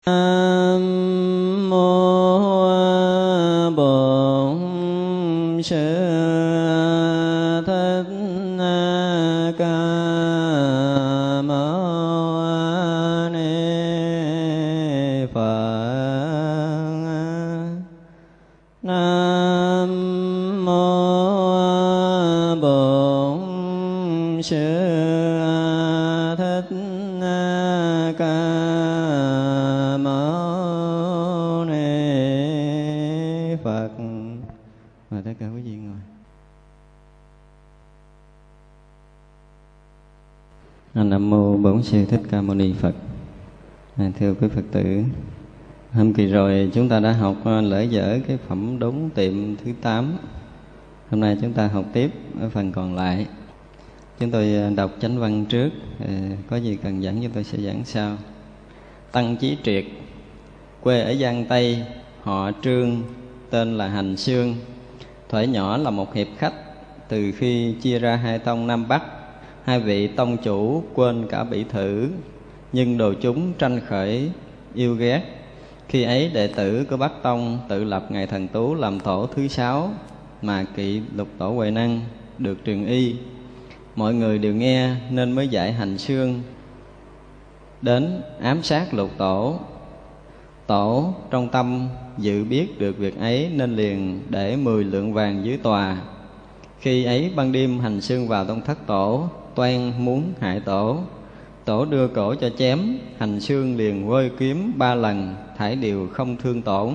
Nam mô Bổn Sư Thích Ca Mâu Ni Phật. Nam mô Bổn Sư Thích Ca Mâu Ni Phật. Mời tất cả quý vị ngồi. Nam mô Bổn Sư Thích Ca Mâu Ni Phật. Thưa quý Phật tử, hôm kỳ rồi chúng ta đã học lễ dở cái phẩm đốn tiệm thứ 8. Hôm nay chúng ta học tiếp ở phần còn lại. Chúng tôi đọc chánh văn trước, có gì cần giảng chúng tôi sẽ giảng sau. Tăng Chí Triệt, quê ở Giang Tây, họ Trương, tên là Hành Xương. Thuở nhỏ là một hiệp khách. Từ khi chia ra hai tông Nam Bắc, hai vị tông chủ quên cả bỉ thử, nhưng đồ chúng tranh khởi yêu ghét. Khi ấy đệ tử của Bắc Tông tự lập Ngài Thần Tú làm tổ thứ 6, mà kỵ lục tổ Huệ Năng được truyền y. Mọi người đều nghe nên mới dạy Hành Xương đến ám sát lục tổ. Tổ trong tâm dự biết được việc ấy nên liền để 10 lượng vàng dưới tòa. Khi ấy ban đêm Hành Xương vào tông thất tổ, toan muốn hại tổ. Tổ đưa cổ cho chém, Hành Xương liền vơi kiếm 3 lần, thảy đều không thương tổn.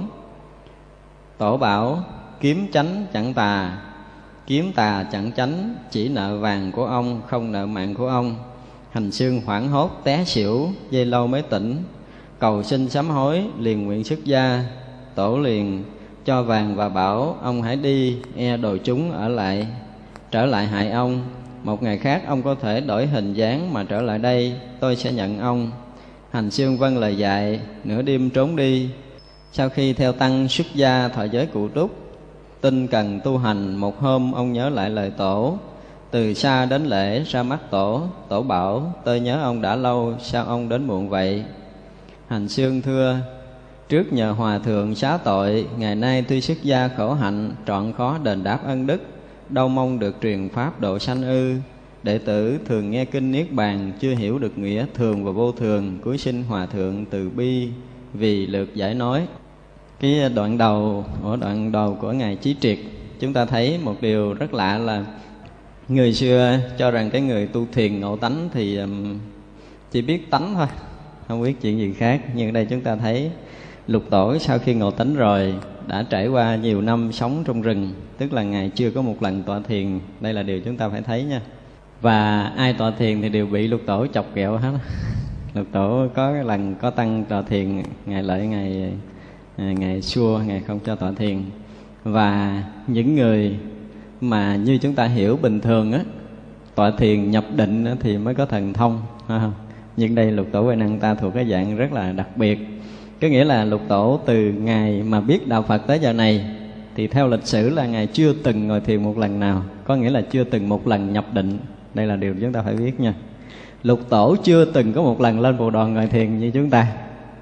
Tổ bảo kiếm chánh chẳng tà, kiếm tà chẳng chánh, chỉ nợ vàng của ông, không nợ mạng của ông. Hành Xương hoảng hốt té xỉu, giây lâu mới tỉnh, cầu xin sám hối, liền nguyện xuất gia. Tổ liền cho vàng và bảo ông hãy đi, e đồ chúng ở lại trở lại hại ông. Một ngày khác ông có thể đổi hình dáng mà trở lại đây, tôi sẽ nhận ông. Hành Xương vâng lời dạy, nửa đêm trốn đi. Sau khi theo tăng xuất gia thọ giới cụ túc, tinh cần tu hành, một hôm ông nhớ lại lời tổ. Từ xa đến lễ ra mắt tổ. Tổ bảo tôi nhớ ông đã lâu, sao ông đến muộn vậy? Hành Xương thưa, trước nhờ hòa thượng xá tội, ngày nay tuy xuất gia khổ hạnh, trọn khó đền đáp ân đức, đâu mong được truyền pháp độ sanh ư. Đệ tử thường nghe kinh Niết Bàn, chưa hiểu được nghĩa thường và vô thường, cúi xin hòa thượng từ bi vì lượt giải nói. Cái đoạn đầu của Ngài Chí Triệt, chúng ta thấy một điều rất lạ là người xưa cho rằng cái người tu thiền ngộ tánh thì chỉ biết tánh thôi, không biết chuyện gì khác. Nhưng ở đây chúng ta thấy lục tổ sau khi ngộ tánh rồi đã trải qua nhiều năm sống trong rừng, tức là Ngài chưa có một lần tọa thiền. Đây là điều chúng ta phải thấy nha. Và ai tọa thiền thì đều bị lục tổ chọc ghẹo hết. Lục tổ có cái lần có tăng tọa thiền, Ngài lại Ngài xua, Ngài không cho tọa thiền. Và những người mà như chúng ta hiểu bình thường á, tọa thiền nhập định á, thì mới có thần thông, nhưng đây lục tổ Huệ Năng ta thuộc cái dạng rất là đặc biệt. Có nghĩa là lục tổ từ ngày mà biết đạo Phật tới giờ này thì theo lịch sử là Ngài chưa từng ngồi thiền một lần nào, có nghĩa là chưa từng một lần nhập định. Đây là điều chúng ta phải biết nha. Lục tổ chưa từng có một lần lên bộ đoàn ngồi thiền như chúng ta.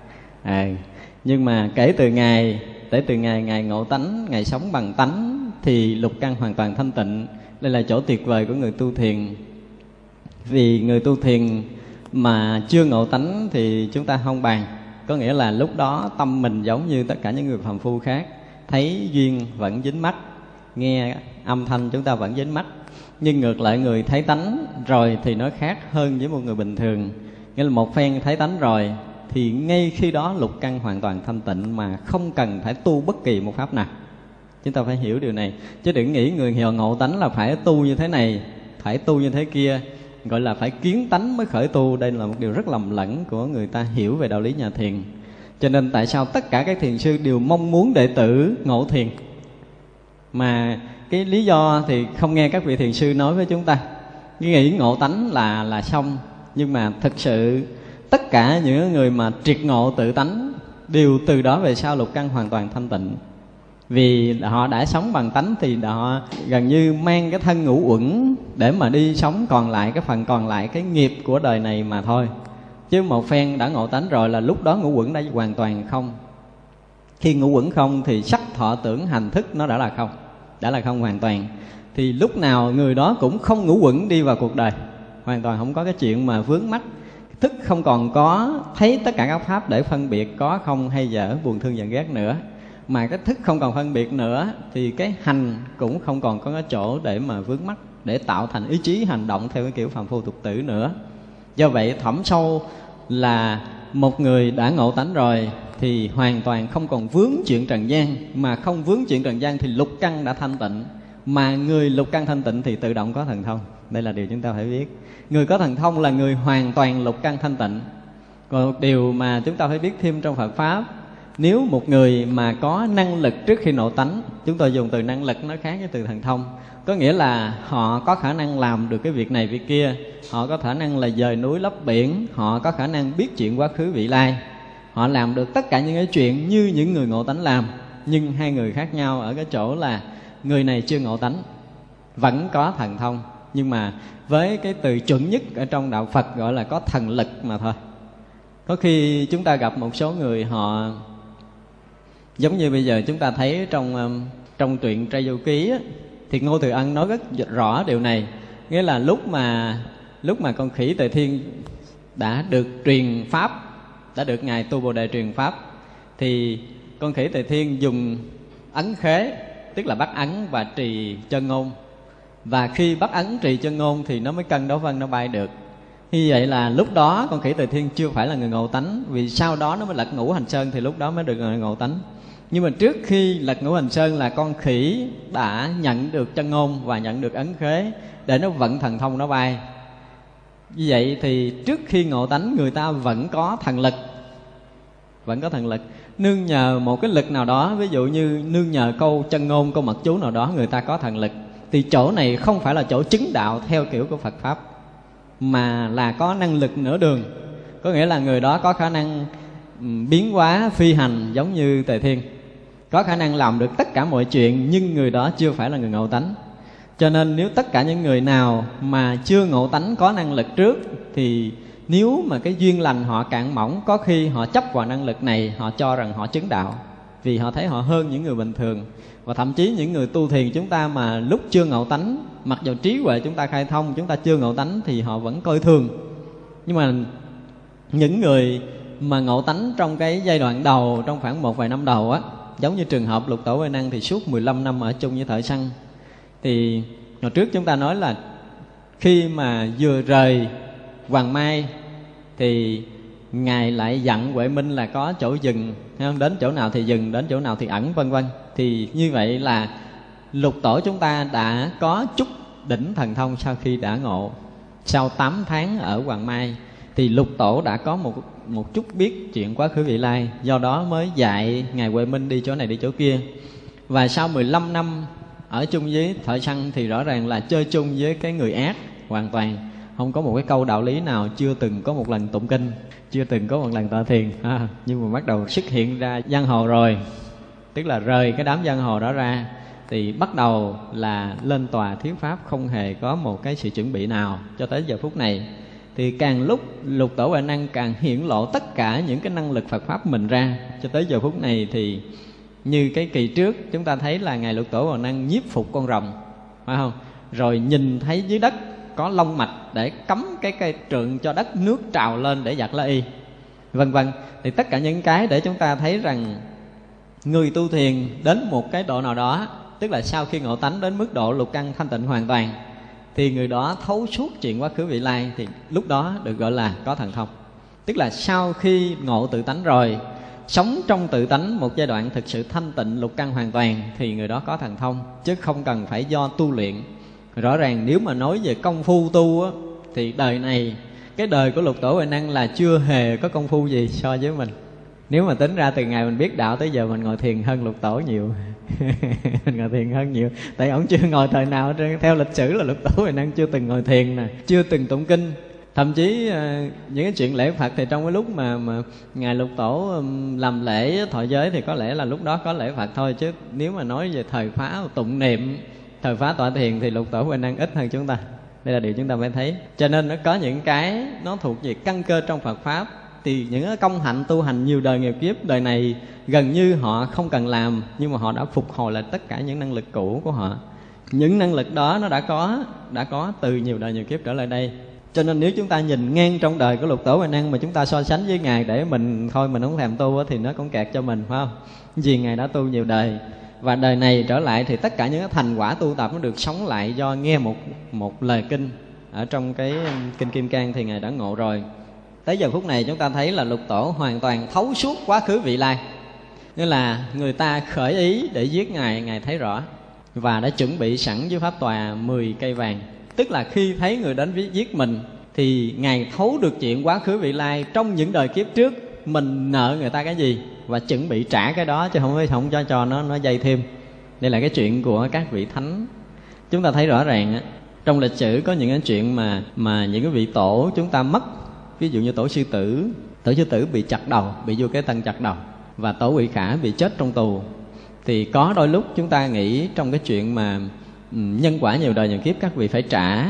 Nhưng mà kể từ ngày Ngài ngộ tánh, Ngài sống bằng tánh thì lục căn hoàn toàn thanh tịnh. Đây là chỗ tuyệt vời của người tu thiền. Vì người tu thiền mà chưa ngộ tánh thì chúng ta không bàn. Có nghĩa là lúc đó tâm mình giống như tất cả những người phàm phu khác, thấy duyên vẫn dính mắt, nghe âm thanh chúng ta vẫn dính mắt. Nhưng ngược lại người thấy tánh rồi thì nó khác hơn với một người bình thường. Nghĩa là một phen thấy tánh rồi thì ngay khi đó lục căn hoàn toàn thanh tịnh, mà không cần phải tu bất kỳ một pháp nào. Chúng ta phải hiểu điều này, chứ đừng nghĩ người ngộ tánh là phải tu như thế này, phải tu như thế kia, gọi là phải kiến tánh mới khởi tu. Đây là một điều rất lầm lẫn của người ta hiểu về đạo lý nhà thiền. Cho nên tại sao tất cả các thiền sư đều mong muốn đệ tử ngộ thiền, mà cái lý do thì không nghe các vị thiền sư nói với chúng ta. Nghĩ ngộ tánh là xong. Nhưng mà thực sự tất cả những người mà triệt ngộ tự tánh đều từ đó về sau lục căn hoàn toàn thanh tịnh. Vì họ đã sống bằng tánh thì họ gần như mang cái thân ngũ uẩn để mà đi sống còn lại, cái phần còn lại cái nghiệp của đời này mà thôi. Chứ một phen đã ngộ tánh rồi là lúc đó ngũ uẩn đã hoàn toàn không. Khi ngũ uẩn không thì sắc thọ tưởng hành thức nó đã là không, đã là không hoàn toàn. Thì lúc nào người đó cũng không ngũ uẩn đi vào cuộc đời, hoàn toàn không có cái chuyện mà vướng mắc. Thức không còn có thấy tất cả các pháp để phân biệt có không hay dở, buồn thương giận ghét nữa. Mà cái thức không còn phân biệt nữa thì cái hành cũng không còn có cái chỗ để mà vướng mắc, để tạo thành ý chí hành động theo cái kiểu phàm phu tục tử nữa. Do vậy thẩm sâu là một người đã ngộ tánh rồi thì hoàn toàn không còn vướng chuyện trần gian. Mà không vướng chuyện trần gian thì lục căn đã thanh tịnh. Mà người lục căn thanh tịnh thì tự động có thần thông. Đây là điều chúng ta phải biết. Người có thần thông là người hoàn toàn lục căn thanh tịnh. Còn một điều mà chúng ta phải biết thêm trong Phật Pháp, nếu một người mà có năng lực trước khi ngộ tánh, chúng tôi dùng từ năng lực nó khác với từ thần thông. Có nghĩa là họ có khả năng làm được cái việc này việc kia, họ có khả năng là dời núi lấp biển, họ có khả năng biết chuyện quá khứ vị lai, họ làm được tất cả những cái chuyện như những người ngộ tánh làm. Nhưng hai người khác nhau ở cái chỗ là người này chưa ngộ tánh, vẫn có thần thông, nhưng mà với cái từ chuẩn nhất ở trong đạo Phật gọi là có thần lực mà thôi. Có khi chúng ta gặp một số người họ giống như bây giờ chúng ta thấy trong truyện Trai Du Ký á, thì Ngô Thừa Ân nói rất rõ điều này. Nghĩa là lúc mà con khỉ Tề Thiên đã được truyền pháp, đã được Ngài Tu Bồ Đề truyền pháp, thì con khỉ Tề Thiên dùng ấn khế, tức là bắt ấn và trì chân ngôn. Và khi bắt ấn trì chân ngôn thì nó mới cân đấu vân, nó bay được. Như vậy là lúc đó con khỉ Tề Thiên chưa phải là người ngộ tánh, vì sau đó nó mới lật ngũ hành sơn thì lúc đó mới được người ngộ tánh. Nhưng mà trước khi lật ngũ hành sơn là con khỉ đã nhận được chân ngôn và nhận được ấn khế để nó vận thần thông nó bay. Như vậy thì trước khi ngộ tánh người ta vẫn có thần lực, vẫn có thần lực. Nương nhờ một cái lực nào đó, ví dụ như nương nhờ câu chân ngôn, câu mật chú nào đó, người ta có thần lực. Thì chỗ này không phải là chỗ chứng đạo theo kiểu của Phật Pháp, mà là có năng lực nửa đường. Có nghĩa là người đó có khả năng biến hóa phi hành giống như Tề Thiên, có khả năng làm được tất cả mọi chuyện, nhưng người đó chưa phải là người ngộ tánh. Cho nên nếu tất cả những người nào mà chưa ngộ tánh có năng lực trước, thì nếu mà cái duyên lành họ cạn mỏng, có khi họ chấp vào năng lực này, họ cho rằng họ chứng đạo, vì họ thấy họ hơn những người bình thường. Và thậm chí những người tu thiền chúng ta mà lúc chưa ngộ tánh, mặc dù trí huệ chúng ta khai thông, chúng ta chưa ngộ tánh thì họ vẫn coi thường. Nhưng mà những người mà ngộ tánh trong cái giai đoạn đầu, trong khoảng một vài năm đầu á, giống như trường hợp Lục Tổ Huệ Năng thì suốt 15 năm ở chung với Thợ Săn. Thì hồi trước chúng ta nói là khi mà vừa rời Hoàng Mai thì Ngài lại dặn Huệ Minh là có chỗ dừng, không? Đến chỗ nào thì dừng, đến chỗ nào thì ẩn, vân vân. Thì như vậy là Lục Tổ chúng ta đã có chút đỉnh thần thông sau khi đã ngộ. Sau 8 tháng ở Hoàng Mai thì Lục Tổ đã có một chút biết chuyện quá khứ vị lai, do đó mới dạy Ngài Huệ Minh đi chỗ này đi chỗ kia. Và sau 15 năm ở chung với Thợ Săn thì rõ ràng là chơi chung với cái người ác hoàn toàn. Không có một cái câu đạo lý nào, chưa từng có một lần tụng kinh, chưa từng có một lần tọa thiền, nhưng mà bắt đầu xuất hiện ra giang hồ rồi, tức là rời cái đám giang hồ đó ra thì bắt đầu là lên tòa thuyết pháp, không hề có một cái sự chuẩn bị nào cho tới giờ phút này. Thì càng lúc Lục Tổ Huệ Năng càng hiển lộ tất cả những cái năng lực Phật Pháp mình ra. Cho tới giờ phút này thì như cái kỳ trước chúng ta thấy là Ngài Lục Tổ Huệ Năng nhiếp phục con rồng, phải không? Rồi nhìn thấy dưới đất có long mạch để cấm cái cây trượng cho đất nước trào lên để giặt lá y, vân vân. Thì tất cả những cái để chúng ta thấy rằng người tu thiền đến một cái độ nào đó, tức là sau khi ngộ tánh đến mức độ lục căn thanh tịnh hoàn toàn, thì người đó thấu suốt chuyện quá khứ vị lai, thì lúc đó được gọi là có thần thông. Tức là sau khi ngộ tự tánh rồi, sống trong tự tánh một giai đoạn thực sự thanh tịnh lục căn hoàn toàn, thì người đó có thần thông, chứ không cần phải do tu luyện. Rõ ràng nếu mà nói về công phu tu á, thì đời này, cái đời của Lục Tổ Huệ Năng là chưa hề có công phu gì so với mình. Nếu mà tính ra từ ngày mình biết đạo tới giờ mình ngồi thiền hơn Lục Tổ nhiều. Mình ngồi thiền hơn nhiều. Tại ổng chưa ngồi thời nào, theo lịch sử là Lục Tổ Huệ Năng chưa từng ngồi thiền nè, chưa từng tụng kinh. Thậm chí những cái chuyện lễ Phật thì trong cái lúc mà Ngài Lục Tổ làm lễ thọ giới thì có lẽ là lúc đó có lễ Phật thôi. Chứ nếu mà nói về thời phá tụng niệm, thời phá tọa thiền thì Lục Tổ Huệ Năng ít hơn chúng ta. Đây là điều chúng ta phải thấy. Cho nên nó có những cái nó thuộc về căn cơ trong Phật Pháp. Thì những cái công hạnh tu hành nhiều đời nghiệp kiếp, đời này gần như họ không cần làm, nhưng mà họ đã phục hồi lại tất cả những năng lực cũ của họ. Những năng lực đó nó đã có từ nhiều đời nhiều kiếp trở lại đây. Cho nên nếu chúng ta nhìn ngang trong đời của Lục Tổ Huệ Năng mà chúng ta so sánh với Ngài để mình thôi mình không thèm tu thì nó cũng kẹt cho mình, phải không? Vì Ngài đã tu nhiều đời, và đời này trở lại thì tất cả những cái thành quả tu tập nó được sống lại do nghe một lời kinh ở trong cái kinh Kim Cang thì Ngài đã ngộ rồi. Tới giờ phút này chúng ta thấy là Lục Tổ hoàn toàn thấu suốt quá khứ vị lai. Nghĩa là người ta khởi ý để giết Ngài, Ngài thấy rõ và đã chuẩn bị sẵn với pháp tòa 10 cây vàng. Tức là khi thấy người đến giết mình thì Ngài thấu được chuyện quá khứ vị lai trong những đời kiếp trước mình nợ người ta cái gì, và chuẩn bị trả cái đó, chứ không cho nó dây thêm. Đây là cái chuyện của các vị thánh. Chúng ta thấy rõ ràng trong lịch sử có những cái chuyện mà những cái vị tổ chúng ta mất. Ví dụ như tổ sư tử bị chặt đầu, bị vua Kế Tân chặt đầu, và tổ Uy Khả bị chết trong tù. Thì có đôi lúc chúng ta nghĩ trong cái chuyện mà nhân quả nhiều đời nhiều kiếp các vị phải trả,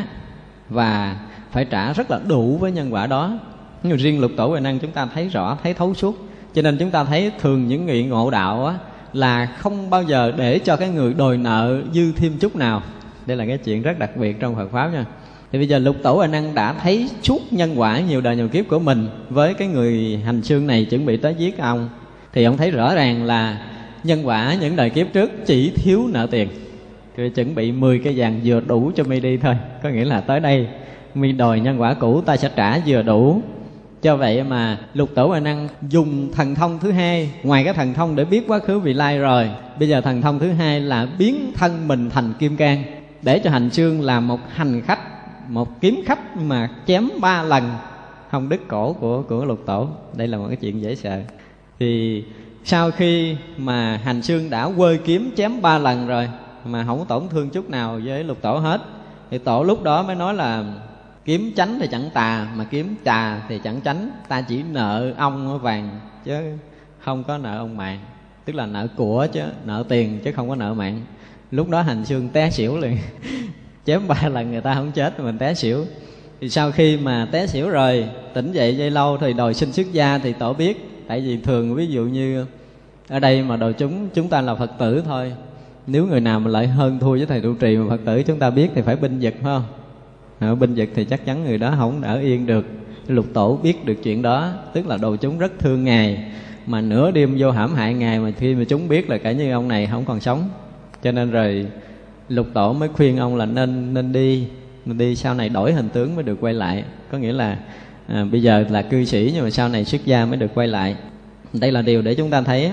và phải trả rất là đủ với nhân quả đó. Nhưng riêng Lục Tổ Huệ Năng chúng ta thấy rõ, thấy thấu suốt. Cho nên chúng ta thấy thường những người ngộ đạo là không bao giờ để cho cái người đòi nợ dư thêm chút nào. Đây là cái chuyện rất đặc biệt trong Phật Pháp nha. Thì bây giờ Lục Tổ Huệ Năng đã thấy suốt nhân quả nhiều đời nhiều kiếp của mình với cái người hành xương này chuẩn bị tới giết ông. Thì ông thấy rõ ràng là nhân quả những đời kiếp trước chỉ thiếu nợ tiền. Thì chuẩn bị 10 cây vàng vừa đủ cho mi đi thôi. Có nghĩa là tới đây mi đòi nhân quả cũ ta sẽ trả vừa đủ. Cho vậy mà Lục Tổ Huệ Năng dùng thần thông thứ hai. Ngoài cái thần thông để biết quá khứ vị lai rồi, bây giờ thần thông thứ hai là biến thân mình thành kim cang, để cho hành xương làm một hành khách, một kiếm khách mà chém 3 lần không đứt cổ của Lục Tổ. Đây là một cái chuyện dễ sợ. Thì sau khi mà hành xương đã quơ kiếm chém 3 lần rồi mà không có tổn thương chút nào với Lục Tổ hết, thì Tổ lúc đó mới nói là kiếm chánh thì chẳng tà, mà kiếm tà thì chẳng chánh. Ta chỉ nợ ông vàng chứ không có nợ ông mạng. Tức là nợ của chứ, nợ tiền chứ không có nợ mạng. Lúc đó hành xương té xỉu liền. Chém 3 lần người ta không chết, mình té xỉu. Thì sau khi mà té xỉu rồi, tỉnh dậy dây lâu thì đòi xin xuất gia. Thì Tổ biết, tại vì thường ví dụ như ở đây mà đội chúng ta là Phật tử thôi, nếu người nào mà lại hơn thua với thầy trụ trì mà Phật tử chúng ta biết thì phải binh vực, phải không? Binh vực thì chắc chắn người đó không ở yên được. Lục Tổ biết được chuyện đó, tức là đồ chúng rất thương Ngài, mà nửa đêm vô hãm hại Ngài, mà khi mà chúng biết là cả như ông này không còn sống. Cho nên rồi Lục Tổ mới khuyên ông là nên đi sau này đổi hình tướng mới được quay lại. Có nghĩa là bây giờ là cư sĩ nhưng mà sau này xuất gia mới được quay lại. Đây là điều để chúng ta thấy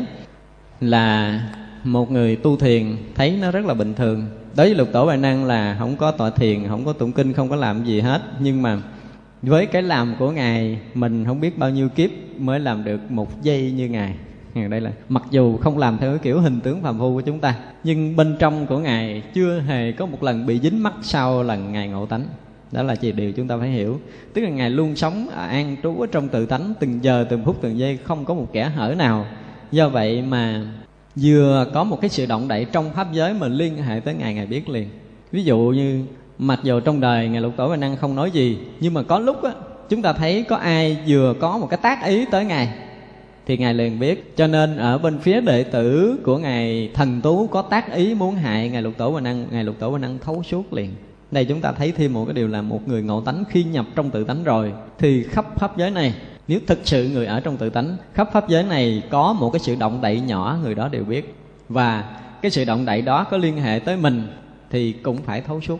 là một người tu thiền thấy nó rất là bình thường. Đối với Lục Tổ Huệ Năng là không có tọa thiền, không có tụng kinh, không có làm gì hết. Nhưng mà với cái làm của Ngài, mình không biết bao nhiêu kiếp mới làm được 1 giây như Ngài. Đây là mặc dù không làm theo cái kiểu hình tướng phàm phu của chúng ta, nhưng bên trong của Ngài chưa hề có một lần bị dính mắc sau lần Ngài ngộ tánh. Đó là điều chúng ta phải hiểu. Tức là Ngài luôn sống an trú ở trong tự tánh, từng giờ, từng phút, từng giây, không có một kẻ hở nào. Do vậy mà vừa có một cái sự động đậy trong pháp giới mà liên hệ tới Ngài, Ngài biết liền. Ví dụ như mặc dù trong đời Ngài Lục Tổ Huệ Năng không nói gì, nhưng mà có lúc chúng ta thấy có ai vừa có một cái tác ý tới Ngài thì Ngài liền biết. Cho nên ở bên phía đệ tử của Ngài Thần Tú có tác ý muốn hại Ngài Lục Tổ Huệ Năng, Ngài Lục Tổ Huệ Năng thấu suốt liền. Đây chúng ta thấy thêm một cái điều là một người ngộ tánh khi nhập trong tự tánh rồi thì khắp pháp giới này, nếu thực sự người ở trong tự tánh, khắp pháp giới này có một cái sự động đậy nhỏ người đó đều biết. Và cái sự động đậy đó có liên hệ tới mình thì cũng phải thấu suốt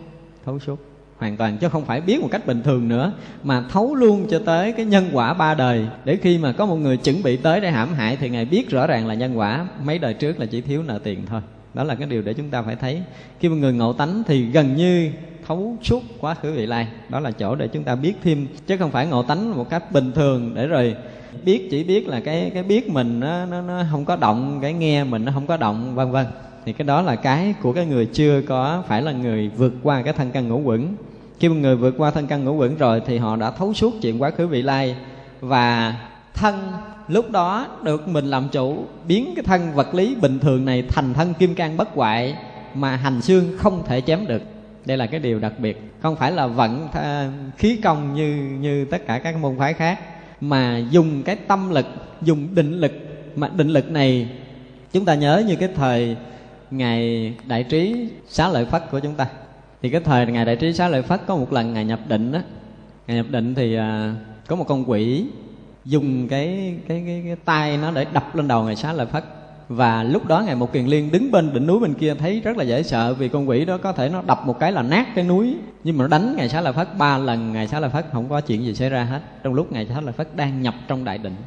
hoàn toàn, chứ không phải biết một cách bình thường nữa, mà thấu luôn cho tới cái nhân quả 3 đời. Để khi mà có một người chuẩn bị tới để hãm hại thì Ngài biết rõ ràng là nhân quả mấy đời trước là chỉ thiếu nợ tiền thôi. Đó là cái điều để chúng ta phải thấy. Khi mà người ngộ tánh thì gần như thấu suốt quá khứ vị lai. Đó là chỗ để chúng ta biết thêm, chứ không phải ngộ tánh một cách bình thường để rồi biết, chỉ biết là cái biết mình nó không có động, cái nghe mình nó không có động, vân vân. Thì cái đó là cái của cái người chưa có phải là người vượt qua cái thân căn ngũ quẩn. Khi mà người vượt qua thân căn ngũ quẩn rồi thì họ đã thấu suốt chuyện quá khứ vị lai, và thân lúc đó được mình làm chủ, biến cái thân vật lý bình thường này thành thân kim cang bất hoại mà hành xương không thể chém được. Đây là cái điều đặc biệt, không phải là vận khí công như tất cả các môn phái khác, mà dùng cái tâm lực, dùng định lực. Mà định lực này chúng ta nhớ như cái thời Ngài Đại Trí Xá Lợi Phất của chúng ta. Thì cái thời Ngài Đại Trí Xá Lợi Phất có một lần Ngài nhập định đó. Ngài nhập định thì có một con quỷ dùng cái tay nó để đập lên đầu Ngài Xá Lợi Phất. Và lúc đó Ngài Một Kiền Liên đứng bên đỉnh núi bên kia thấy rất là dễ sợ, vì con quỷ đó có thể nó đập một cái là nát cái núi. Nhưng mà nó đánh Ngài Xá Lợi Phất 3 lần, Ngài Xá Lợi Phất không có chuyện gì xảy ra hết, trong lúc Ngài Xá Lợi Phất đang nhập trong đại định.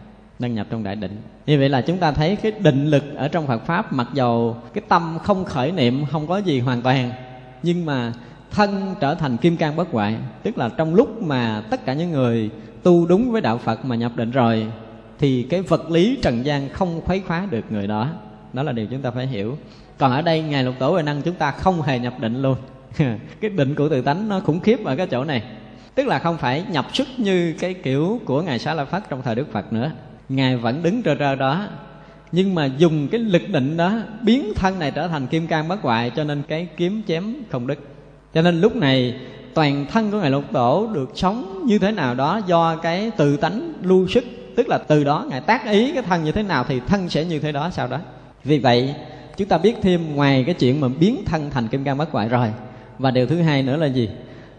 Như vậy là chúng ta thấy cái định lực ở trong Phật Pháp, mặc dầu cái tâm không khởi niệm, không có gì hoàn toàn, nhưng mà thân trở thành kim cang bất hoại. Tức là trong lúc mà tất cả những người tu đúng với đạo Phật mà nhập định rồi, thì cái vật lý trần gian không khuấy phá được người đó. Đó là điều chúng ta phải hiểu. Còn ở đây Ngài Lục Tổ Huệ Năng chúng ta không hề nhập định luôn. Cái định của tự tánh nó khủng khiếp ở cái chỗ này. Tức là không phải nhập xuất như cái kiểu của Ngài Xá Lợi Phất trong thời Đức Phật nữa. Ngài vẫn đứng trơ trơ đó, nhưng mà dùng cái lực định đó biến thân này trở thành kim cang bất hoại, cho nên cái kiếm chém không đứt. Cho nên lúc này toàn thân của Ngài Lục Tổ được sống như thế nào đó do cái tự tánh lưu sức. Tức là từ đó Ngài tác ý cái thân như thế nào thì thân sẽ như thế đó sau đó. Vì vậy chúng ta biết thêm, ngoài cái chuyện mà biến thân thành kim cang bất hoại rồi, và điều thứ hai nữa là gì?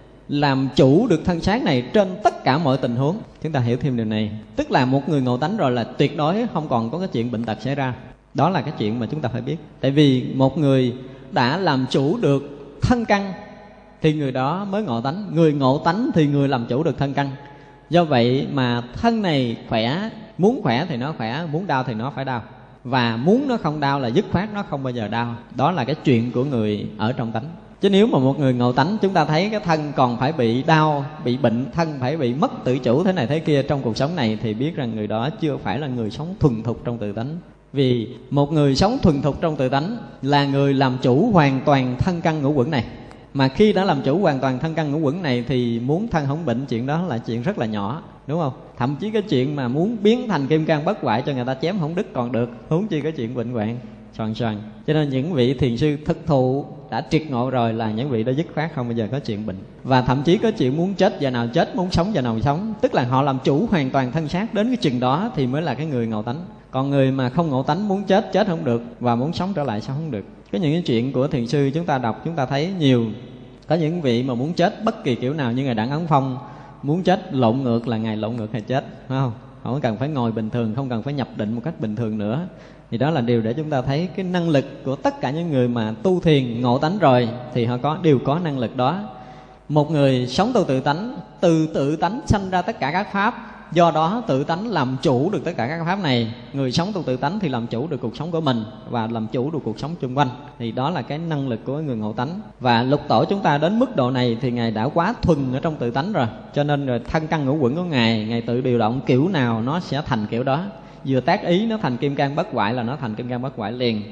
Làm chủ được thân xác này trên tất cả mọi tình huống. Chúng ta hiểu thêm điều này. Tức là một người ngộ tánh rồi là tuyệt đối không còn có cái chuyện bệnh tật xảy ra. Đó là cái chuyện mà chúng ta phải biết. Tại vì một người đã làm chủ được thân căn thì người đó mới ngộ tánh. Người ngộ tánh thì người làm chủ được thân căn. Do vậy mà thân này khỏe, muốn khỏe thì nó khỏe, muốn đau thì nó phải đau. Và muốn nó không đau là dứt khoát nó không bao giờ đau. Đó là cái chuyện của người ở trong tánh. Chứ nếu mà một người ngộ tánh chúng ta thấy cái thân còn phải bị đau, bị bệnh, thân phải bị mất tự chủ thế này thế kia trong cuộc sống này, thì biết rằng người đó chưa phải là người sống thuần thục trong tự tánh. Vì một người sống thuần thục trong tự tánh là người làm chủ hoàn toàn thân căn ngũ uẩn này. Mà khi đã làm chủ hoàn toàn thân căn ngũ uẩn này thì muốn thân không bệnh, chuyện đó là chuyện rất là nhỏ, đúng không? Thậm chí cái chuyện mà muốn biến thành kim cang bất hoại cho người ta chém không đứt còn được, huống chi cái chuyện bệnh hoạn soàn soàn. Cho nên những vị thiền sư thực thụ đã triệt ngộ rồi là những vị đó dứt khoát không bao giờ có chuyện bệnh. Và thậm chí có chuyện muốn chết giờ nào chết, muốn sống giờ nào sống. Tức là họ làm chủ hoàn toàn thân xác đến cái chừng đó thì mới là cái người ngộ tánh. Còn người mà không ngộ tánh, muốn chết chết không được, và muốn sống trở lại sao không được. Có những cái chuyện của thiền sư chúng ta đọc chúng ta thấy nhiều. Có những vị mà muốn chết bất kỳ kiểu nào, như Ngài Đặng Ấn Phong muốn chết lộn ngược là Ngài lộn ngược hay chết, phải không? Không cần phải ngồi bình thường, không cần phải nhập định một cách bình thường nữa. Thì đó là điều để chúng ta thấy cái năng lực của tất cả những người mà tu thiền ngộ tánh rồi thì họ đều có năng lực đó. Một người sống tu tự tánh, từ tự tánh sanh ra tất cả các pháp, do đó tự tánh làm chủ được tất cả các pháp này. Người sống tu tự tánh thì làm chủ được cuộc sống của mình và làm chủ được cuộc sống xung quanh. Thì đó là cái năng lực của người ngộ tánh. Và Lục Tổ chúng ta đến mức độ này thì Ngài đã quá thuần ở trong tự tánh rồi. Cho nên rồi thân căn ngũ uẩn của Ngài tự điều động kiểu nào nó sẽ thành kiểu đó. Vừa tác ý nó thành kim cang bất hoại là nó thành kim cang bất hoại liền.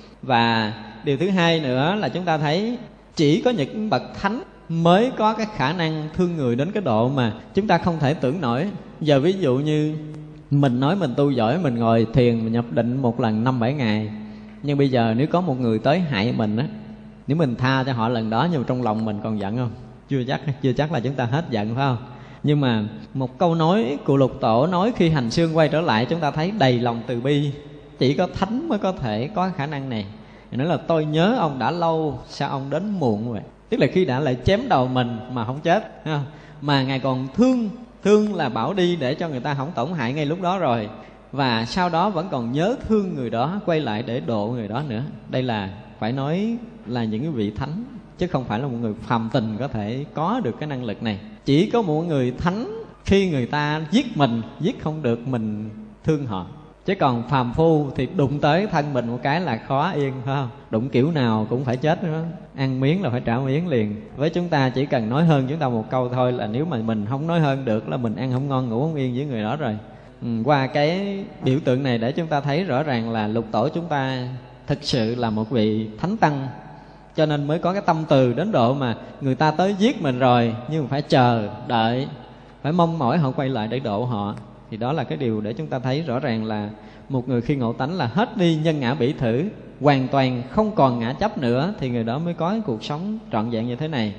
Và điều thứ hai nữa là chúng ta thấy chỉ có những bậc thánh mới có cái khả năng thương người đến cái độ mà chúng ta không thể tưởng nổi. Giờ ví dụ như mình nói mình tu giỏi, mình ngồi thiền, mình nhập định một lần 5-7 ngày. Nhưng bây giờ nếu có một người tới hại mình á, nếu mình tha cho họ lần đó nhưng mà trong lòng mình còn giận không? Chưa chắc là chúng ta hết giận, phải không? Nhưng mà một câu nói của Lục Tổ nói khi hành xương quay trở lại, chúng ta thấy đầy lòng từ bi. Chỉ có thánh mới có thể có khả năng này. Nói là tôi nhớ ông đã lâu, sao ông đến muộn vậy? Tức là khi đã lại chém đầu mình mà không chết, mà Ngài còn thương là bảo đi để cho người ta không tổn hại ngay lúc đó rồi. Và sau đó vẫn còn nhớ thương người đó, quay lại để độ người đó nữa. Đây là phải nói là những cái vị thánh, chứ không phải là một người phàm tình có thể có được cái năng lực này. Chỉ có một người thánh khi người ta giết mình, giết không được mình thương họ. Chứ còn phàm phu thì đụng tới thân mình một cái là khó yên, phải không? Đụng kiểu nào cũng phải chết nữa. Ăn miếng là phải trả miếng liền. Với chúng ta chỉ cần nói hơn chúng ta một câu thôi là nếu mà mình không nói hơn được là mình ăn không ngon ngủ không yên với người đó rồi. Qua cái biểu tượng này để chúng ta thấy rõ ràng là Lục Tổ chúng ta thực sự là một vị thánh tăng. Cho nên mới có cái tâm từ đến độ mà người ta tới giết mình rồi nhưng mà phải chờ đợi, phải mong mỏi họ quay lại để độ họ. Thì đó là cái điều để chúng ta thấy rõ ràng là một người khi ngộ tánh là hết đi nhân ngã bỉ thử, hoàn toàn không còn ngã chấp nữa, thì người đó mới có cuộc sống trọn vẹn như thế này.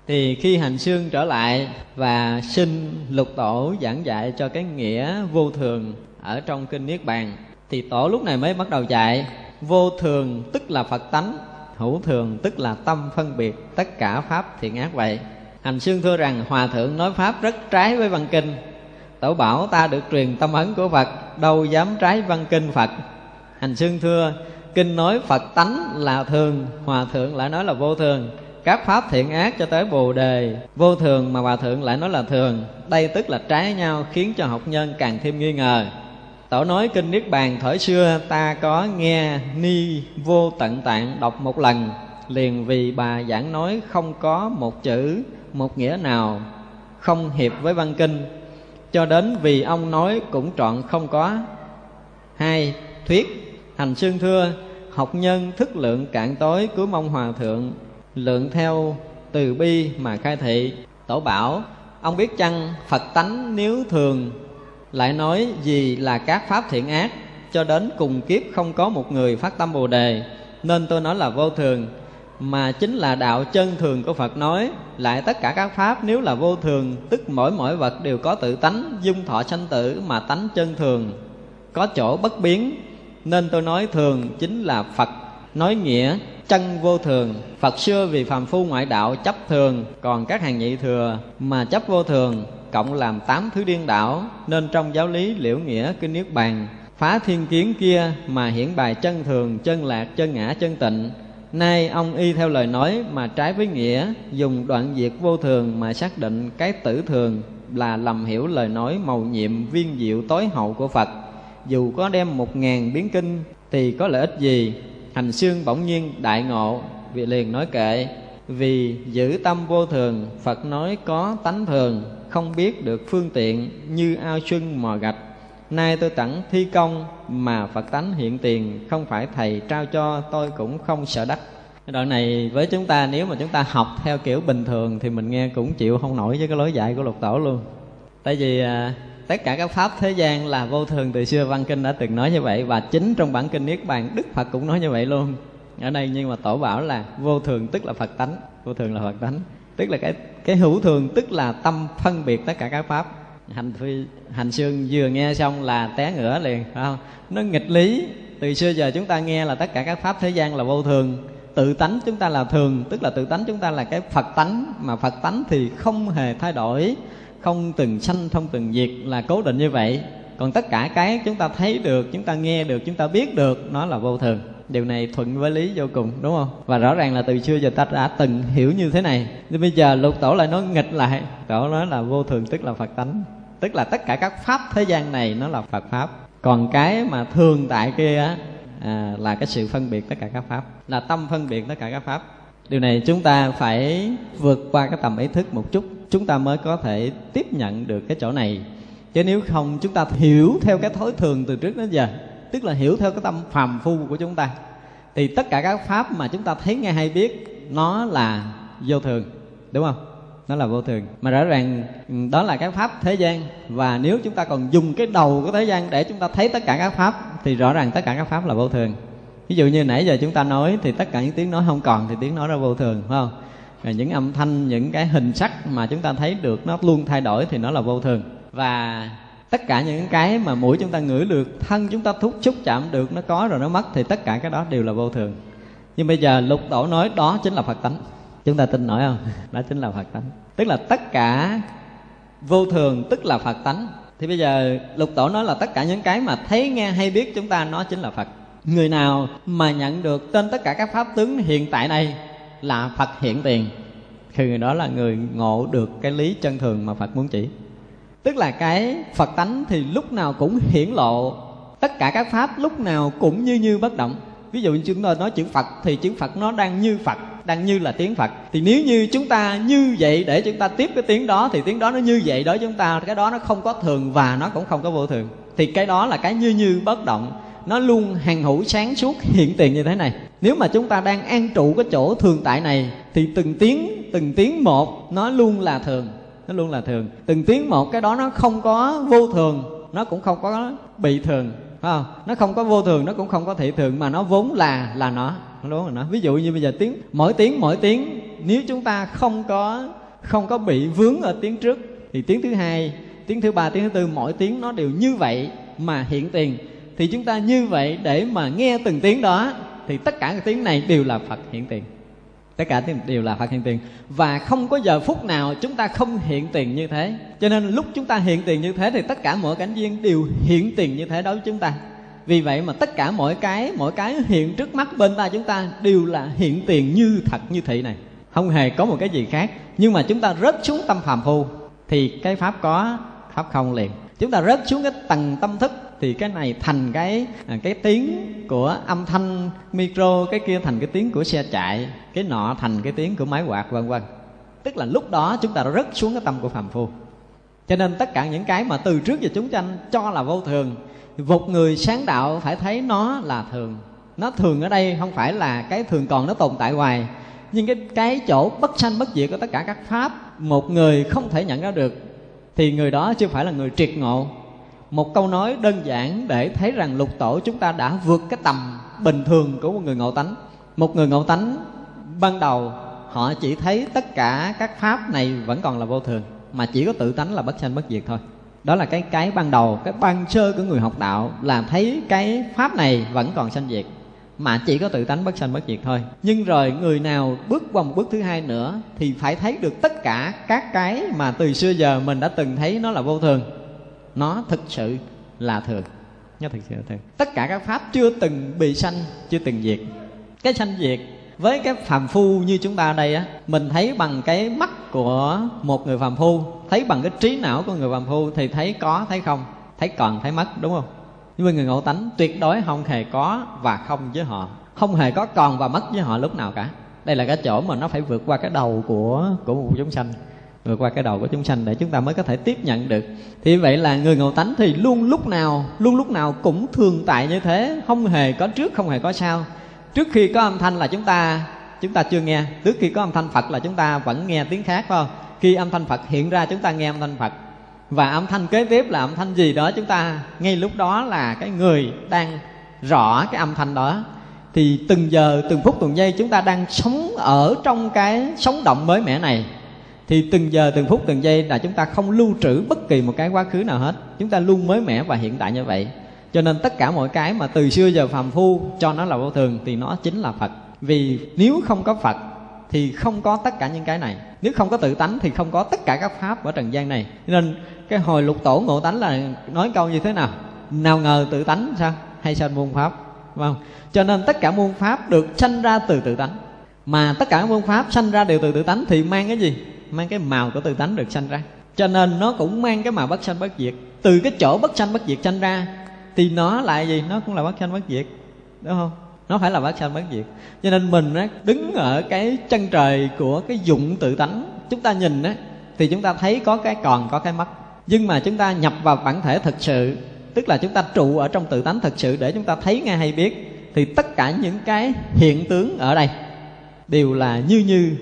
Thì khi Hành Xương trở lại và xin Lục Tổ giảng dạy cho cái nghĩa vô thường ở trong kinh Niết Bàn, thì Tổ lúc này mới bắt đầu dạy vô thường tức là Phật tánh, hữu thường tức là tâm phân biệt tất cả pháp thiện ác vậy. Hành Xương thưa rằng Hòa Thượng nói pháp rất trái với văn kinh. Tổ bảo ta được truyền tâm ấn của Phật, đâu dám trái văn kinh Phật. Hành Xương thưa kinh nói Phật tánh là thường, Hòa Thượng lại nói là vô thường. Các pháp thiện ác cho tới Bồ Đề vô thường mà Hòa Thượng lại nói là thường, đây tức là trái nhau, khiến cho học nhân càng thêm nghi ngờ. Tổ nói kinh Niết Bàn thời xưa ta có nghe Ni Vô Tận Tạng đọc một lần, liền vì bà giảng nói không có một chữ một nghĩa nào không hiệp với văn kinh, cho đến vì ông nói cũng trọn không có hai thuyết. Hành Xương thưa học nhân thức lượng cạn tối, cứ mong Hòa Thượng lượng theo từ bi mà khai thị. Tổ bảo ông biết chăng Phật tánh nếu thường, lại nói gì là các pháp thiện ác, cho đến cùng kiếp không có một người phát tâm Bồ Đề, nên tôi nói là vô thường. Mà chính là đạo chân thường của Phật nói. Lại tất cả các pháp nếu là vô thường, tức mỗi vật đều có tự tánh, dung thọ sanh tử, mà tánh chân thường có chỗ bất biến, nên tôi nói thường chính là Phật. Nói nghĩa chân vô thường, Phật xưa vì phàm phu ngoại đạo chấp thường, còn các hàng nhị thừa mà chấp vô thường, cộng làm 8 thứ điên đảo. Nên trong giáo lý Liễu Nghĩa kinh Niết Bàn phá thiên kiến kia mà hiển bài chân thường, chân lạc, chân ngã, chân tịnh. Nay ông y theo lời nói mà trái với nghĩa, dùng đoạn diệt vô thường mà xác định cái tử thường, là lầm hiểu lời nói mầu nhiệm viên diệu tối hậu của Phật. Dù có đem 1000 biến kinh thì có lợi ích gì? Hành Xương bỗng nhiên đại ngộ, vì liền nói kệ: vì giữ tâm vô thường, Phật nói có tánh thường, không biết được phương tiện, như ao xuân mò gạch. Nay tôi tặng thi công mà Phật tánh hiện tiền, không phải thầy trao cho tôi cũng không sợ đắc. Cái đoạn này với chúng ta, nếu mà chúng ta học theo kiểu bình thường thì mình nghe cũng chịu không nổi với cái lối dạy của Lục Tổ luôn. Tại vì tất cả các pháp thế gian là vô thường, từ xưa văn kinh đã từng nói như vậy, và chính trong bản kinh Niết Bàn Đức Phật cũng nói như vậy luôn ở đây. Nhưng mà Tổ bảo là vô thường tức là Phật tánh, vô thường là Phật tánh, tức là cái hữu thường, tức là tâm phân biệt tất cả các pháp. Hành Xương vừa nghe xong là té ngửa liền, phải không? Nó nghịch lý. Từ xưa giờ chúng ta nghe là tất cả các pháp thế gian là vô thường, tự tánh chúng ta là thường, tức là tự tánh chúng ta là cái Phật tánh, mà Phật tánh thì không hề thay đổi, không từng sanh không từng diệt, là cố định như vậy. Còn tất cả cái chúng ta thấy được, chúng ta nghe được, chúng ta biết được, nó là vô thường. Điều này thuận với lý vô cùng, đúng không? Và rõ ràng là từ xưa giờ ta đã từng hiểu như thế này. Nhưng bây giờ Lục Tổ lại nói nghịch lại. Tổ nói là vô thường tức là Phật tánh, tức là tất cả các pháp thế gian này nó là Phật pháp. Còn cái mà thường tại kia á, là cái sự phân biệt tất cả các pháp, là tâm phân biệt tất cả các pháp. Điều này chúng ta phải vượt qua cái tầm ý thức một chút, chúng ta mới có thể tiếp nhận được cái chỗ này. Chứ nếu không chúng ta hiểu theo cái thói thường từ trước đến giờ, tức là hiểu theo cái tâm phàm phu của chúng ta, thì tất cả các pháp mà chúng ta thấy nghe hay biết nó là vô thường, đúng không? Nó là vô thường. Mà rõ ràng đó là các pháp thế gian. Và nếu chúng ta còn dùng cái đầu của thế gian để chúng ta thấy tất cả các pháp, thì rõ ràng tất cả các pháp là vô thường. Ví dụ như nãy giờ chúng ta nói thì tất cả những tiếng nói không còn thì tiếng nói nó vô thường, phải không? Rồi những âm thanh, những cái hình sắc mà chúng ta thấy được nó luôn thay đổi thì nó là vô thường. Và tất cả những cái mà mũi chúng ta ngửi được, thân chúng ta thúc xúc chạm được, nó có rồi nó mất, thì tất cả cái đó đều là vô thường. Nhưng bây giờ Lục Tổ nói đó chính là Phật tánh. Chúng ta tin nổi không? Đó chính là Phật tánh. Tức là tất cả vô thường tức là Phật tánh. Thì bây giờ Lục Tổ nói là tất cả những cái mà thấy nghe hay biết chúng ta, nó chính là Phật. Người nào mà nhận được tên tất cả các pháp tướng hiện tại này là Phật hiện tiền, thì người đó là người ngộ được cái lý chân thường mà Phật muốn chỉ. Tức là cái Phật tánh thì lúc nào cũng hiển lộ, tất cả các pháp lúc nào cũng như bất động. Ví dụ như chúng ta nói chữ Phật thì chữ Phật nó đang như Phật, đang như là tiếng Phật. Thì nếu như chúng ta như vậy để chúng ta tiếp cái tiếng đó, thì tiếng đó nó như vậy đối với chúng ta, cái đó nó không có thường và nó cũng không có vô thường. Thì cái đó là cái như bất động, nó luôn hằng hữu sáng suốt hiện tiền như thế này. Nếu mà chúng ta đang an trụ cái chỗ thường tại này thì từng tiếng một nó luôn là thường, nó luôn là thường. Từng tiếng một cái đó nó không có vô thường, nó cũng không có bị thường, phải không? Nó không có vô thường, nó cũng không có thị thường, mà nó vốn là nó. Ví dụ như bây giờ mỗi tiếng nếu chúng ta không có bị vướng ở tiếng trước, thì tiếng thứ hai, tiếng thứ ba, tiếng thứ tư, mỗi tiếng nó đều như vậy mà hiện tiền. Thì chúng ta như vậy để mà nghe từng tiếng đó, thì tất cả các tiếng này đều là Phật hiện tiền. Tất cả đều là Phật hiện tiền. Và không có giờ phút nào chúng ta không hiện tiền như thế. Cho nên lúc chúng ta hiện tiền như thế thì tất cả mọi cảnh viên đều hiện tiền như thế đối với chúng ta. Vì vậy mà tất cả mỗi cái hiện trước mắt bên ta chúng ta đều là hiện tiền như thật như thị này, không hề có một cái gì khác. Nhưng mà chúng ta rớt xuống tâm phàm phu thì cái pháp có, pháp không liền. Chúng ta rớt xuống cái tầng tâm thức thì cái này thành cái tiếng của âm thanh micro, cái kia thành cái tiếng của xe chạy, cái nọ thành cái tiếng của máy quạt, vân vân. Tức là lúc đó chúng ta đã rớt xuống cái tâm của phàm phu. Cho nên tất cả những cái mà từ trước giờ chúng sanh cho là vô thường, một người sáng đạo phải thấy nó là thường. Nó thường ở đây không phải là cái thường còn nó tồn tại hoài, nhưng cái chỗ bất sanh bất diệt của tất cả các pháp, một người không thể nhận ra được thì người đó chưa phải là người triệt ngộ. Một câu nói đơn giản để thấy rằng lục tổ chúng ta đã vượt cái tầm bình thường của một người ngộ tánh. Một người ngộ tánh ban đầu họ chỉ thấy tất cả các pháp này vẫn còn là vô thường, mà chỉ có tự tánh là bất sanh bất diệt thôi. Đó là cái ban đầu, cái ban sơ của người học đạo, là thấy cái pháp này vẫn còn sanh diệt, mà chỉ có tự tánh bất sanh bất diệt thôi. Nhưng rồi người nào bước qua một bước thứ hai nữa thì phải thấy được tất cả các cái mà từ xưa giờ mình đã từng thấy nó là vô thường, nó thực sự là thường. Nó thực sự là thường. Tất cả các pháp chưa từng bị sanh, chưa từng diệt. Cái sanh diệt với cái phàm phu như chúng ta đây á, mình thấy bằng cái mắt của một người phàm phu, thấy bằng cái trí não của người phàm phu thì thấy có, thấy không, thấy còn, thấy mất, đúng không? Nhưng mà người ngộ tánh tuyệt đối không hề có và không với họ, không hề có còn và mất với họ lúc nào cả. Đây là cái chỗ mà nó phải vượt qua cái đầu của một chúng sanh, vượt qua cái đầu của chúng sanh để chúng ta mới có thể tiếp nhận được. Thì vậy là người ngộ tánh thì luôn lúc nào cũng thường tại như thế, không hề có trước, không hề có sau. Trước khi có âm thanh là chúng ta chưa nghe. Trước khi có âm thanh Phật là chúng ta vẫn nghe tiếng khác, phải không? Khi âm thanh Phật hiện ra chúng ta nghe âm thanh Phật. Và âm thanh kế tiếp là âm thanh gì đó chúng ta ngay lúc đó là cái người đang rõ cái âm thanh đó. Thì từng giờ, từng phút, từng giây chúng ta đang sống ở trong cái sống động mới mẻ này. Thì từng giờ, từng phút, từng giây là chúng ta không lưu trữ bất kỳ một cái quá khứ nào hết. Chúng ta luôn mới mẻ và hiện tại như vậy. Cho nên tất cả mọi cái mà từ xưa giờ phàm phu cho nó là vô thường thì nó chính là Phật. Vì nếu không có Phật thì không có tất cả những cái này. Nếu không có tự tánh thì không có tất cả các pháp ở trần gian này. Nên cái hồi lục tổ ngộ tánh là nói câu như thế nào? Nào ngờ tự tánh sao? Hay sanh muôn pháp, phải không? Cho nên tất cả muôn pháp được sanh ra từ tự tánh. Mà tất cả muôn pháp sanh ra đều từ tự tánh thì mang cái gì? Mang cái màu của tự tánh được sanh ra. Cho nên nó cũng mang cái màu bất sanh bất diệt. Từ cái chỗ bất sanh bất diệt sanh ra thì nó lại gì? Nó cũng là bất sanh bất diệt, đúng không? Nó phải là bất sanh bất diệt. Cho nên mình đứng ở cái chân trời của cái dụng tự tánh, chúng ta nhìn thì chúng ta thấy có cái còn, có cái mất. Nhưng mà chúng ta nhập vào bản thể thực sự, tức là chúng ta trụ ở trong tự tánh thực sự để chúng ta thấy, nghe hay biết, thì tất cả những cái hiện tướng ở đây đều là như.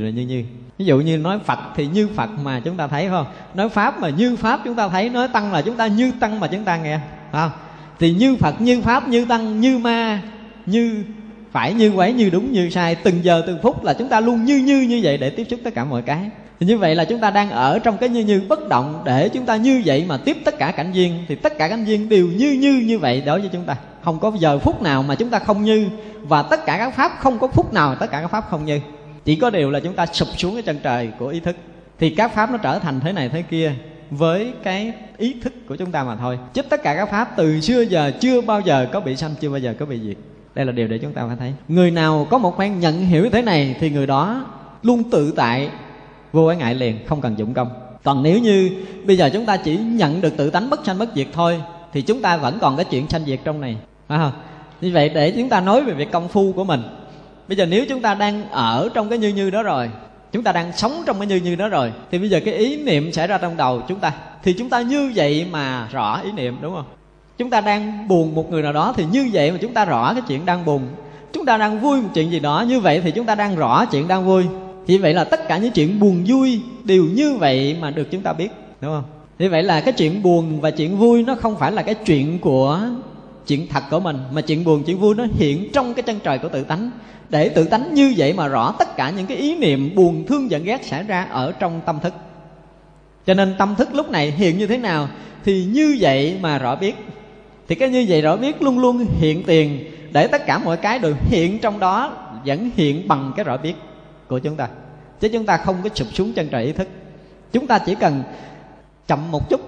Ví dụ như nói Phật thì như Phật mà chúng ta thấy, phải không? Nói Pháp mà như Pháp chúng ta thấy. Nói Tăng là chúng ta như Tăng mà chúng ta nghe, phải không? Thì như Phật, như Pháp, như Tăng, như ma, như phải, như quấy, như đúng, như sai. Từng giờ từng phút là chúng ta luôn như vậy để tiếp xúc tất cả mọi cái. Thì như vậy là chúng ta đang ở trong cái như bất động để chúng ta như vậy mà tiếp tất cả cảnh viên. Thì tất cả cảnh viên đều như vậy đối với chúng ta. Không có giờ phút nào mà chúng ta không như. Và tất cả các pháp không có phút nào tất cả các pháp không như. Chỉ có điều là chúng ta sụp xuống cái chân trời của ý thức. Thì các pháp nó trở thành thế này thế kia với cái ý thức của chúng ta mà thôi. Chứ tất cả các pháp từ xưa giờ chưa bao giờ có bị sanh, chưa bao giờ có bị diệt. Đây là điều để chúng ta phải thấy. Người nào có một khoan nhận hiểu thế này thì người đó luôn tự tại, vô ái ngại liền, không cần dụng công. Còn nếu như bây giờ chúng ta chỉ nhận được tự tánh bất sanh bất diệt thôi thì chúng ta vẫn còn cái chuyện sanh diệt trong này, phải không? Như vậy để chúng ta nói về việc công phu của mình. Bây giờ nếu chúng ta đang ở trong cái như đó rồi, chúng ta đang sống trong cái như đó rồi, thì bây giờ cái ý niệm xảy ra trong đầu chúng ta, thì chúng ta như vậy mà rõ ý niệm, đúng không? Chúng ta đang buồn một người nào đó thì như vậy mà chúng ta rõ cái chuyện đang buồn. Chúng ta đang vui một chuyện gì đó, như vậy thì chúng ta đang rõ chuyện đang vui. Thì vậy là tất cả những chuyện buồn vui đều như vậy mà được chúng ta biết, đúng không? Thì vậy là cái chuyện buồn và chuyện vui nó không phải là cái chuyện của chuyện thật của mình, mà chuyện buồn chuyện vui nó hiện trong cái chân trời của tự tánh, để tự tánh như vậy mà rõ tất cả những cái ý niệm buồn thương giận ghét xảy ra ở trong tâm thức. Cho nên tâm thức lúc này hiện như thế nào thì như vậy mà rõ biết. Thì cái như vậy rõ biết luôn luôn hiện tiền, để tất cả mọi cái đều hiện trong đó, vẫn hiện bằng cái rõ biết của chúng ta. Chứ chúng ta không có sụp xuống chân trời ý thức. Chúng ta chỉ cần chậm một chút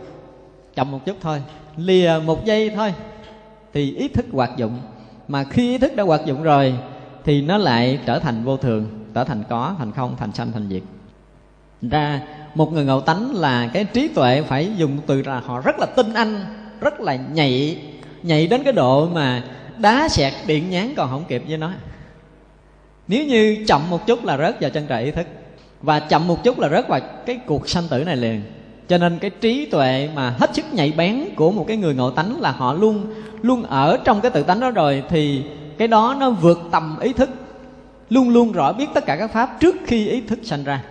thôi, lìa một giây thôi, thì ý thức hoạt dụng. Mà khi ý thức đã hoạt dụng rồi thì nó lại trở thành vô thường, trở thành có, thành không, thành sanh, thành diệt. Ra một người ngộ tánh là cái trí tuệ phải dùng từ là họ rất là tinh anh, rất là nhạy đến cái độ mà đá xẹt điện nhán còn không kịp với nó. Nếu như chậm một chút là rớt vào chân trời ý thức, và chậm một chút là rớt vào cái cuộc sanh tử này liền. Cho nên cái trí tuệ mà hết sức nhạy bén của một cái người ngộ tánh là họ luôn ở trong cái tự tánh đó rồi, thì cái đó nó vượt tầm ý thức, luôn luôn rõ biết tất cả các pháp trước khi ý thức sanh ra.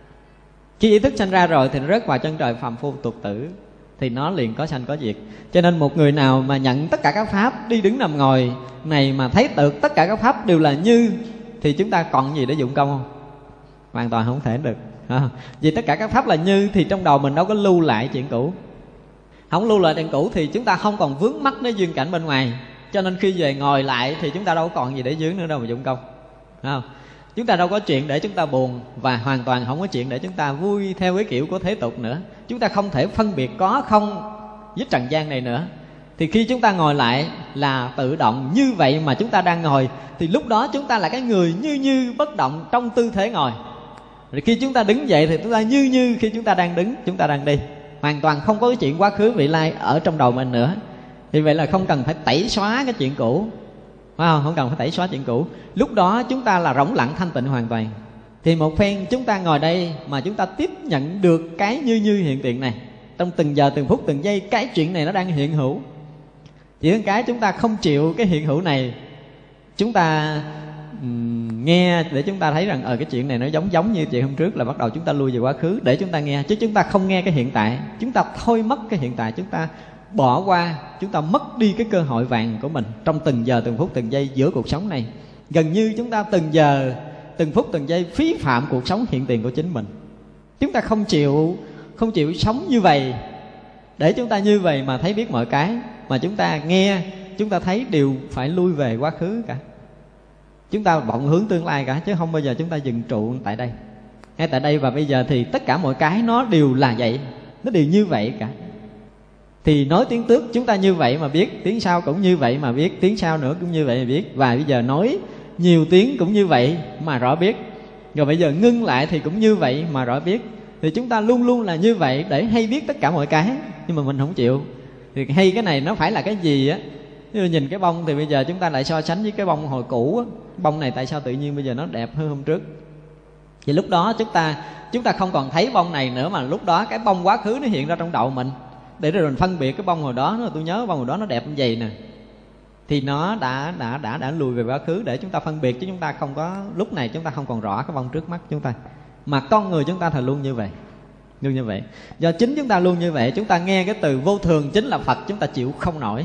Khi ý thức sanh ra rồi thì nó rớt vào chân trời phàm phu tục tử, thì nó liền có sanh có diệt. Cho nên một người nào mà nhận tất cả các pháp đi đứng nằm ngồi này mà thấy được tất cả các pháp đều là như, thì chúng ta còn gì để dụng công không? Hoàn toàn không thể được. Vì tất cả các pháp là như thì trong đầu mình đâu có lưu lại chuyện cũ. Không lưu lại chuyện cũ thì chúng ta không còn vướng mắc đến duyên cảnh bên ngoài. Cho nên khi về ngồi lại thì chúng ta đâu còn gì để dướng nữa đâu mà dụng công, không? Chúng ta đâu có chuyện để chúng ta buồn, và hoàn toàn không có chuyện để chúng ta vui theo cái kiểu của thế tục nữa. Chúng ta không thể phân biệt có không với trần gian này nữa. Thì khi chúng ta ngồi lại là tự động như vậy mà chúng ta đang ngồi, thì lúc đó chúng ta là cái người như bất động trong tư thế ngồi. Rồi khi chúng ta đứng dậy thì chúng ta như khi chúng ta đang đứng, chúng ta đang đi. Hoàn toàn không có cái chuyện quá khứ vị lai ở trong đầu mình nữa. Thì vậy là không cần phải tẩy xóa cái chuyện cũ, phải không? Không cần phải tẩy xóa chuyện cũ. Lúc đó chúng ta là rỗng lặng thanh tịnh hoàn toàn. Thì một phen chúng ta ngồi đây mà chúng ta tiếp nhận được cái như hiện tiền này. Trong từng giờ, từng phút, từng giây, cái chuyện này nó đang hiện hữu. Chỉ có cái chúng ta không chịu cái hiện hữu này, chúng ta nghe để chúng ta thấy rằng cái chuyện này nó giống như chuyện hôm trước, là bắt đầu chúng ta lui về quá khứ để chúng ta nghe. Chứ chúng ta không nghe cái hiện tại, chúng ta thôi mất cái hiện tại, chúng ta bỏ qua, chúng ta mất đi cái cơ hội vàng của mình trong từng giờ, từng phút, từng giây giữa cuộc sống này. Gần như chúng ta từng giờ, từng phút, từng giây phí phạm cuộc sống hiện tiền của chính mình. Chúng ta không chịu sống như vậy, để chúng ta như vậy mà thấy biết mọi cái, mà chúng ta nghe, chúng ta thấy đều phải lui về quá khứ cả. Chúng ta vọng hướng tương lai cả, chứ không bao giờ chúng ta dừng trụ tại đây. Ngay tại đây và bây giờ thì tất cả mọi cái nó đều là vậy, nó đều như vậy cả. Thì nói tiếng trước chúng ta như vậy mà biết, tiếng sau cũng như vậy mà biết, tiếng sau nữa cũng như vậy mà biết. Và bây giờ nói nhiều tiếng cũng như vậy mà rõ biết. Rồi bây giờ ngưng lại thì cũng như vậy mà rõ biết. Thì chúng ta luôn luôn là như vậy để hay biết tất cả mọi cái, nhưng mà mình không chịu. Thì hay cái này nó phải là cái gì á? Như nhìn cái bông thì bây giờ chúng ta lại so sánh với cái bông hồi cũ á. Bông này tại sao tự nhiên bây giờ nó đẹp hơn hôm trước? Thì lúc đó chúng ta không còn thấy bông này nữa, mà lúc đó cái bông quá khứ nó hiện ra trong đầu mình, để rồi mình phân biệt cái bông hồi đó. Tôi nhớ bông hồi đó nó đẹp như vậy nè, thì nó đã lùi về quá khứ để chúng ta phân biệt. Chứ chúng ta không có, lúc này chúng ta không còn rõ cái bông trước mắt chúng ta. Mà con người chúng ta thì luôn như vậy, luôn như vậy. Do chính chúng ta luôn như vậy, chúng ta nghe cái từ vô thường chính là Phật, chúng ta chịu không nổi.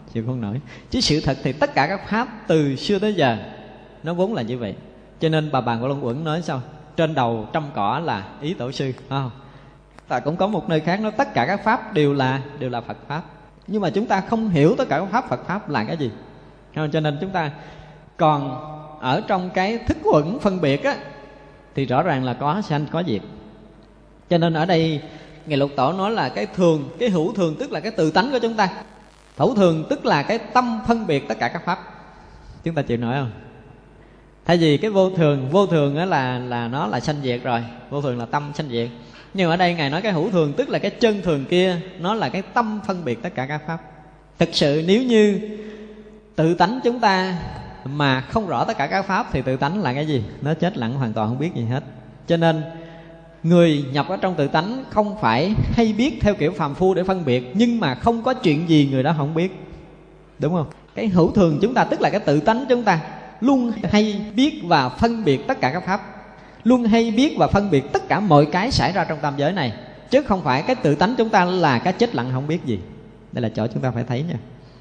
Chứ sự thật thì tất cả các pháp từ xưa tới giờ nó vốn là như vậy. Cho nên bà Bàn Của Long Uẩn nói sao? Trên đầu trăm cỏ là ý tổ sư, không? Ta cũng có một nơi khác nói tất cả các pháp đều là Phật pháp. Nhưng mà chúng ta không hiểu tất cả các pháp Phật pháp là cái gì, không? Cho nên chúng ta còn ở trong cái thức uẩn phân biệt á, thì rõ ràng là có sanh có diệt. Cho nên ở đây Ngài Lục Tổ nói là cái thường, cái hữu thường tức là cái tự tánh của chúng ta. Hữu thường tức là cái tâm phân biệt tất cả các pháp. Chúng ta chịu nổi không? Thay vì cái vô thường á là nó là sanh diệt rồi, vô thường là tâm sanh diệt. Nhưng ở đây Ngài nói cái hữu thường tức là cái chân thường kia, nó là cái tâm phân biệt tất cả các pháp. Thực sự nếu như tự tánh chúng ta mà không rõ tất cả các pháp thì tự tánh là cái gì? Nó chết lặng hoàn toàn không biết gì hết. Cho nên người nhập ở trong tự tánh không phải hay biết theo kiểu phàm phu để phân biệt, nhưng mà không có chuyện gì người đó không biết, đúng không? Cái hữu thường chúng ta tức là cái tự tánh chúng ta luôn hay biết và phân biệt tất cả các pháp, luôn hay biết và phân biệt tất cả mọi cái xảy ra trong tam giới này, chứ không phải cái tự tánh chúng ta là cái chết lặng không biết gì. Đây là chỗ chúng ta phải thấy nha.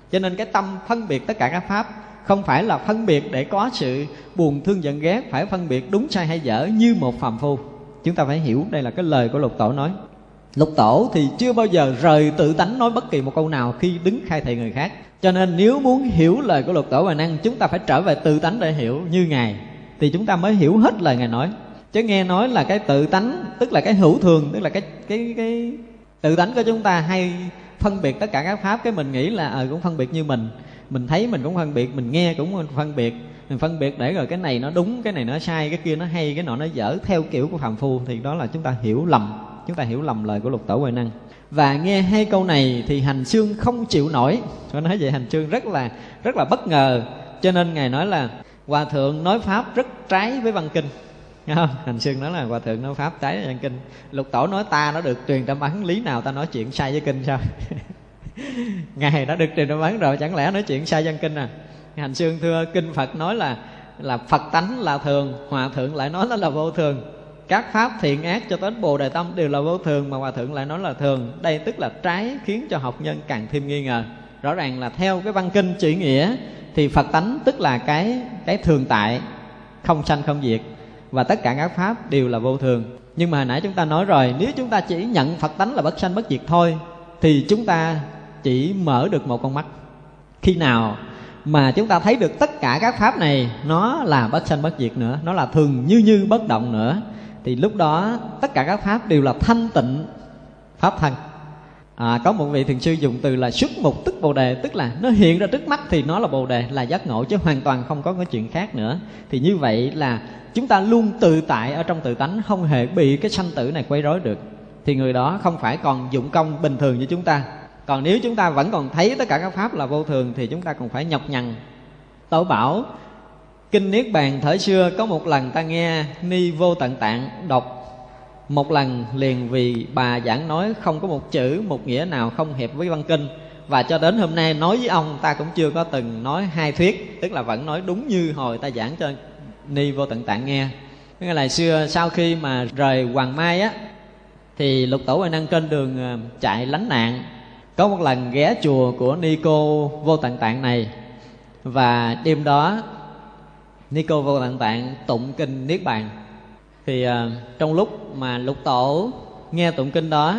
Cho nên cái tâm phân biệt tất cả các pháp không phải là phân biệt để có sự buồn thương giận ghét, phải phân biệt đúng sai hay dở như một phàm phu. Chúng ta phải hiểu đây là cái lời của Lục Tổ nói. Lục Tổ thì chưa bao giờ rời tự tánh nói bất kỳ một câu nào khi đứng khai thị người khác. Cho nên nếu muốn hiểu lời của Lục Tổ Huệ Năng, chúng ta phải trở về tự tánh để hiểu như Ngài, thì chúng ta mới hiểu hết lời Ngài nói. Chứ nghe nói là cái tự tánh, tức là cái hữu thường, tức là cái tự tánh của chúng ta hay phân biệt tất cả các pháp, cái mình nghĩ là cũng phân biệt như mình thấy mình cũng phân biệt, mình nghe cũng phân biệt, mình phân biệt để rồi cái này nó đúng, cái này nó sai, cái kia nó hay, cái nọ nó dở theo kiểu của phàm phu, thì đó là chúng ta hiểu lầm. Chúng ta hiểu lầm lời của Lục Tổ Huệ Năng. Và nghe hai câu này thì Hành Xương không chịu nổi. Tôi nói vậy Hành Xương rất là bất ngờ. Cho nên Ngài nói là Hòa Thượng nói pháp rất trái với văn kinh. Nghe không? Hành Xương nói là Hòa Thượng nói pháp trái với văn kinh. Lục Tổ nói ta nó được truyền trong ấn, lý nào ta nói chuyện sai với kinh sao? Ngài đã được truyền trong ấn rồi, chẳng lẽ nói chuyện sai văn kinh à? Hành Xương thưa, kinh Phật nói là Phật tánh là thường, Hòa Thượng lại nói là vô thường. Các pháp thiện ác cho đến Bồ Đề Tâm đều là vô thường, mà Hòa Thượng lại nói là thường. Đây tức là trái, khiến cho học nhân càng thêm nghi ngờ. Rõ ràng là theo cái văn kinh chỉ nghĩa thì Phật tánh tức là cái thường tại, không sanh không diệt, và tất cả các pháp đều là vô thường. Nhưng mà hồi nãy chúng ta nói rồi, nếu chúng ta chỉ nhận Phật tánh là bất sanh bất diệt thôi thì chúng ta chỉ mở được một con mắt. Khi nào mà chúng ta thấy được tất cả các pháp này nó là bất sanh bất diệt nữa, nó là thường như bất động nữa, thì lúc đó tất cả các pháp đều là thanh tịnh pháp thân. Có một vị thiền sư dùng từ là xuất mục tức Bồ Đề, tức là nó hiện ra trước mắt thì nó là Bồ Đề, là giác ngộ, chứ hoàn toàn không có cái chuyện khác nữa. Thì như vậy là chúng ta luôn tự tại ở trong tự tánh, không hề bị cái sanh tử này quấy rối được. Thì người đó không phải còn dụng công bình thường như chúng ta. Còn nếu chúng ta vẫn còn thấy tất cả các pháp là vô thường thì chúng ta còn phải nhọc nhằn. Tổ bảo Kinh Niết Bàn thời xưa có một lần ta nghe Ni Vô Tận Tạng đọc một lần liền, vì bà giảng nói không có một chữ một nghĩa nào không hợp với văn kinh. Và cho đến hôm nay nói với ông, ta cũng chưa có từng nói hai thuyết, tức là vẫn nói đúng như hồi ta giảng cho Ni Vô Tận Tạng nghe. Cái ngày xưa sau khi mà rời Hoàng Mai á, thì Lục Tổ Huệ Năng trên đường chạy lánh nạn có một lần ghé chùa của Ni Cô Vô Tận Tạng này. Và đêm đó Ni Cô Vô Tận Tạng tụng kinh Niết Bàn. Thì trong lúc mà Lục Tổ nghe tụng kinh đó,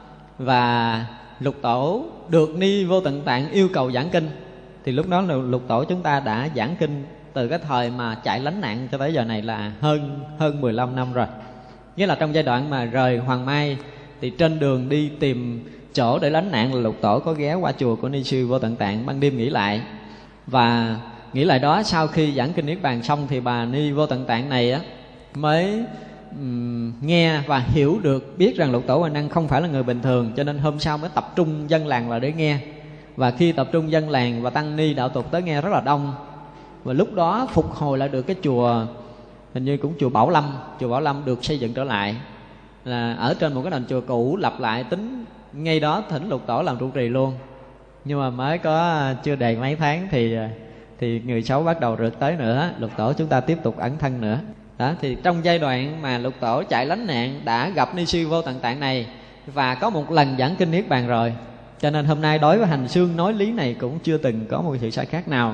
và Lục Tổ được Ni Vô Tận Tạng yêu cầu giảng kinh, thì lúc đó Lục Tổ chúng ta đã giảng kinh từ cái thời mà chạy lánh nạn cho tới giờ này là hơn 15 năm rồi. Nghĩa là trong giai đoạn mà rời Hoàng Mai thì trên đường đi tìm chỗ để lánh nạn là Lục Tổ có ghé qua chùa của Ni Sư Vô Tận Tạng ban đêm nghỉ lại. Và nghỉ lại đó, sau khi giảng kinh Niết Bàn xong thì bà Ni Vô Tận Tạng này á mới nghe và hiểu được, biết rằng Lục Tổ Huệ Năng không phải là người bình thường, cho nên hôm sau mới tập trung dân làng vào để nghe. Và khi tập trung dân làng và tăng ni đạo tục tới nghe rất là đông, và lúc đó phục hồi lại được cái chùa, hình như cũng chùa Bảo Lâm. Chùa Bảo Lâm được xây dựng trở lại, là ở trên một cái nền chùa cũ lập lại, tính ngay đó thỉnh Lục Tổ làm trụ trì luôn. Nhưng mà mới có chưa đầy mấy tháng thì người xấu bắt đầu rượt tới nữa, Lục Tổ chúng ta tiếp tục ẩn thân nữa. Đó, thì trong giai đoạn mà Lục Tổ chạy lánh nạn đã gặp Ni Sư Vô Tận Tạng này và có một lần giảng kinh Niết Bàn rồi. Cho nên hôm nay đối với Hành Xương nói lý này cũng chưa từng có một sự sai khác nào.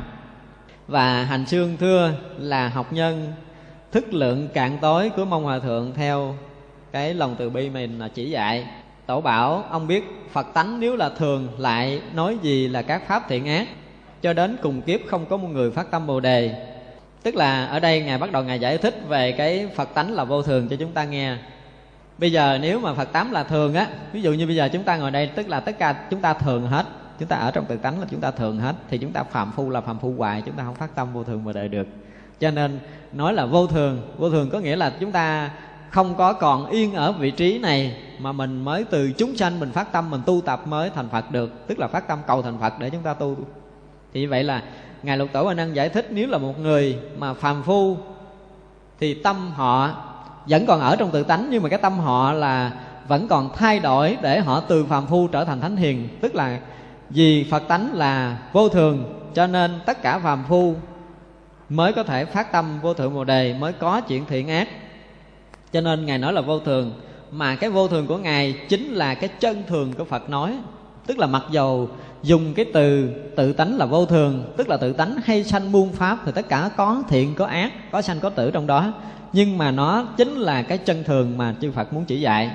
Và Hành Xương thưa là học nhân thức lượng cạn tối của Mông Hòa Thượng theo cái lòng từ bi mình là chỉ dạy. Tổ bảo ông biết Phật tánh nếu là thường lại nói gì là các pháp thiện ác, cho đến cùng kiếp không có một người phát tâm Bồ Đề. Tức là ở đây Ngài bắt đầu Ngài giải thích về cái Phật tánh là vô thường cho chúng ta nghe. Bây giờ nếu mà Phật tánh là thường á, ví dụ như bây giờ chúng ta ngồi đây, tức là tất cả chúng ta thường hết, chúng ta ở trong tự tánh là chúng ta thường hết, thì chúng ta phàm phu là phàm phu hoài, chúng ta không phát tâm vô thường Bồ Đề được. Cho nên nói là vô thường có nghĩa là chúng ta không có còn yên ở vị trí này, mà mình mới từ chúng sanh mình phát tâm, mình tu tập mới thành Phật được, tức là phát tâm cầu thành Phật để chúng ta tu. Thì như vậy là Ngài Lục Tổ Huệ Năng giải thích, nếu là một người mà phàm phu thì tâm họ vẫn còn ở trong tự tánh, nhưng mà cái tâm họ là vẫn còn thay đổi để họ từ phàm phu trở thành thánh hiền. Tức là vì Phật tánh là vô thường, cho nên tất cả phàm phu mới có thể phát tâm vô thượng Bồ Đề, mới có chuyện thiện ác. Cho nên Ngài nói là vô thường. Mà cái vô thường của Ngài chính là cái chân thường của Phật nói. Tức là mặc dầu dùng cái từ tự tánh là vô thường, tức là tự tánh hay sanh muôn pháp, thì tất cả có thiện có ác, có sanh có tử trong đó, nhưng mà nó chính là cái chân thường mà chư Phật muốn chỉ dạy.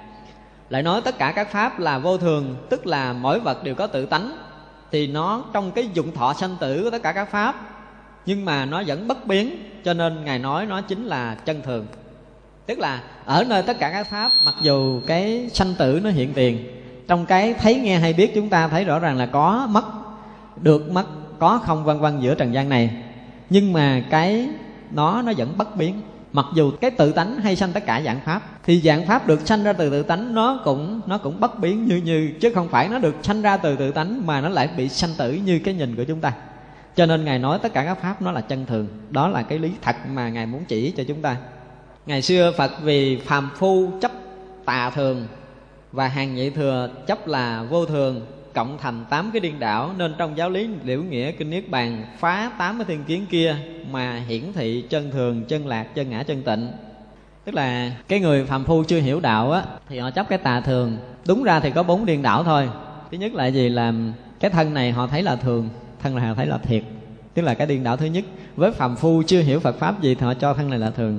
Lại nói tất cả các pháp là vô thường, tức là mỗi vật đều có tự tánh, thì nó trong cái dụng thọ sanh tử của tất cả các pháp, nhưng mà nó vẫn bất biến, cho nên Ngài nói nó chính là chân thường. Tức là ở nơi tất cả các pháp, mặc dù cái sanh tử nó hiện tiền, trong cái thấy nghe hay biết chúng ta thấy rõ ràng là có mất, được mất, có không vân vân giữa trần gian này, nhưng mà cái nó vẫn bất biến. Mặc dù cái tự tánh hay sanh tất cả dạng pháp, thì dạng pháp được sanh ra từ tự tánh nó cũng bất biến như chứ không phải nó được sanh ra từ tự tánh mà nó lại bị sanh tử như cái nhìn của chúng ta. Cho nên Ngài nói tất cả các pháp nó là chân thường. Đó là cái lý thật mà Ngài muốn chỉ cho chúng ta. Ngày xưa Phật vì phàm phu chấp tà thường và hàng nhị thừa chấp là vô thường, cộng thành 8 cái điên đảo, nên trong giáo lý Liễu Nghĩa Kinh Niết Bàn phá 8 cái thiên kiến kia mà hiển thị chân thường, chân lạc, chân ngã, chân tịnh. Tức là cái người phàm phu chưa hiểu đạo á, thì họ chấp cái tà thường. Đúng ra thì có 4 điên đảo thôi. Thứ nhất là gì? Là cái thân này họ thấy là thường, thân này họ thấy là thiệt. Tức là cái điên đảo thứ nhất. Với phàm phu chưa hiểu Phật Pháp gì thì họ cho thân này là thường.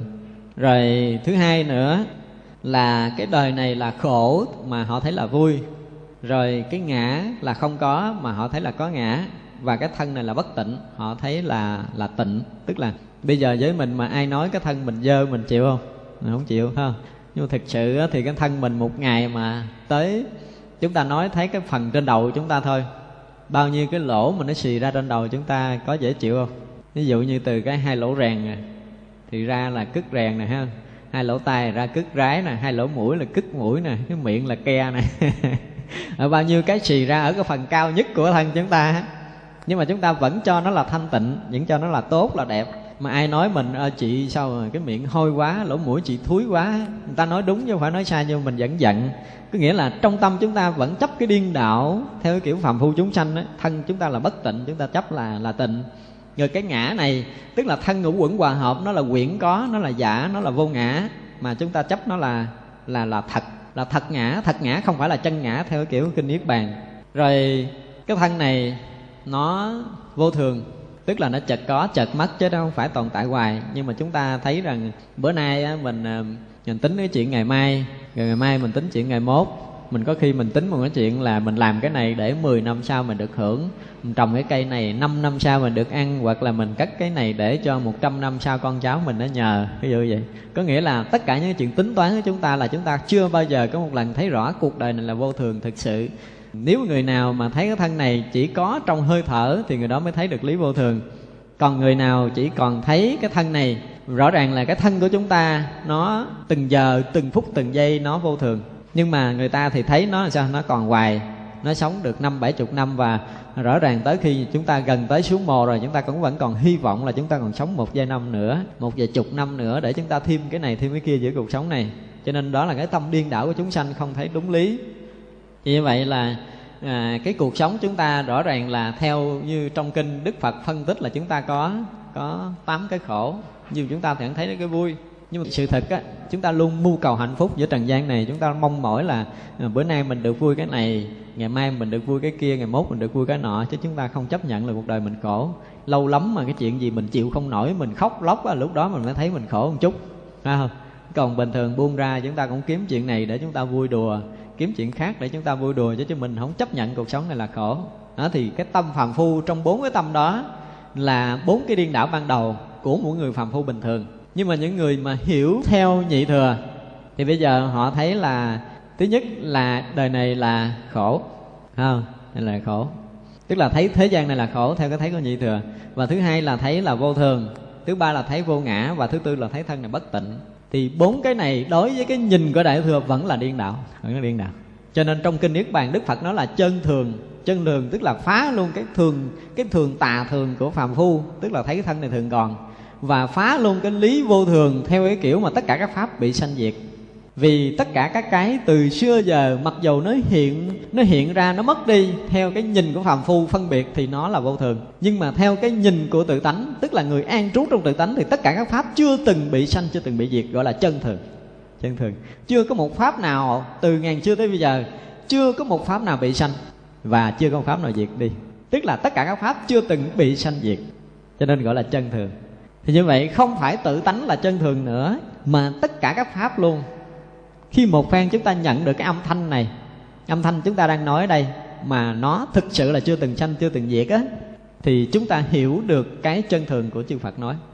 Rồi thứ hai nữa là cái đời này là khổ mà họ thấy là vui. Rồi cái ngã là không có mà họ thấy là có ngã. Và cái thân này là bất tịnh, họ thấy là tịnh. Tức là bây giờ với mình mà ai nói cái thân mình dơ mình chịu không? Mình không chịu không? Nhưng mà thực sự thì cái thân mình một ngày mà tới chúng ta nói thấy cái phần trên đầu chúng ta thôi, bao nhiêu cái lỗ mà nó xì ra trên đầu chúng ta có dễ chịu không? Ví dụ như từ cái 2 lỗ rèn này, thì ra là cứt rèn nè ha, 2 lỗ tai ra cứt rái nè, 2 lỗ mũi là cứt mũi nè, cái miệng là ke nè. Ở bao nhiêu cái xì ra ở cái phần cao nhất của thân chúng ta, nhưng mà chúng ta vẫn cho nó là thanh tịnh, vẫn cho nó là tốt, là đẹp. Mà ai nói mình chị sao rồi cái miệng hôi quá, lỗ mũi chị thúi quá, người ta nói đúng chứ không phải nói sai, nhưng mình vẫn giận. Có nghĩa là trong tâm chúng ta vẫn chấp cái điên đảo theo cái kiểu phàm phu chúng sanh ấy. Thân chúng ta là bất tịnh, chúng ta chấp là tịnh. Rồi cái ngã này, tức là thân ngũ uẩn hòa hợp, nó là quyển có, nó là giả, nó là vô ngã, mà chúng ta chấp nó là thật, là thật ngã. Thật ngã không phải là chân ngã theo cái kiểu Kinh Niết Bàn. Rồi cái thân này nó vô thường, tức là nó chợt có chợt mất chứ nó không phải tồn tại hoài. Nhưng mà chúng ta thấy rằng bữa nay á, mình tính cái chuyện ngày mai, rồi ngày mai mình tính chuyện ngày mốt. Mình có khi mình tính một cái chuyện là mình làm cái này để 10 năm sau mình được hưởng, mình trồng cái cây này 5 năm sau mình được ăn, hoặc là mình cắt cái này để cho 100 năm sau con cháu mình nó nhờ, ví dụ vậy. Có nghĩa là tất cả những chuyện tính toán của chúng ta là chúng ta chưa bao giờ có một lần thấy rõ cuộc đời này là vô thường thực sự. Nếu người nào mà thấy cái thân này chỉ có trong hơi thở thì người đó mới thấy được lý vô thường. Còn người nào chỉ còn thấy cái thân này, rõ ràng là cái thân của chúng ta nó từng giờ, từng phút, từng giây nó vô thường. Nhưng mà người ta thì thấy nó là sao? Nó còn hoài, nó sống được 50-70 năm. Và rõ ràng tới khi chúng ta gần tới xuống mồ rồi, chúng ta cũng vẫn còn hy vọng là chúng ta còn sống 1 vài năm nữa, 1 vài chục năm nữa, để chúng ta thêm cái này thêm cái kia giữa cuộc sống này. Cho nên đó là cái tâm điên đảo của chúng sanh không thấy đúng lý. Như vậy là cái cuộc sống chúng ta rõ ràng là theo như trong kinh Đức Phật phân tích là chúng ta có 8 cái khổ. Nhưng chúng ta thì thấy cái vui. Nhưng mà sự thật á, chúng ta luôn mưu cầu hạnh phúc giữa trần gian này. Chúng ta mong mỏi là bữa nay mình được vui cái này, ngày mai mình được vui cái kia, ngày mốt mình được vui cái nọ. Chứ chúng ta không chấp nhận là cuộc đời mình khổ. Lâu lắm mà cái chuyện gì mình chịu không nổi, mình khóc lóc á, lúc đó mình mới thấy mình khổ một chút, phải không? Còn bình thường buông ra chúng ta cũng kiếm chuyện này để chúng ta vui đùa, kiếm chuyện khác để chúng ta vui đùa, chứ mình không chấp nhận cuộc sống này là khổ. Đó, thì cái tâm phàm phu trong 4 cái tâm đó là 4 cái điên đảo ban đầu của mỗi người phàm phu bình thường. Nhưng mà những người mà hiểu theo nhị thừa thì bây giờ họ thấy là thứ nhất là đời này là khổ, không? Đây là khổ, tức là thấy thế gian này là khổ theo cái thấy của nhị thừa. Và thứ hai là thấy là vô thường, thứ ba là thấy vô ngã, và thứ tư là thấy thân này bất tịnh. Thì 4 cái này đối với cái nhìn của đại thừa vẫn là điên đảo, vẫn là điên đảo. Cho nên trong kinh Niết Bàn Đức Phật nói là chân thường. Chân thường tức là phá luôn cái thường tà thường của phàm phu, tức là thấy cái thân này thường còn, và phá luôn cái lý vô thường theo cái kiểu mà tất cả các pháp bị sanh diệt. Vì tất cả các cái từ xưa giờ, mặc dầu nó hiện ra, nó mất đi theo cái nhìn của phàm phu phân biệt thì nó là vô thường. Nhưng mà theo cái nhìn của tự tánh, tức là người an trú trong tự tánh, thì tất cả các pháp chưa từng bị sanh, chưa từng bị diệt, gọi là chân thường. Chân thường. Chưa có một pháp nào từ ngàn xưa tới bây giờ, chưa có một pháp nào bị sanh. và chưa có một pháp nào diệt đi. Tức là tất cả các pháp chưa từng bị sanh diệt, cho nên gọi là chân thường. Thì như vậy không phải tự tánh là chân thường nữa, mà tất cả các pháp luôn. Khi một phen chúng ta nhận được cái âm thanh này, âm thanh chúng ta đang nói ở đây, mà nó thực sự là chưa từng sanh, chưa từng diệt á, thì chúng ta hiểu được cái chân thường của chư Phật nói.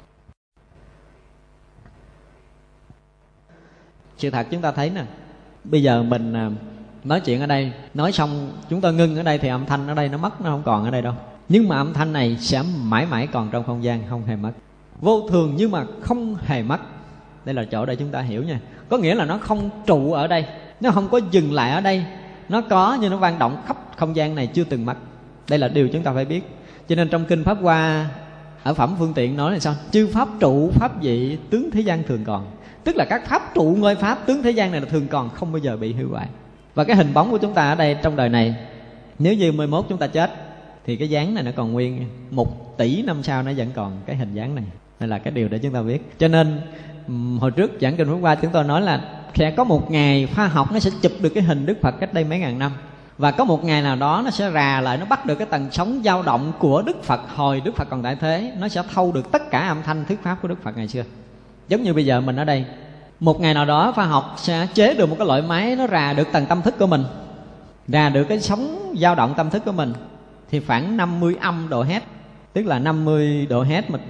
Sự thật chúng ta thấy nè, bây giờ mình nói chuyện ở đây, nói xong chúng ta ngưng ở đây thì âm thanh ở đây nó mất, nó không còn ở đây đâu. Nhưng mà âm thanh này sẽ mãi mãi còn trong không gian, không hề mất. Vô thường nhưng mà không hề mất. Đây là chỗ để chúng ta hiểu nha. Có nghĩa là nó không trụ ở đây, nó không có dừng lại ở đây. Nó có nhưng nó vang động khắp không gian này, chưa từng mất. Đây là điều chúng ta phải biết. Cho nên trong Kinh Pháp Hoa ở Phẩm Phương Tiện nói là sao? Chư pháp trụ, pháp dị, tướng thế gian thường còn. Tức là các pháp trụ ngôi pháp, tướng thế gian này là thường còn, không bao giờ bị hư hoại. Và cái hình bóng của chúng ta ở đây trong đời này, nếu như 11 chúng ta chết thì cái dáng này nó còn nguyên, 1 tỷ năm sau nó vẫn còn cái hình dáng này. Đây là cái điều để chúng ta biết. Cho nên hồi trước giảng Kinh Pháp Hoa chúng tôi nói là sẽ có một ngày khoa học nó sẽ chụp được cái hình Đức Phật cách đây mấy ngàn năm. Và có một ngày nào đó nó sẽ rà lại, nó bắt được cái tần sóng dao động của Đức Phật hồi Đức Phật còn tại thế. Nó sẽ thâu được tất cả âm thanh thuyết pháp của Đức Phật ngày xưa. Giống như bây giờ mình ở đây, một ngày nào đó khoa học sẽ chế được một cái loại máy nó rà được tầng tâm thức của mình, rà được cái sóng dao động tâm thức của mình, thì khoảng 50 âm độ Hz, tức là 50 độ Hz mà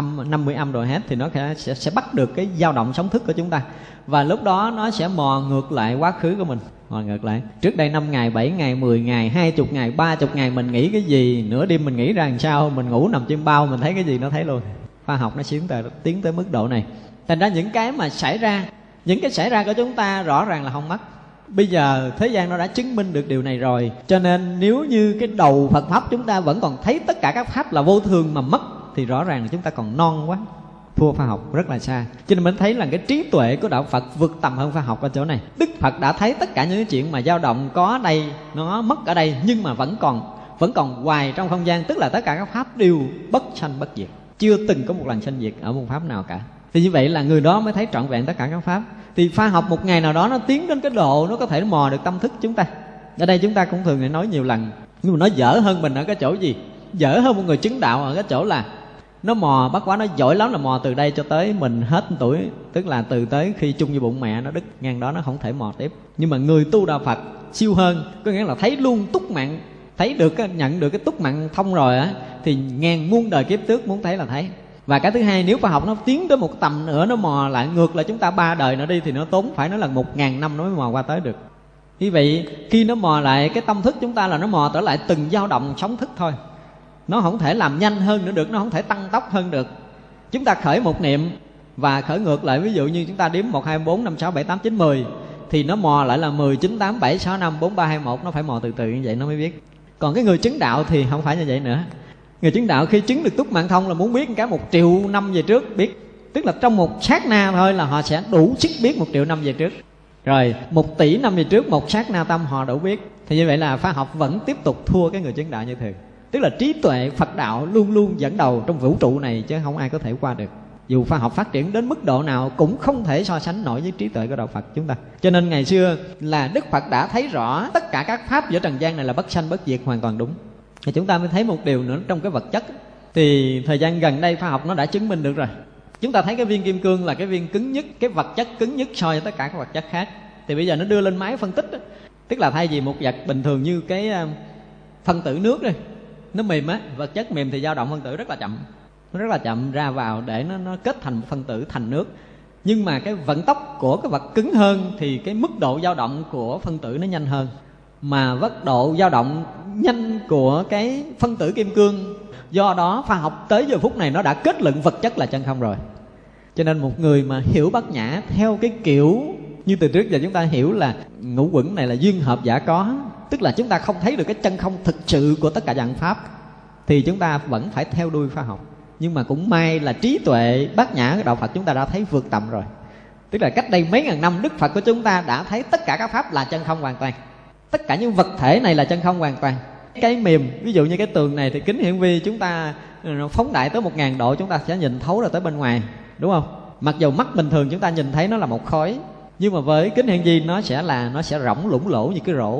50 âm độ Hz thì nó sẽ bắt được cái dao động sóng thức của chúng ta. Và lúc đó nó sẽ mò ngược lại quá khứ của mình, mò ngược lại. Trước đây 5 ngày, 7 ngày, 10 ngày, 20 ngày, 30 ngày mình nghĩ cái gì, nửa đêm mình nghĩ ra làm sao, mình ngủ nằm trên bao mình thấy cái gì nó thấy luôn. Khoa học nó tiến tới mức độ này. Thành ra những cái mà xảy ra, những cái xảy ra của chúng ta rõ ràng là không mất. Bây giờ thế gian nó đã chứng minh được điều này rồi. Cho nên nếu như cái đầu Phật Pháp chúng ta vẫn còn thấy tất cả các pháp là vô thường mà mất, thì rõ ràng là chúng ta còn non quá, thua khoa học rất là xa. Cho nên mình thấy là cái trí tuệ của đạo Phật vượt tầm hơn khoa học ở chỗ này. Đức Phật đã thấy tất cả những cái chuyện mà dao động có ở đây, nó mất ở đây, nhưng mà vẫn còn hoài trong không gian. Tức là tất cả các pháp đều bất sanh bất diệt, chưa từng có một lần sanh diệt ở một pháp nào cả. Thì như vậy là người đó mới thấy trọn vẹn tất cả các pháp. Thì khoa học một ngày nào đó nó tiến đến cái độ nó có thể mò được tâm thức chúng ta. Ở đây chúng ta cũng thường nói nhiều lần, nhưng mà nó dở hơn mình ở cái chỗ gì? Dở hơn một người chứng đạo ở cái chỗ là nó mò bắt quá, nó giỏi lắm là mò từ đây cho tới mình hết tuổi. Tức là từ tới khi chung với bụng mẹ nó đứt ngang đó nó không thể mò tiếp. Nhưng mà người tu đạo Phật siêu hơn, có nghĩa là thấy luôn túc mạng, thấy được nhận được cái túc mạng thông rồi á, thì ngàn muôn đời kiếp trước muốn thấy là thấy. Và cái thứ hai, nếu khoa học nó tiến tới một tầm nữa, nó mò lại ngược lại chúng ta 3 đời nữa đi, thì nó tốn phải nói là 1000 năm nó mới mò qua tới được. Như vậy khi nó mò lại cái tâm thức chúng ta là nó mò trở lại từng dao động sóng thức thôi. Nó không thể làm nhanh hơn nữa được, nó không thể tăng tốc hơn được. Chúng ta khởi một niệm và khởi ngược lại, ví dụ như chúng ta đếm 1, 2, 4, 5, 6, 7, 8, 9, 10, thì nó mò lại là 10, 9, 8, 7, 6, 5, 4, 3, 2, 1. Nó phải mò từ từ như vậy nó mới biết. Còn cái người chứng đạo thì không phải như vậy nữa. Người chứng đạo khi chứng được túc mạng thông là muốn biết cái 1 triệu năm về trước biết. Tức là trong một sát na thôi là họ sẽ đủ sức biết 1 triệu năm về trước. Rồi 1 tỷ năm về trước, một sát na tâm họ đủ biết. Thì như vậy là khoa học vẫn tiếp tục thua cái người chứng đạo như thường. Tức là trí tuệ Phật đạo luôn luôn dẫn đầu trong vũ trụ này, chứ không ai có thể qua được. Dù khoa học phát triển đến mức độ nào cũng không thể so sánh nổi với trí tuệ của đạo Phật chúng ta. Cho nên ngày xưa là Đức Phật đã thấy rõ tất cả các pháp giữa trần gian này là bất sanh bất diệt, hoàn toàn đúng. Thì chúng ta mới thấy một điều nữa trong cái vật chất. Thì thời gian gần đây khoa học nó đã chứng minh được rồi. Chúng ta thấy cái viên kim cương là cái viên cứng nhất, cái vật chất cứng nhất so với tất cả các vật chất khác. Thì bây giờ nó đưa lên máy phân tích đó. Tức là thay vì một vật bình thường như cái phân tử nước đây, nó mềm á, vật chất mềm thì dao động phân tử rất là chậm. Nó rất là chậm ra vào để nó kết thành một phân tử thành nước. Nhưng mà cái vận tốc của cái vật cứng hơn thì cái mức độ dao động của phân tử nó nhanh hơn. Mà mức độ dao động nhanh của cái phân tử kim cương, do đó khoa học tới giờ phút này nó đã kết luận vật chất là chân không rồi. Cho nên một người mà hiểu Bát Nhã theo cái kiểu như từ trước giờ chúng ta hiểu là ngũ uẩn này là duyên hợp giả có, tức là chúng ta không thấy được cái chân không thực sự của tất cả dạng pháp, thì chúng ta vẫn phải theo đuôi khoa học. Nhưng mà cũng may là trí tuệ Bát Nhã của đạo Phật chúng ta đã thấy vượt tầm rồi. Tức là cách đây mấy ngàn năm Đức Phật của chúng ta đã thấy tất cả các pháp là chân không hoàn toàn. Tất cả những vật thể này là chân không hoàn toàn. Cái mềm, ví dụ như cái tường này thì kính hiển vi chúng ta phóng đại tới 1000 độ chúng ta sẽ nhìn thấu ra tới bên ngoài, đúng không? Mặc dù mắt bình thường chúng ta nhìn thấy nó là một khối, nhưng mà với kính hiển vi nó sẽ rỗng lủng lỗ như cái rổ.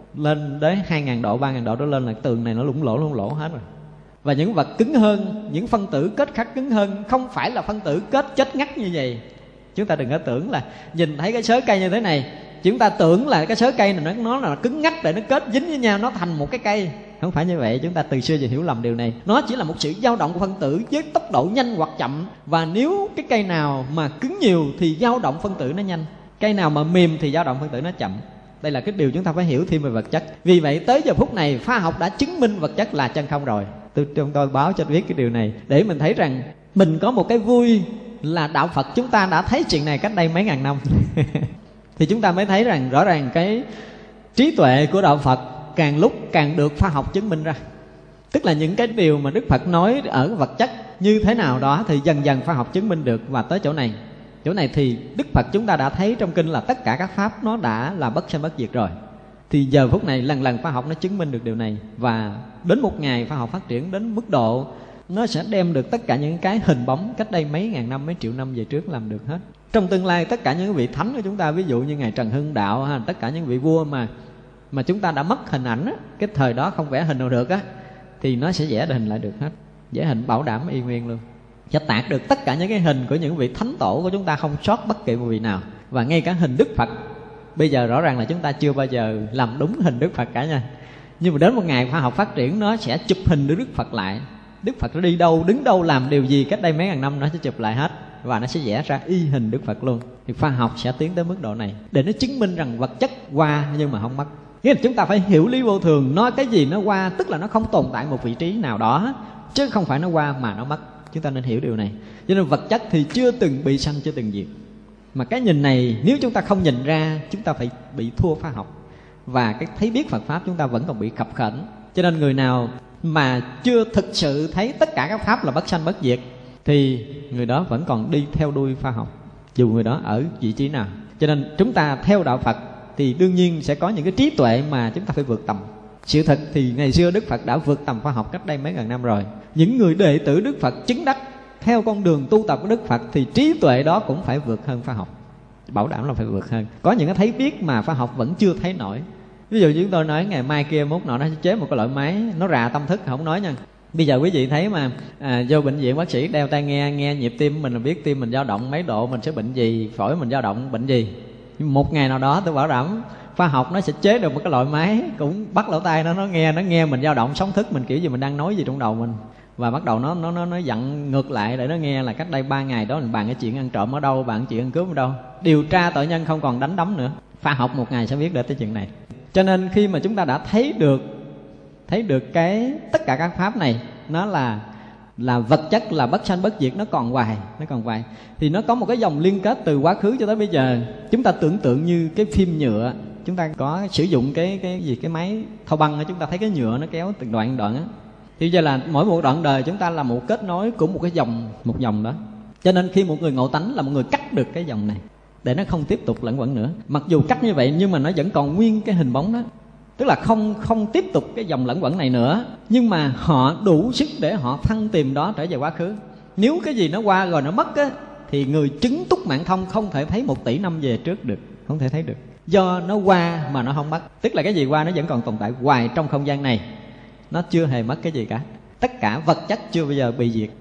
lên đến 2.000 độ, 3.000 độ đó lên là tường này nó lủng lỗ hết rồi. Và những vật cứng hơn, những phân tử kết khắc cứng hơn, không phải là phân tử kết chết ngắt như vậy. Chúng ta đừng có tưởng là nhìn thấy cái sớ cây như thế này, chúng ta tưởng là cái sớ cây này nó là cứng ngắt để nó kết dính với nhau, nó thành một cái cây. Không phải như vậy, chúng ta từ xưa giờ hiểu lầm điều này. Nó chỉ là một sự dao động của phân tử với tốc độ nhanh hoặc chậm. Và nếu cái cây nào mà cứng nhiều thì dao động phân tử nó nhanh, cây nào mà mềm thì dao động phân tử nó chậm. Đây là cái điều chúng ta phải hiểu thêm về vật chất. Vì vậy tới giờ phút này khoa học đã chứng minh vật chất là chân không rồi. Tôi báo cho biết cái điều này để mình thấy rằng mình có một cái vui là đạo Phật chúng ta đã thấy chuyện này cách đây mấy ngàn năm. Thì chúng ta mới thấy rằng rõ ràng cái trí tuệ của đạo Phật càng lúc càng được khoa học chứng minh ra. Tức là những cái điều mà Đức Phật nói ở vật chất như thế nào đó thì dần dần khoa học chứng minh được. Và tới chỗ này thì Đức Phật chúng ta đã thấy trong kinh là tất cả các pháp nó đã là bất sanh bất diệt rồi. Thì giờ phút này lần lần khoa học nó chứng minh được điều này. Và đến một ngày khoa học phát triển đến mức độ nó sẽ đem được tất cả những cái hình bóng cách đây mấy ngàn năm, mấy triệu năm về trước làm được hết. Trong tương lai tất cả những vị thánh của chúng ta, ví dụ như Ngài Trần Hưng Đạo ha, tất cả những vị vua mà chúng ta đã mất hình ảnh á, cái thời đó không vẽ hình nào được á, thì nó sẽ vẽ hình lại được hết, vẽ hình bảo đảm y nguyên luôn, sẽ tạc được tất cả những cái hình của những vị thánh tổ của chúng ta, không sót bất kỳ một vị nào. Và ngay cả hình Đức Phật bây giờ rõ ràng là chúng ta chưa bao giờ làm đúng hình Đức Phật cả nha. Nhưng mà đến một ngày khoa học phát triển nó sẽ chụp hình Đức Phật lại. Đức Phật nó đi đâu, đứng đâu, làm điều gì cách đây mấy ngàn năm nó sẽ chụp lại hết. Và nó sẽ vẽ ra y hình Đức Phật luôn. Thì khoa học sẽ tiến tới mức độ này để nó chứng minh rằng vật chất qua nhưng mà không mất. Nghĩa là chúng ta phải hiểu lý vô thường. Nói cái gì nó qua tức là nó không tồn tại một vị trí nào đó, chứ không phải nó qua mà nó mất. Chúng ta nên hiểu điều này. Cho nên vật chất thì chưa từng bị sanh, chưa từng diệt. Mà cái nhìn này nếu chúng ta không nhìn ra, chúng ta phải bị thua khoa học. Và cái thấy biết Phật Pháp chúng ta vẫn còn bị khập khểnh. Cho nên người nào mà chưa thực sự thấy tất cả các Pháp là bất sanh bất diệt thì người đó vẫn còn đi theo đuôi khoa học, dù người đó ở vị trí nào. Cho nên chúng ta theo đạo Phật thì đương nhiên sẽ có những cái trí tuệ mà chúng ta phải vượt tầm. Sự thật thì ngày xưa Đức Phật đã vượt tầm khoa học cách đây mấy ngàn năm rồi. Những người đệ tử Đức Phật chứng đắc theo con đường tu tập của Đức Phật thì trí tuệ đó cũng phải vượt hơn khoa học, bảo đảm là phải vượt hơn. Có những cái thấy biết mà khoa học vẫn chưa thấy nổi. Ví dụ như chúng tôi nói ngày mai kia mốt nọ nó sẽ chế một cái loại máy nó rà tâm thức, không nói nha. Bây giờ quý vị thấy mà vô bệnh viện bác sĩ đeo tai nghe nhịp tim mình là biết tim mình dao động mấy độ, mình sẽ bệnh gì, phổi mình dao động bệnh gì. Nhưng một ngày nào đó tôi bảo đảm khoa học nó sẽ chế được một cái loại máy cũng bắt lỗ tai nó nghe mình dao động sóng thức mình kiểu gì, mình đang nói gì trong đầu mình. Và bắt đầu nó dặn ngược lại để nó nghe là cách đây 3 ngày đó mình bàn cái chuyện ăn trộm ở đâu, bàn chuyện ăn cướp ở đâu. Điều tra tội nhân không còn đánh đấm nữa. Khoa học một ngày sẽ biết được tới chuyện này. Cho nên khi mà chúng ta đã thấy được cái tất cả các pháp này nó là vật chất, là bất sanh bất diệt, nó còn hoài, thì nó có một cái dòng liên kết từ quá khứ cho tới bây giờ. Chúng ta tưởng tượng như cái phim nhựa, chúng ta có sử dụng cái máy thâu băng đó, chúng ta thấy cái nhựa nó kéo từng đoạn á. Thì giờ là mỗi một đoạn đời chúng ta là một kết nối của một dòng đó. Cho nên khi một người ngộ tánh là một người cắt được cái dòng này để nó không tiếp tục lẫn quẩn nữa. Mặc dù cắt như vậy nhưng mà nó vẫn còn nguyên cái hình bóng đó. Tức là không tiếp tục cái dòng lẫn quẩn này nữa. Nhưng mà họ đủ sức để họ thăng tìm đó trở về quá khứ. Nếu cái gì nó qua rồi nó mất á, thì người chứng túc mạng thông không thể thấy 1 tỷ năm về trước được, không thể thấy được. Do nó qua mà nó không mất. Tức là cái gì qua nó vẫn còn tồn tại hoài trong không gian này, nó chưa hề mất cái gì cả. Tất cả vật chất chưa bao giờ bị diệt,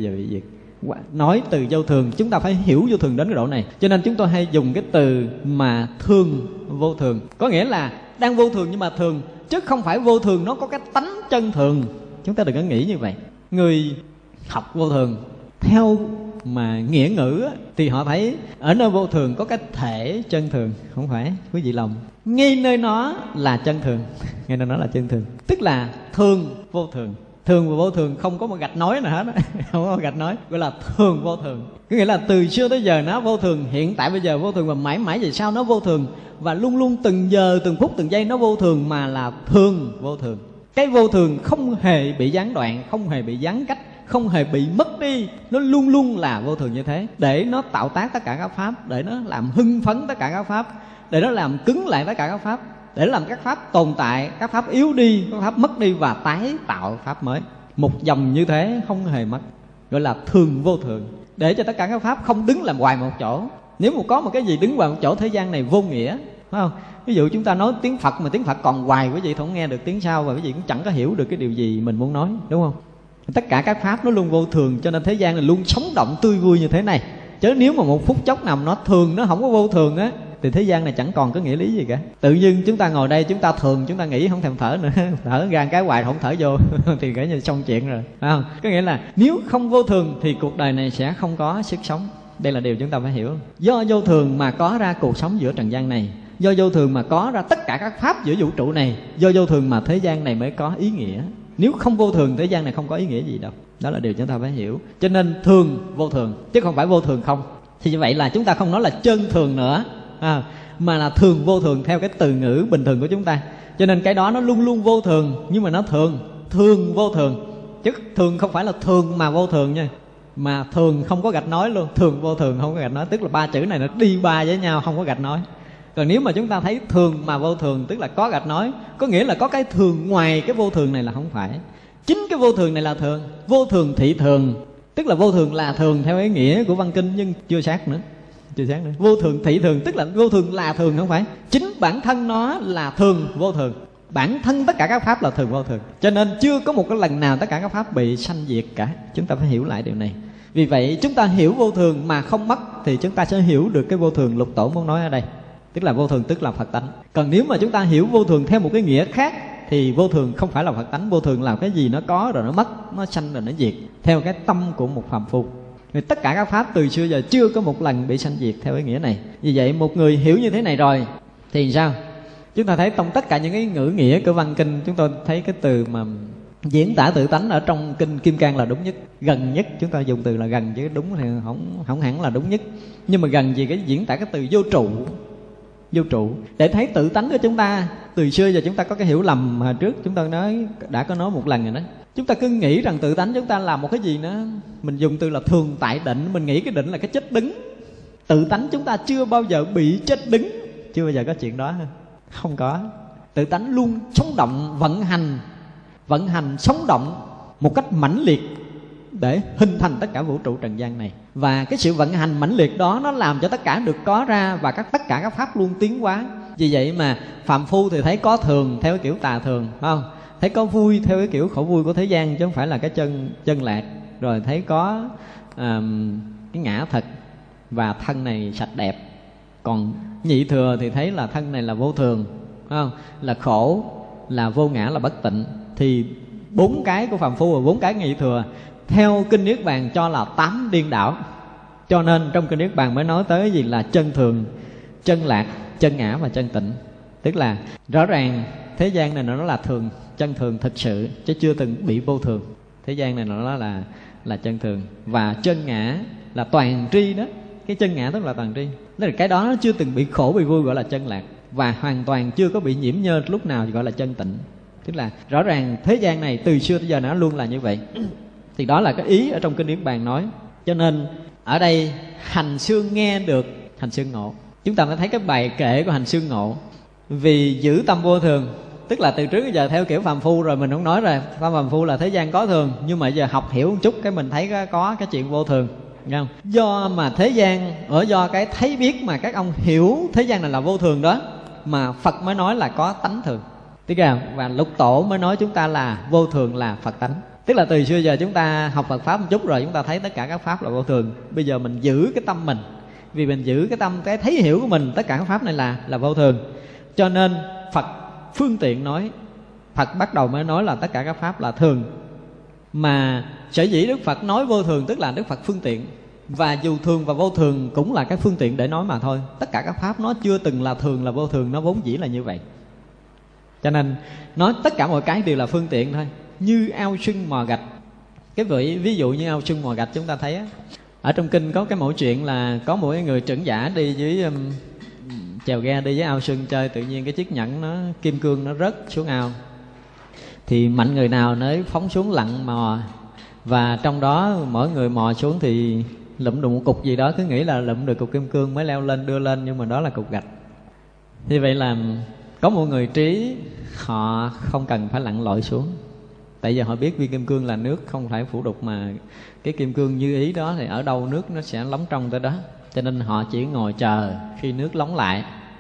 Nói từ vô thường, chúng ta phải hiểu vô thường đến cái độ này. Cho nên chúng tôi hay dùng cái từ mà thường vô thường. Có nghĩa là đang vô thường nhưng mà thường, chứ không phải vô thường nó có cái tánh chân thường. Chúng ta đừng có nghĩ như vậy. Người học vô thường theo mà nghĩa ngữ thì họ thấy ở nơi vô thường có cái thể chân thường. Không phải, quý vị lầm. Ngay nơi nó là chân thường. Ngay nơi nó là chân thường. Tức là thường vô thường. Thường và vô thường không có một gạch nối nào hết. Không có một gạch nối, gọi là thường vô thường. Có nghĩa là từ xưa tới giờ nó vô thường, hiện tại bây giờ vô thường, và mãi mãi về sau nó vô thường. Và luôn luôn từng giờ, từng phút, từng giây nó vô thường, mà là thường vô thường. Cái vô thường không hề bị gián đoạn, không hề bị gián cách, không hề bị mất đi. Nó luôn luôn là vô thường như thế, để nó tạo tác tất cả các pháp, để nó làm hưng phấn tất cả các pháp, để nó làm cứng lại tất cả các pháp, để làm các pháp tồn tại, các pháp yếu đi, các pháp mất đi và tái tạo pháp mới. Một dòng như thế không hề mất, gọi là thường vô thường. Để cho tất cả các pháp không đứng làm hoài một chỗ. Nếu mà có một cái gì đứng hoài một chỗ, thế gian này vô nghĩa. phải không? Ví dụ chúng ta nói tiếng Phật mà tiếng Phật còn hoài, quý vị không nghe được tiếng sau, và quý vị cũng chẳng có hiểu được cái điều gì mình muốn nói, đúng không? Tất cả các pháp nó luôn vô thường, cho nên thế gian này luôn sống động tươi vui như thế này. Chứ nếu mà một phút chốc nào nó thường, nó không có vô thường á, thì thế gian này chẳng còn có nghĩa lý gì cả. Tự nhiên chúng ta ngồi đây, chúng ta thường, chúng ta nghĩ không thèm thở nữa thở ra cái hoài không thở vô thì kể như xong chuyện rồi, phải không? Có nghĩa là nếu không vô thường thì cuộc đời này sẽ không có sức sống. Đây là điều chúng ta phải hiểu. Do vô thường mà có ra cuộc sống giữa trần gian này, do vô thường mà có ra tất cả các pháp giữa vũ trụ này, do vô thường mà thế gian này mới có ý nghĩa. Nếu không vô thường, thế gian này không có ý nghĩa gì đâu. Đó là điều chúng ta phải hiểu. Cho nên thường vô thường, chứ không phải vô thường không. Thì như vậy là chúng ta không nói là chân thường nữa, mà là thường vô thường theo cái từ ngữ bình thường của chúng ta. Cho nên cái đó nó luôn luôn vô thường, nhưng mà nó thường vô thường. Chứ thường không phải là thường mà vô thường nha, mà thường không có gạch nói luôn. Thường vô thường không có gạch nói, tức là ba chữ này nó đi ba với nhau, không có gạch nói. Còn nếu mà chúng ta thấy thường mà vô thường, tức là có gạch nói, có nghĩa là có cái thường ngoài cái vô thường này là không phải. Chính cái vô thường này là thường. Vô thường thị thường, tức là vô thường là thường theo ý nghĩa của văn kinh, nhưng chưa sát nữa. Vô thường thị thường, tức là vô thường là thường, không phải. Chính bản thân nó là thường vô thường. Bản thân tất cả các pháp là thường vô thường. Cho nên chưa có một cái lần nào tất cả các pháp bị sanh diệt cả. Chúng ta phải hiểu lại điều này. Vì vậy chúng ta hiểu vô thường mà không mất, thì chúng ta sẽ hiểu được cái vô thường Lục Tổ muốn nói ở đây. Tức là vô thường tức là Phật tánh. Còn nếu mà chúng ta hiểu vô thường theo một cái nghĩa khác, thì vô thường không phải là Phật tánh. Vô thường là cái gì nó có rồi nó mất, nó sanh rồi nó diệt, theo cái tâm của một phàm phu. Vì tất cả các pháp từ xưa giờ chưa có một lần bị sanh diệt theo ý nghĩa này. Vì vậy một người hiểu như thế này rồi thì sao? Chúng ta thấy trong tất cả những cái ngữ nghĩa của văn kinh, chúng tôi thấy cái từ mà diễn tả tự tánh ở trong kinh Kim Cang là đúng nhất, gần nhất. Chúng ta dùng từ là gần, chứ đúng thì không hẳn là đúng nhất. Nhưng mà gần gì cái diễn tả cái từ vô trụ. Vô trụ để thấy tự tánh của chúng ta. Từ xưa giờ chúng ta có cái hiểu lầm mà trước chúng ta đã có nói một lần rồi đó. Chúng ta cứ nghĩ rằng tự tánh chúng ta là một cái gì nữa, mình dùng từ là thường tại định. Mình nghĩ cái định là cái chết đứng. Tự tánh chúng ta chưa bao giờ bị chết đứng, chưa bao giờ có chuyện đó. Không có. Tự tánh luôn sống động, vận hành sống động một cách mãnh liệt để hình thành tất cả vũ trụ trần gian này. Và cái sự vận hành mãnh liệt đó nó làm cho tất cả được có ra, và tất cả các pháp luôn tiến hóa. Vì vậy mà phàm phu thì thấy có thường theo cái kiểu tà thường, phải không? Thấy có vui theo cái kiểu khổ vui của thế gian, chứ không phải là cái chân lạc. Rồi thấy có cái ngã thật và thân này sạch đẹp. Còn nhị thừa thì thấy là thân này là vô thường, phải không? Là khổ, là vô ngã, là bất tịnh. Thì 4 cái của phàm phu và 4 cái nhị thừa theo kinh Niết Bàn cho là 8 điên đảo. Cho nên trong kinh Niết Bàn mới nói tới gì là chân thường, chân lạc, chân ngã và chân tịnh. Tức là rõ ràng thế gian này nó là thường, chân thường thực sự, chứ chưa từng bị vô thường. Thế gian này nó là chân thường. Và chân ngã là toàn tri đó. Cái chân ngã tức là toàn tri, tức là cái đó nó chưa từng bị khổ bị vui, gọi là chân lạc. Và hoàn toàn chưa có bị nhiễm nhơ lúc nào thì gọi là chân tịnh. Tức là rõ ràng thế gian này từ xưa tới giờ nó luôn là như vậy. Thì đó là cái ý ở trong kinh Niết Bàn nói. Cho nên ở đây hành xương nghe được hành xương ngộ. Chúng ta mới thấy cái bài kệ của hành xương ngộ. Vì giữ tâm vô thường, tức là từ trước đến giờ theo kiểu phàm phu rồi mình không nói rồi. Phàm phu là thế gian có thường, nhưng mà giờ học hiểu một chút cái mình thấy có cái chuyện vô thường, nghe không? Do mà thế gian, do cái thấy biết mà các ông hiểu thế gian này là vô thường đó, mà Phật mới nói là có tánh thường. Tức là và Lục Tổ mới nói chúng ta là vô thường là Phật tánh. Tức là từ xưa giờ chúng ta học Phật Pháp một chút rồi, chúng ta thấy tất cả các Pháp là vô thường. Bây giờ mình giữ cái tâm mình, vì mình giữ cái tâm, cái thấy hiểu của mình, tất cả các Pháp này là vô thường. Cho nên Phật phương tiện nói, Phật bắt đầu mới nói là tất cả các Pháp là thường. Mà sở dĩ Đức Phật nói vô thường tức là Đức Phật phương tiện. Và dù thường và vô thường cũng là cái phương tiện để nói mà thôi. Tất cả các Pháp nó chưa từng là thường là vô thường, nó vốn dĩ là như vậy. Cho nên nói tất cả mọi cái đều là phương tiện thôi. Như ao sưng mò gạch. Cái ví dụ như ao sưng mò gạch chúng ta thấy á, ở trong kinh có cái mẫu chuyện là có một người trưởng giả đi dưới chèo ghe đi với ao sưng chơi, tự nhiên cái chiếc nhẫn nó kim cương nó rớt xuống ao. Thì mạnh người nào nới phóng xuống lặn mò, và trong đó mỗi người mò xuống thì lụm được một cục gì đó, cứ nghĩ là lụm được cục kim cương mới leo lên đưa lên, nhưng mà đó là cục gạch. Như vậy là có một người trí, họ không cần phải lặn lội xuống, tại vì họ biết viên kim cương là nước không phải phủ đục, mà cái kim cương như ý đó thì ở đâu nước nó sẽ lóng trong tới đó. Cho nên họ chỉ ngồi chờ khi nước lóng lại,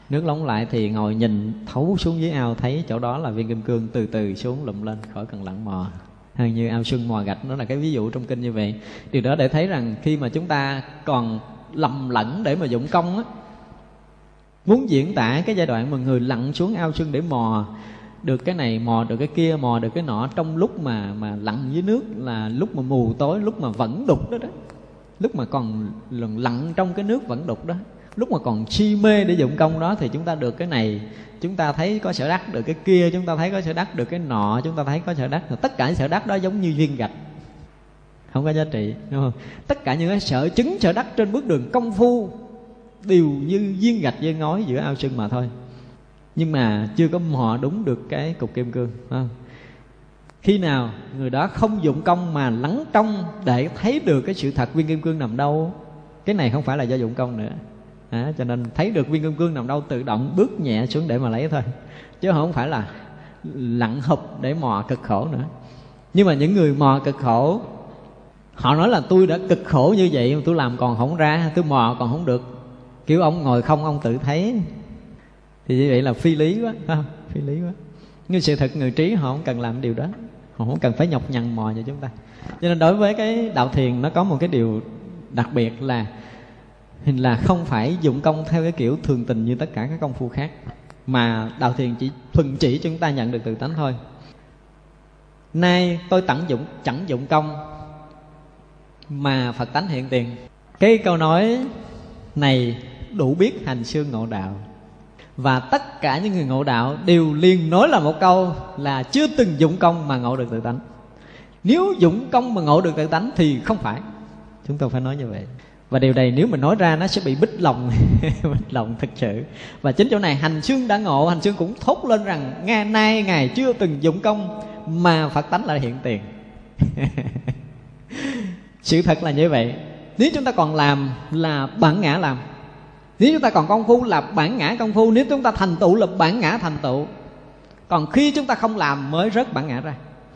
Nước nóng lại thì ngồi nhìn thấu xuống dưới ao, thấy chỗ đó là viên kim cương từ từ xuống lụm lên, khỏi cần lặn mò. Hay như ao xuân mò gạch, đó là cái ví dụ trong kinh như vậy. Điều đó để thấy rằng khi mà chúng ta còn lầm lẫn để mà dụng công á, muốn diễn tả cái giai đoạn mà người lặn xuống ao xuân để mò được cái này, mò được cái kia, mò được cái nọ, trong lúc mà lặn dưới nước là lúc mà mù tối, lúc mà vẫn đục đó, lúc mà còn lặn trong cái nước vẫn đục đó, lúc mà còn si mê để dụng công đó, thì chúng ta được cái này, chúng ta thấy có sở đắc, được cái kia chúng ta thấy có sở đắc, được cái nọ chúng ta thấy có sở đắc. Tất cả sở đắc đó giống như viên gạch, không có giá trị, đúng không? Tất cả những cái sở chứng, sở đắc trên bước đường công phu đều như viên gạch với ngói giữa ao xuân mà thôi. Nhưng mà chưa có mò đúng được cái cục kim cương, không? Khi nào người đó không dụng công mà lắng trong để thấy được cái sự thật viên kim cương nằm đâu, cái này không phải là do dụng công nữa. Cho nên thấy được viên kim cương nằm đâu, tự động bước nhẹ xuống để mà lấy thôi, chứ không phải là lặn hụp để mò cực khổ nữa. Nhưng mà những người mò cực khổ, họ nói là tôi đã cực khổ như vậy mà tôi làm còn không ra, tôi mò còn không được. Kiểu ông ngồi không, ông tự thấy, thì như vậy là phi lý quá, không? Phi lý quá. Nhưng sự thật người trí họ không cần làm điều đó, họ không cần phải nhọc nhằn mò như chúng ta. Cho nên đối với cái đạo thiền nó có một cái điều đặc biệt là không phải dụng công theo cái kiểu thường tình như tất cả các công phu khác, mà đạo thiền chỉ thuần chỉ cho chúng ta nhận được tự tánh thôi. Nay tôi chẳng dụng công mà Phật tánh hiện tiền. Cái câu nói này đủ biết hành xương ngộ đạo. Và tất cả những người ngộ đạo đều liền nói là một câu là chưa từng dụng công mà ngộ được tự tánh. Nếu dụng công mà ngộ được tự tánh thì không phải. Chúng tôi phải nói như vậy. Và điều này nếu mình nói ra nó sẽ bị bích lòng bích lòng thực sự. Và chính chỗ này hành xương đã ngộ, hành xương cũng thốt lên rằng ngày nay Ngài chưa từng dụng công mà Phật tánh lại hiện tiền. Sự thật là như vậy. Nếu chúng ta còn làm là bản ngã làm, nếu chúng ta còn công phu là bản ngã công phu, nếu chúng ta thành tựu là bản ngã thành tựu. Còn khi chúng ta không làm mới rớt bản ngã ra.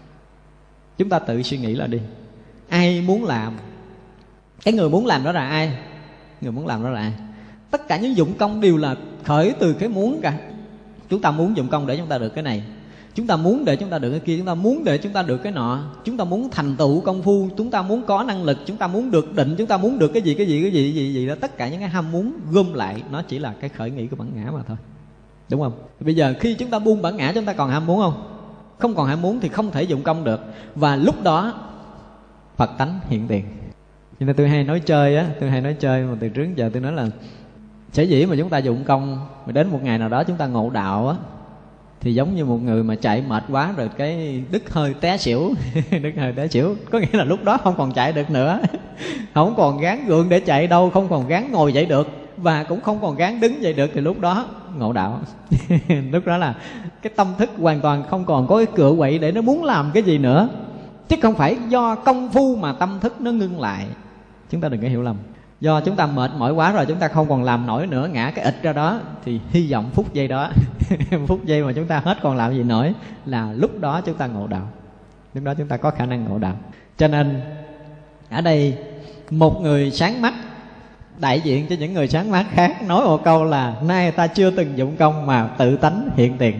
Chúng ta tự suy nghĩ là đi, ai muốn làm? Cái người muốn làm đó là ai? Người muốn làm đó là ai? Tất cả những dụng công đều là khởi từ cái muốn cả. Chúng ta muốn dụng công để chúng ta được cái này, chúng ta muốn để chúng ta được cái kia, chúng ta muốn để chúng ta được cái nọ, chúng ta muốn thành tựu công phu, chúng ta muốn có năng lực, chúng ta muốn được định, chúng ta muốn được cái gì đó. Tất cả những cái ham muốn gom lại nó chỉ là cái khởi nghĩ của bản ngã mà thôi, đúng không? Bây giờ khi chúng ta buông bản ngã, chúng ta còn ham muốn không? Không còn ham muốn thì không thể dụng công được. Và lúc đó Phật tánh hiện tiền. Cho nên tôi hay nói chơi mà từ trước giờ tôi nói là sở dĩ mà chúng ta dụng công mà đến một ngày nào đó chúng ta ngộ đạo á, thì giống như một người mà chạy mệt quá rồi cái đứt hơi té xỉu đứt hơi té xỉu, có nghĩa là lúc đó không còn chạy được nữa không còn gắng gượng để chạy đâu, không còn gắng ngồi dậy được, và cũng không còn gắng đứng dậy được, thì lúc đó ngộ đạo lúc đó là cái tâm thức hoàn toàn không còn có cái cựa quậy để nó muốn làm cái gì nữa, chứ không phải do công phu mà tâm thức nó ngưng lại. Chúng ta đừng có hiểu lầm. Do chúng ta mệt mỏi quá rồi, chúng ta không còn làm nổi nữa, ngã cái ịch ra đó, thì hy vọng phút giây đó phút giây mà chúng ta hết còn làm gì nổi là lúc đó chúng ta ngộ đạo, lúc đó chúng ta có khả năng ngộ đạo. Cho nên ở đây một người sáng mắt đại diện cho những người sáng mắt khác nói một câu là nay ta chưa từng dụng công mà tự tánh hiện tiền.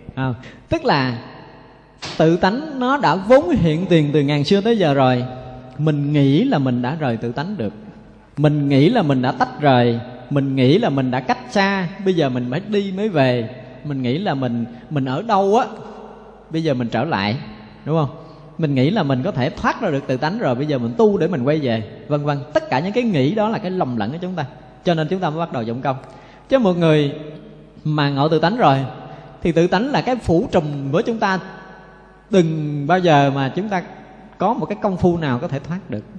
Tức là tự tánh nó đã vốn hiện tiền từ ngàn xưa tới giờ rồi. Mình nghĩ là mình đã rời tự tánh được, mình nghĩ là mình đã tách rời, mình nghĩ là mình đã cách xa, bây giờ mình mới đi mới về. Mình nghĩ là mình ở đâu á, bây giờ mình trở lại, đúng không? Mình nghĩ là mình có thể thoát ra được tự tánh rồi, bây giờ mình tu để mình quay về, vân vân. Tất cả những cái nghĩ đó là cái lầm lẫn của chúng ta, cho nên chúng ta mới bắt đầu dụng công. Chứ một người mà ngộ tự tánh rồi thì tự tánh là cái phủ trùm của chúng ta, đừng bao giờ mà chúng ta có một cái công phu nào có thể thoát được.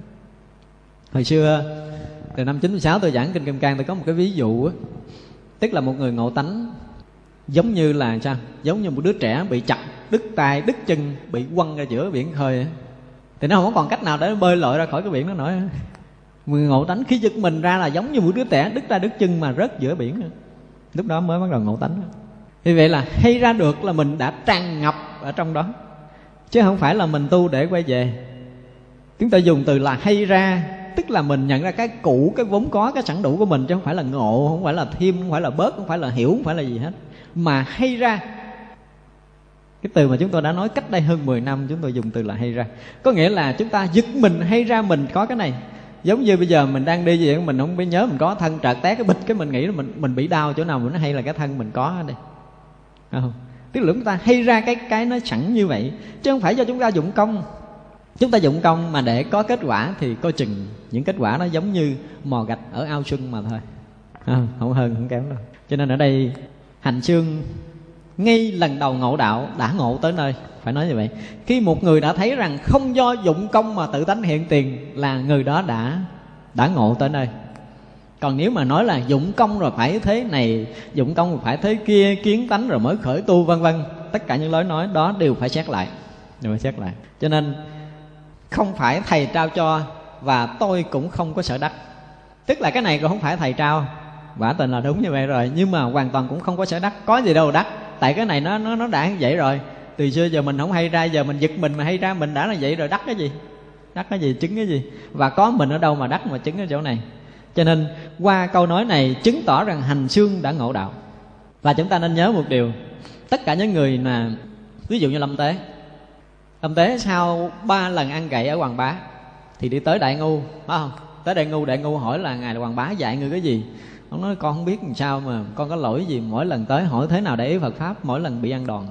Hồi xưa từ năm 96 tôi giảng Kinh Kim Cang, tôi có một cái ví dụ á, tức là một người ngộ tánh giống như là sao? Giống như một đứa trẻ bị chặt đứt tay đứt chân, bị quăng ra giữa biển khơi, thì nó không còn cách nào để bơi lội ra khỏi cái biển đó nổi. Người ngộ tánh khi giật mình ra là giống như một đứa trẻ đứt tay đứt chân mà rớt giữa biển, lúc đó mới bắt đầu ngộ tánh. Vì vậy là hay ra được là mình đã tràn ngập ở trong đó, chứ không phải là mình tu để quay về. Chúng ta dùng từ là hay ra tức là mình nhận ra cái cũ, cái vốn có, cái sẵn đủ của mình, chứ không phải là ngộ, không phải là thêm, không phải là bớt, không phải là hiểu, không phải là gì hết, mà hay ra. Cái từ mà chúng tôi đã nói cách đây hơn 10 năm, chúng tôi dùng từ là hay ra. Có nghĩa là chúng ta giật mình hay ra mình có cái này. Giống như bây giờ mình đang đi vậy, mình không biết nhớ mình có thân trợt té cái bịch, cái mình nghĩ là mình bị đau chỗ nào mình nó hay là cái thân mình có ở đây, không? Tức là chúng ta hay ra cái nó sẵn như vậy, chứ không phải do chúng ta dụng công. Chúng ta dụng công mà để có kết quả thì coi chừng những kết quả nó giống như mò gạch ở ao xuân mà thôi, không hơn không kém đâu. Cho nên ở đây Hành Xương ngay lần đầu ngộ đạo đã ngộ tới nơi, phải nói như vậy. Khi một người đã thấy rằng không do dụng công mà tự tánh hiện tiền là người đó đã ngộ tới nơi. Còn nếu mà nói là dụng công rồi phải thế này, dụng công rồi phải thế kia, kiến tánh rồi mới khởi tu vân vân, tất cả những lối nói đó đều phải xét lại, đều phải xét lại. Cho nên không phải thầy trao cho, và tôi cũng không có sợ đắc. Tức là cái này cũng không phải thầy trao, quả tình là đúng như vậy rồi, nhưng mà hoàn toàn cũng không có sợ đắc. Có gì đâu đắc, tại cái này nó đã như vậy rồi. Từ xưa giờ mình không hay ra, giờ mình giật mình mà hay ra, mình đã là vậy rồi, đắc cái gì? Đắc cái gì, chứng cái gì? Và có mình ở đâu mà đắc mà chứng ở chỗ này? Cho nên qua câu nói này chứng tỏ rằng Hành Xương đã ngộ đạo. Và chúng ta nên nhớ một điều, tất cả những người mà ví dụ như Lâm Tế sau 3 lần ăn gậy ở Hoàng Bá thì đi tới Đại Ngu, phải không? Tới Đại Ngu hỏi là ngài Hoàng Bá dạy người cái gì? Ông nói con không biết làm sao mà con có lỗi gì, mỗi lần tới hỏi thế nào để ý Phật pháp, mỗi lần bị ăn đòn.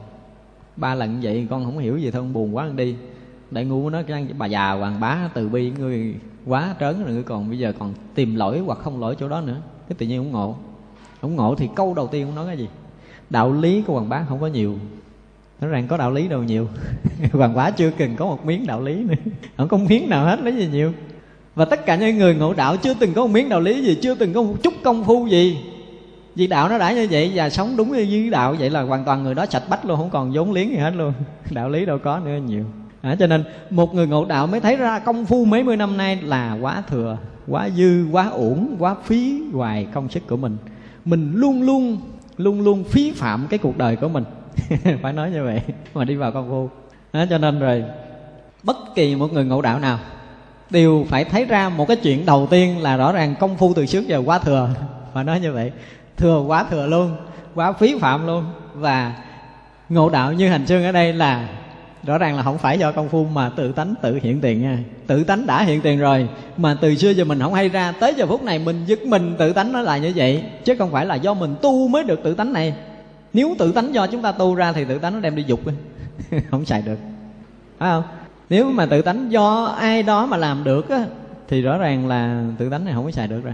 3 lần vậy con không hiểu gì thôi, con buồn quá ăn đi. Đại Ngu nói cái bà già Hoàng Bá từ bi ngươi quá trớn rồi, ngươi còn bây giờ còn tìm lỗi hoặc không lỗi chỗ đó nữa. Cái tự nhiên ông ngộ. Ông ngộ thì câu đầu tiên ông nói cái gì? Đạo lý của Hoàng Bá không có nhiều. Nói rằng có đạo lý đâu nhiều. Hoàng Bá chưa từng có một miếng đạo lý nữa, không có miếng nào hết, lấy gì nhiều. Và tất cả những người ngộ đạo chưa từng có một miếng đạo lý gì, chưa từng có một chút công phu gì. Vì đạo nó đã như vậy và sống đúng như đạo vậy là hoàn toàn người đó sạch bách luôn, không còn vốn liếng gì hết luôn. Đạo lý đâu có nữa nhiều. Cho nên một người ngộ đạo mới thấy ra công phu mấy mươi năm nay là quá thừa, quá dư, quá uổng, quá phí hoài công sức của mình. Mình luôn luôn phí phạm cái cuộc đời của mình. Phải nói như vậy mà đi vào công phu. Cho nên rồi bất kỳ một người ngộ đạo nào đều phải thấy ra một cái chuyện đầu tiên là rõ ràng công phu từ trước giờ quá thừa. Phải nói như vậy, thừa, quá thừa luôn, quá phí phạm luôn. Và ngộ đạo như Hành Xương ở đây là rõ ràng là không phải do công phu mà tự tánh tự hiện tiền nha. Tự tánh đã hiện tiền rồi, mà từ xưa giờ mình không hay ra, tới giờ phút này mình giật mình tự tánh nó là như vậy, chứ không phải là do mình tu mới được tự tánh này. Nếu tự tánh do chúng ta tu ra thì tự tánh nó đem đi dục không xài được, phải không? Nếu mà tự tánh do ai đó mà làm được á, thì rõ ràng là tự tánh này không có xài được rồi.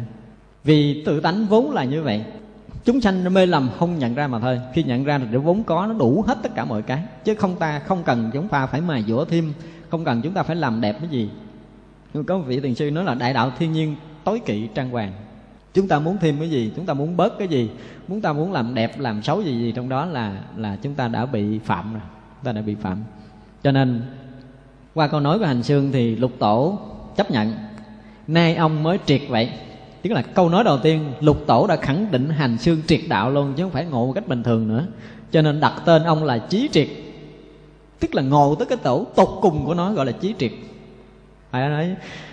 Vì tự tánh vốn là như vậy. Chúng sanh mê lầm không nhận ra mà thôi. Khi nhận ra thì vốn có nó đủ hết tất cả mọi cái, chứ không cần chúng ta phải mài dũa thêm, không cần chúng ta phải làm đẹp cái gì. Có một vị thiền sư nói là đại đạo thiên nhiên tối kỵ trang hoàng. Chúng ta muốn thêm cái gì, chúng ta muốn bớt cái gì, chúng ta muốn làm đẹp, làm xấu gì trong đó là chúng ta đã bị phạm rồi. Chúng ta đã bị phạm. Cho nên qua câu nói của Hành Xương thì Lục Tổ chấp nhận. Nay ông mới triệt vậy. Tức là câu nói đầu tiên Lục Tổ đã khẳng định Hành Xương triệt đạo luôn, chứ không phải ngộ một cách bình thường nữa. Cho nên đặt tên ông là Chí Triệt. Tức là ngộ tới cái tổ tột cùng của nó, gọi là Chí Triệt. Phải nói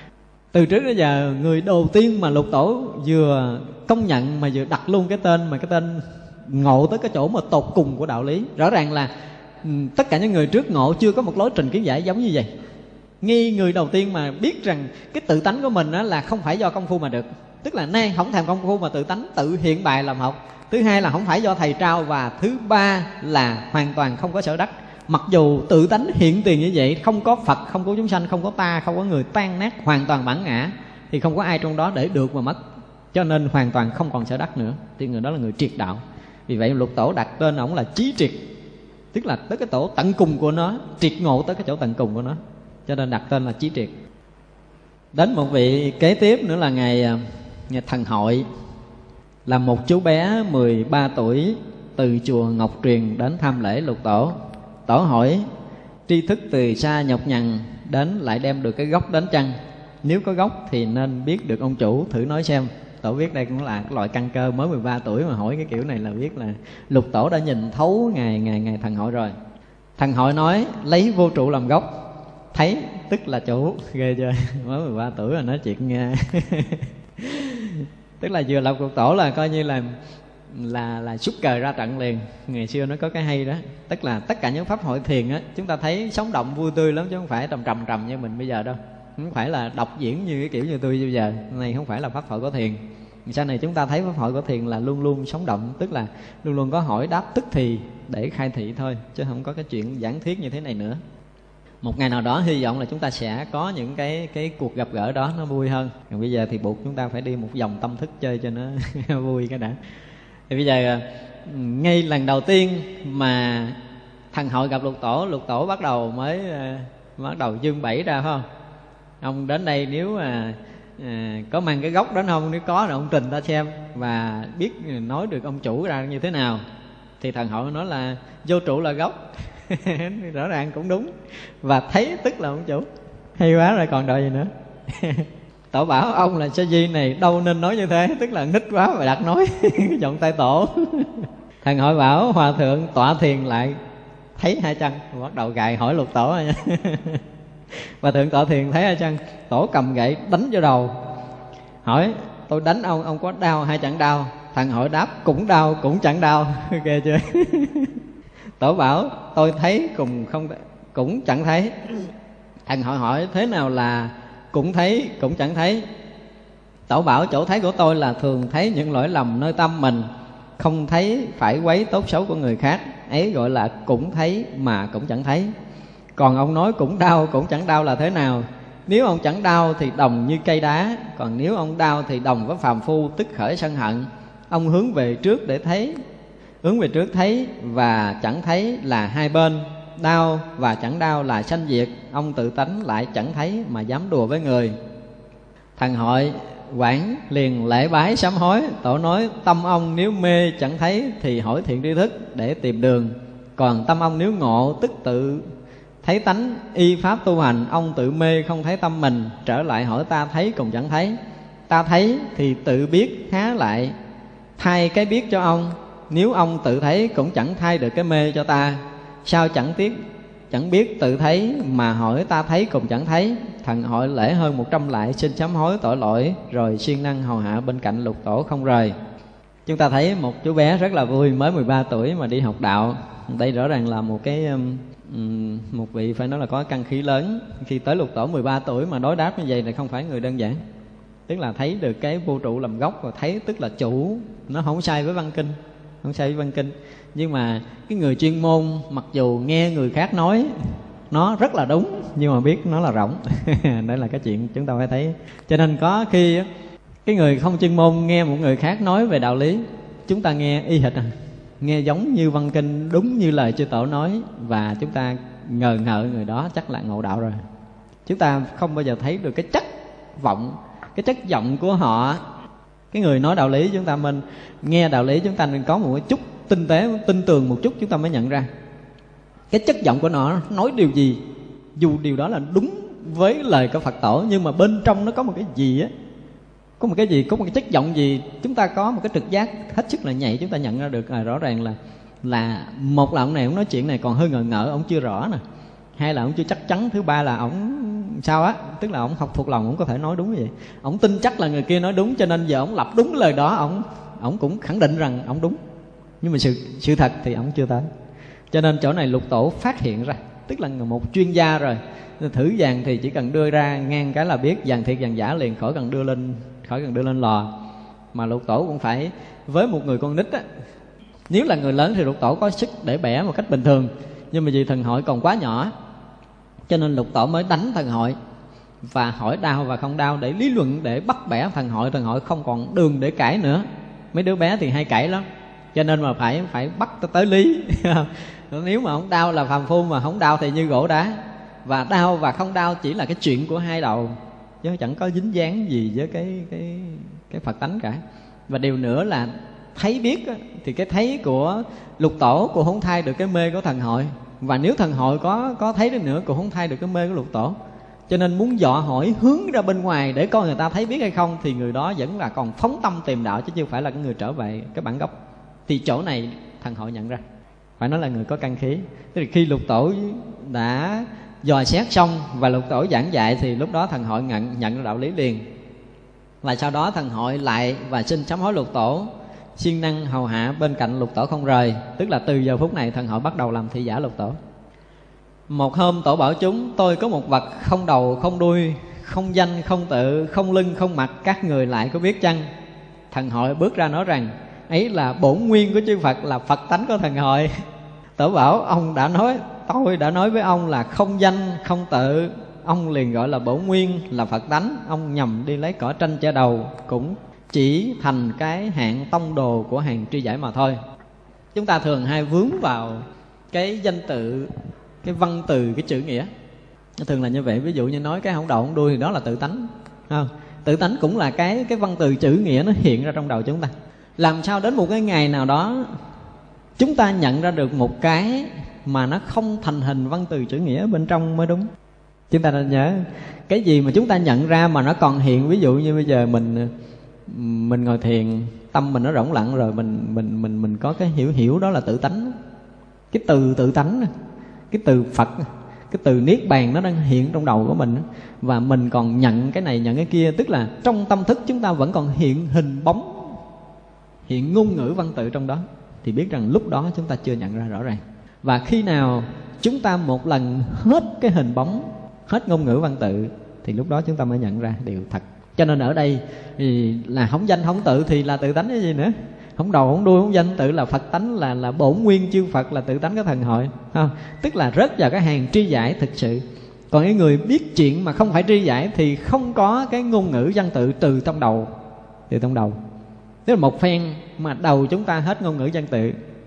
từ trước đến giờ người đầu tiên mà Lục Tổ vừa công nhận mà vừa đặt luôn cái tên, mà cái tên ngộ tới cái chỗ mà tột cùng của đạo lý. Rõ ràng là tất cả những người trước ngộ chưa có một lối trình kiến giải giống như vậy. Nghi người đầu tiên mà biết rằng cái tự tánh của mình là không phải do công phu mà được. Tức là nay không thèm công phu mà tự tánh tự hiện bài làm học. Thứ hai là không phải do thầy trao. Và thứ ba là hoàn toàn không có sở đắc. Mặc dù tự tánh hiện tiền như vậy, không có Phật, không có chúng sanh, không có ta, không có người, tan nát hoàn toàn bản ngã, thì không có ai trong đó để được mà mất. Cho nên hoàn toàn không còn sở đắc nữa. Thì người đó là người triệt đạo. Vì vậy Lục Tổ đặt tên ổng là Chí Triệt. Tức là tới cái tổ tận cùng của nó, triệt ngộ tới cái chỗ tận cùng của nó, cho nên đặt tên là Chí Triệt. Đến một vị kế tiếp nữa là ngài Thần Hội, là một chú bé 13 tuổi từ chùa Ngọc Truyền đến tham lễ Lục Tổ. Tổ hỏi tri thức từ xa nhọc nhằn đến lại đem được cái gốc đến chăng? Nếu có gốc thì nên biết được ông chủ, thử nói xem. Tổ biết đây cũng là cái loại căn cơ, mới 13 tuổi mà hỏi cái kiểu này là biết là Lục Tổ đã nhìn thấu ngài Thần Hội rồi. Thần Hội nói lấy vô trụ làm gốc, thấy tức là chủ. Ghê chưa? Mới 13 tuổi mà nói chuyện nghe. Tức là vừa lập cuộc tổ là coi như là xúc cờ ra trận liền. Ngày xưa nó có cái hay đó, tức là tất cả những pháp hội thiền á, chúng ta thấy sống động vui tươi lắm, chứ không phải trầm như mình bây giờ đâu. Không phải là đọc diễn như cái kiểu như tôi bây giờ. Này không phải là pháp hội của thiền. Sau này chúng ta thấy pháp hội của thiền là luôn luôn sống động, tức là luôn luôn có hỏi đáp tức thì để khai thị thôi, chứ không có cái chuyện giảng thuyết như thế này nữa. Một ngày nào đó hy vọng là chúng ta sẽ có những cái cuộc gặp gỡ đó nó vui hơn. Còn bây giờ thì buộc chúng ta phải đi một vòng tâm thức chơi cho nó vui cái đã. Thì bây giờ ngay lần đầu tiên mà thần hội gặp lục tổ bắt đầu bắt đầu dương bẫy ra, phải không? Ông đến đây nếu mà có mang cái gốc đến không? Nếu có thì ông trình ta xem và biết nói được ông chủ ra như thế nào. Thì thần hội nói là vô trụ là gốc. Rõ ràng cũng đúng. Và thấy tức là ông chủ. Hay quá rồi còn đợi gì nữa. Tổ bảo ông là sa di này đâu nên nói như thế, tức là nít quá mà đặt nói cái giọng tay tổ. Thần hội bảo hòa thượng tọa thiền lại thấy hai chân, bắt đầu gài hỏi lục tổ rồi nha. Hòa thượng tọa thiền thấy hai chân, tổ cầm gậy đánh vô đầu, hỏi tôi đánh ông có đau hay chẳng đau? Thần hội đáp cũng đau cũng chẳng đau. Ghê chưa? Tổ bảo tôi thấy cũng chẳng thấy. Thần hội hỏi thế nào là cũng thấy cũng chẳng thấy? Tổ bảo chỗ thấy của tôi là thường thấy những lỗi lầm nơi tâm mình, không thấy phải quấy tốt xấu của người khác, ấy gọi là cũng thấy mà cũng chẳng thấy. Còn ông nói cũng đau cũng chẳng đau là thế nào? Nếu ông chẳng đau thì đồng như cây đá, còn nếu ông đau thì đồng với phàm phu tức khởi sân hận. Ông hướng về trước để thấy, hướng về trước thấy và chẳng thấy là hai bên, đau và chẳng đau là sanh diệt. Ông tự tánh lại chẳng thấy mà dám đùa với người. Thần hội quảng liền lễ bái sám hối. Tổ nói tâm ông nếu mê chẳng thấy thì hỏi thiện tri thức để tìm đường, còn tâm ông nếu ngộ tức tự thấy tánh y pháp tu hành. Ông tự mê không thấy tâm mình, trở lại hỏi ta thấy cùng chẳng thấy. Ta thấy thì tự biết há lại thay cái biết cho ông, nếu ông tự thấy cũng chẳng thay được cái mê cho ta. Sao chẳng biết tự thấy mà hỏi ta thấy cùng chẳng thấy. Thần hội lễ hơn 100 lại xin sám hối tội lỗi, rồi siêng năng hầu hạ bên cạnh lục tổ không rời. Chúng ta thấy một chú bé rất là vui, mới 13 tuổi mà đi học đạo. Đây rõ ràng là một vị phải nói là có căn khí lớn. Khi tới lục tổ 13 tuổi mà đối đáp như vậy thì không phải người đơn giản. Tức là thấy được cái vô trụ làm gốc, và thấy tức là chủ. Nó không sai với văn kinh, không sai với văn kinh. Nhưng mà cái người chuyên môn mặc dù nghe người khác nói nó rất là đúng, nhưng mà biết nó là rỗng. Đây là cái chuyện chúng ta phải thấy. Cho nên có khi cái người không chuyên môn nghe một người khác nói về đạo lý, chúng ta nghe y hệt nghe giống như văn kinh, đúng như lời chư tổ nói, và chúng ta ngờ người đó chắc là ngộ đạo rồi. Chúng ta không bao giờ thấy được cái chất vọng, cái chất giọng của họ. Cái người nói đạo lý, chúng ta mình nghe đạo lý, chúng ta nên có một cái chút tinh tế, tin tường một chút, chúng ta mới nhận ra cái chất giọng của nó nói điều gì. Dù điều đó là đúng với lời của Phật tổ, nhưng mà bên trong nó có một cái gì á, có một cái chất giọng gì. Chúng ta có một cái trực giác hết sức là nhạy, chúng ta nhận ra được rõ ràng là một là ông này ông nói chuyện này còn hơi ngờ ông chưa rõ nè, hai là ông chưa chắc chắn, thứ ba là ông sao á, tức là ông học thuộc lòng, ông có thể nói đúng như vậy. Ông tin chắc là người kia nói đúng, cho nên giờ ông lập đúng lời đó, ông cũng khẳng định rằng ông đúng, nhưng mà sự thật thì ông chưa tới. Cho nên chỗ này lục tổ phát hiện ra, tức là một chuyên gia rồi. Thử vàng thì chỉ cần đưa ra ngang cái là biết, vàng thiệt vàng giả liền, khỏi cần đưa lên lò. Mà lục tổ cũng phải với một người con nít á, nếu là người lớn thì lục tổ có sức để bẻ một cách bình thường, nhưng mà vì thần hội còn quá nhỏ, cho nên lục tổ mới đánh thần hội và hỏi đau và không đau để lý luận, để bắt bẻ thần hội. Thần hội không còn đường để cãi nữa. Mấy đứa bé thì hay cãi lắm, cho nên mà phải bắt tới lý. Nếu mà không đau là phàm phu, mà không đau thì như gỗ đá. Và đau và không đau chỉ là cái chuyện của hai đầu, chứ chẳng có dính dáng gì với cái Phật tánh cả. Và điều nữa là thấy biết á, thì cái thấy của lục tổ cũng không thay được cái mê của thần hội. Và nếu thần hội có thấy được nữa cũng không thay được cái mê của lục tổ. Cho nên muốn dọ hỏi hướng ra bên ngoài để coi người ta thấy biết hay không, thì người đó vẫn là còn phóng tâm tìm đạo, chứ chưa phải là cái người trở về cái bản gốc. Thì chỗ này thần hội nhận ra, phải nói là người có căn khí. Tức là khi lục tổ đã dò xét xong và Lục Tổ giảng dạy, thì lúc đó thần hội nhận ra đạo lý liền. Và sau đó thần hội lại và xin sám hối Lục Tổ, siêng năng hầu hạ bên cạnh Lục Tổ không rời. Tức là từ giờ phút này thần hội bắt đầu làm thị giả Lục Tổ. Một hôm Tổ bảo chúng: tôi có một vật không đầu không đuôi, không danh không tự, không lưng không mặt, các người lại có biết chăng? Thần hội bước ra nói rằng ấy là bổn nguyên của chư Phật, là Phật tánh của thần hội. Tổ bảo: ông đã nói, tôi đã nói với ông là không danh không tự, ông liền gọi là bổn nguyên, là Phật tánh. Ông nhầm đi lấy cỏ tranh che đầu, cũng chỉ thành cái hạng tông đồ của hàng tri giải mà thôi. Chúng ta thường hay vướng vào cái danh tự, cái văn từ, cái chữ nghĩa. Thường là như vậy. Ví dụ như nói cái không đầu không đuôi thì đó là tự tánh, không? Tự tánh cũng là cái văn từ chữ nghĩa nó hiện ra trong đầu chúng ta. Làm sao đến một cái ngày nào đó chúng ta nhận ra được một cái mà nó không thành hình văn từ chữ nghĩa bên trong mới đúng. Chúng ta nên nhớ cái gì mà chúng ta nhận ra mà nó còn hiện. Ví dụ như bây giờ mình ngồi thiền, tâm mình nó rỗng lặng rồi, mình có cái hiểu đó là tự tánh. Cái từ tự tánh, cái từ Phật, cái từ niết bàn nó đang hiện trong đầu của mình, và mình còn nhận cái này nhận cái kia. Tức là trong tâm thức chúng ta vẫn còn hiện hình bóng, hiện ngôn ngữ văn tự trong đó, thì biết rằng lúc đó chúng ta chưa nhận ra rõ ràng. Và khi nào chúng ta một lần hết cái hình bóng, hết ngôn ngữ văn tự, thì lúc đó chúng ta mới nhận ra điều thật. Cho nên ở đây thì là không danh không tự thì là tự tánh cái gì nữa. Không đầu không đuôi không danh tự là Phật tánh, là bổn nguyên chư Phật, là tự tánh cái thần hội, không? Tức là rớt vào cái hàng tri giải thực sự. Còn cái người biết chuyện mà không phải tri giải thì không có cái ngôn ngữ văn tự từ trong đầu. Từ trong đầu. Tức là một phen mà đầu chúng ta hết ngôn ngữ văn tự,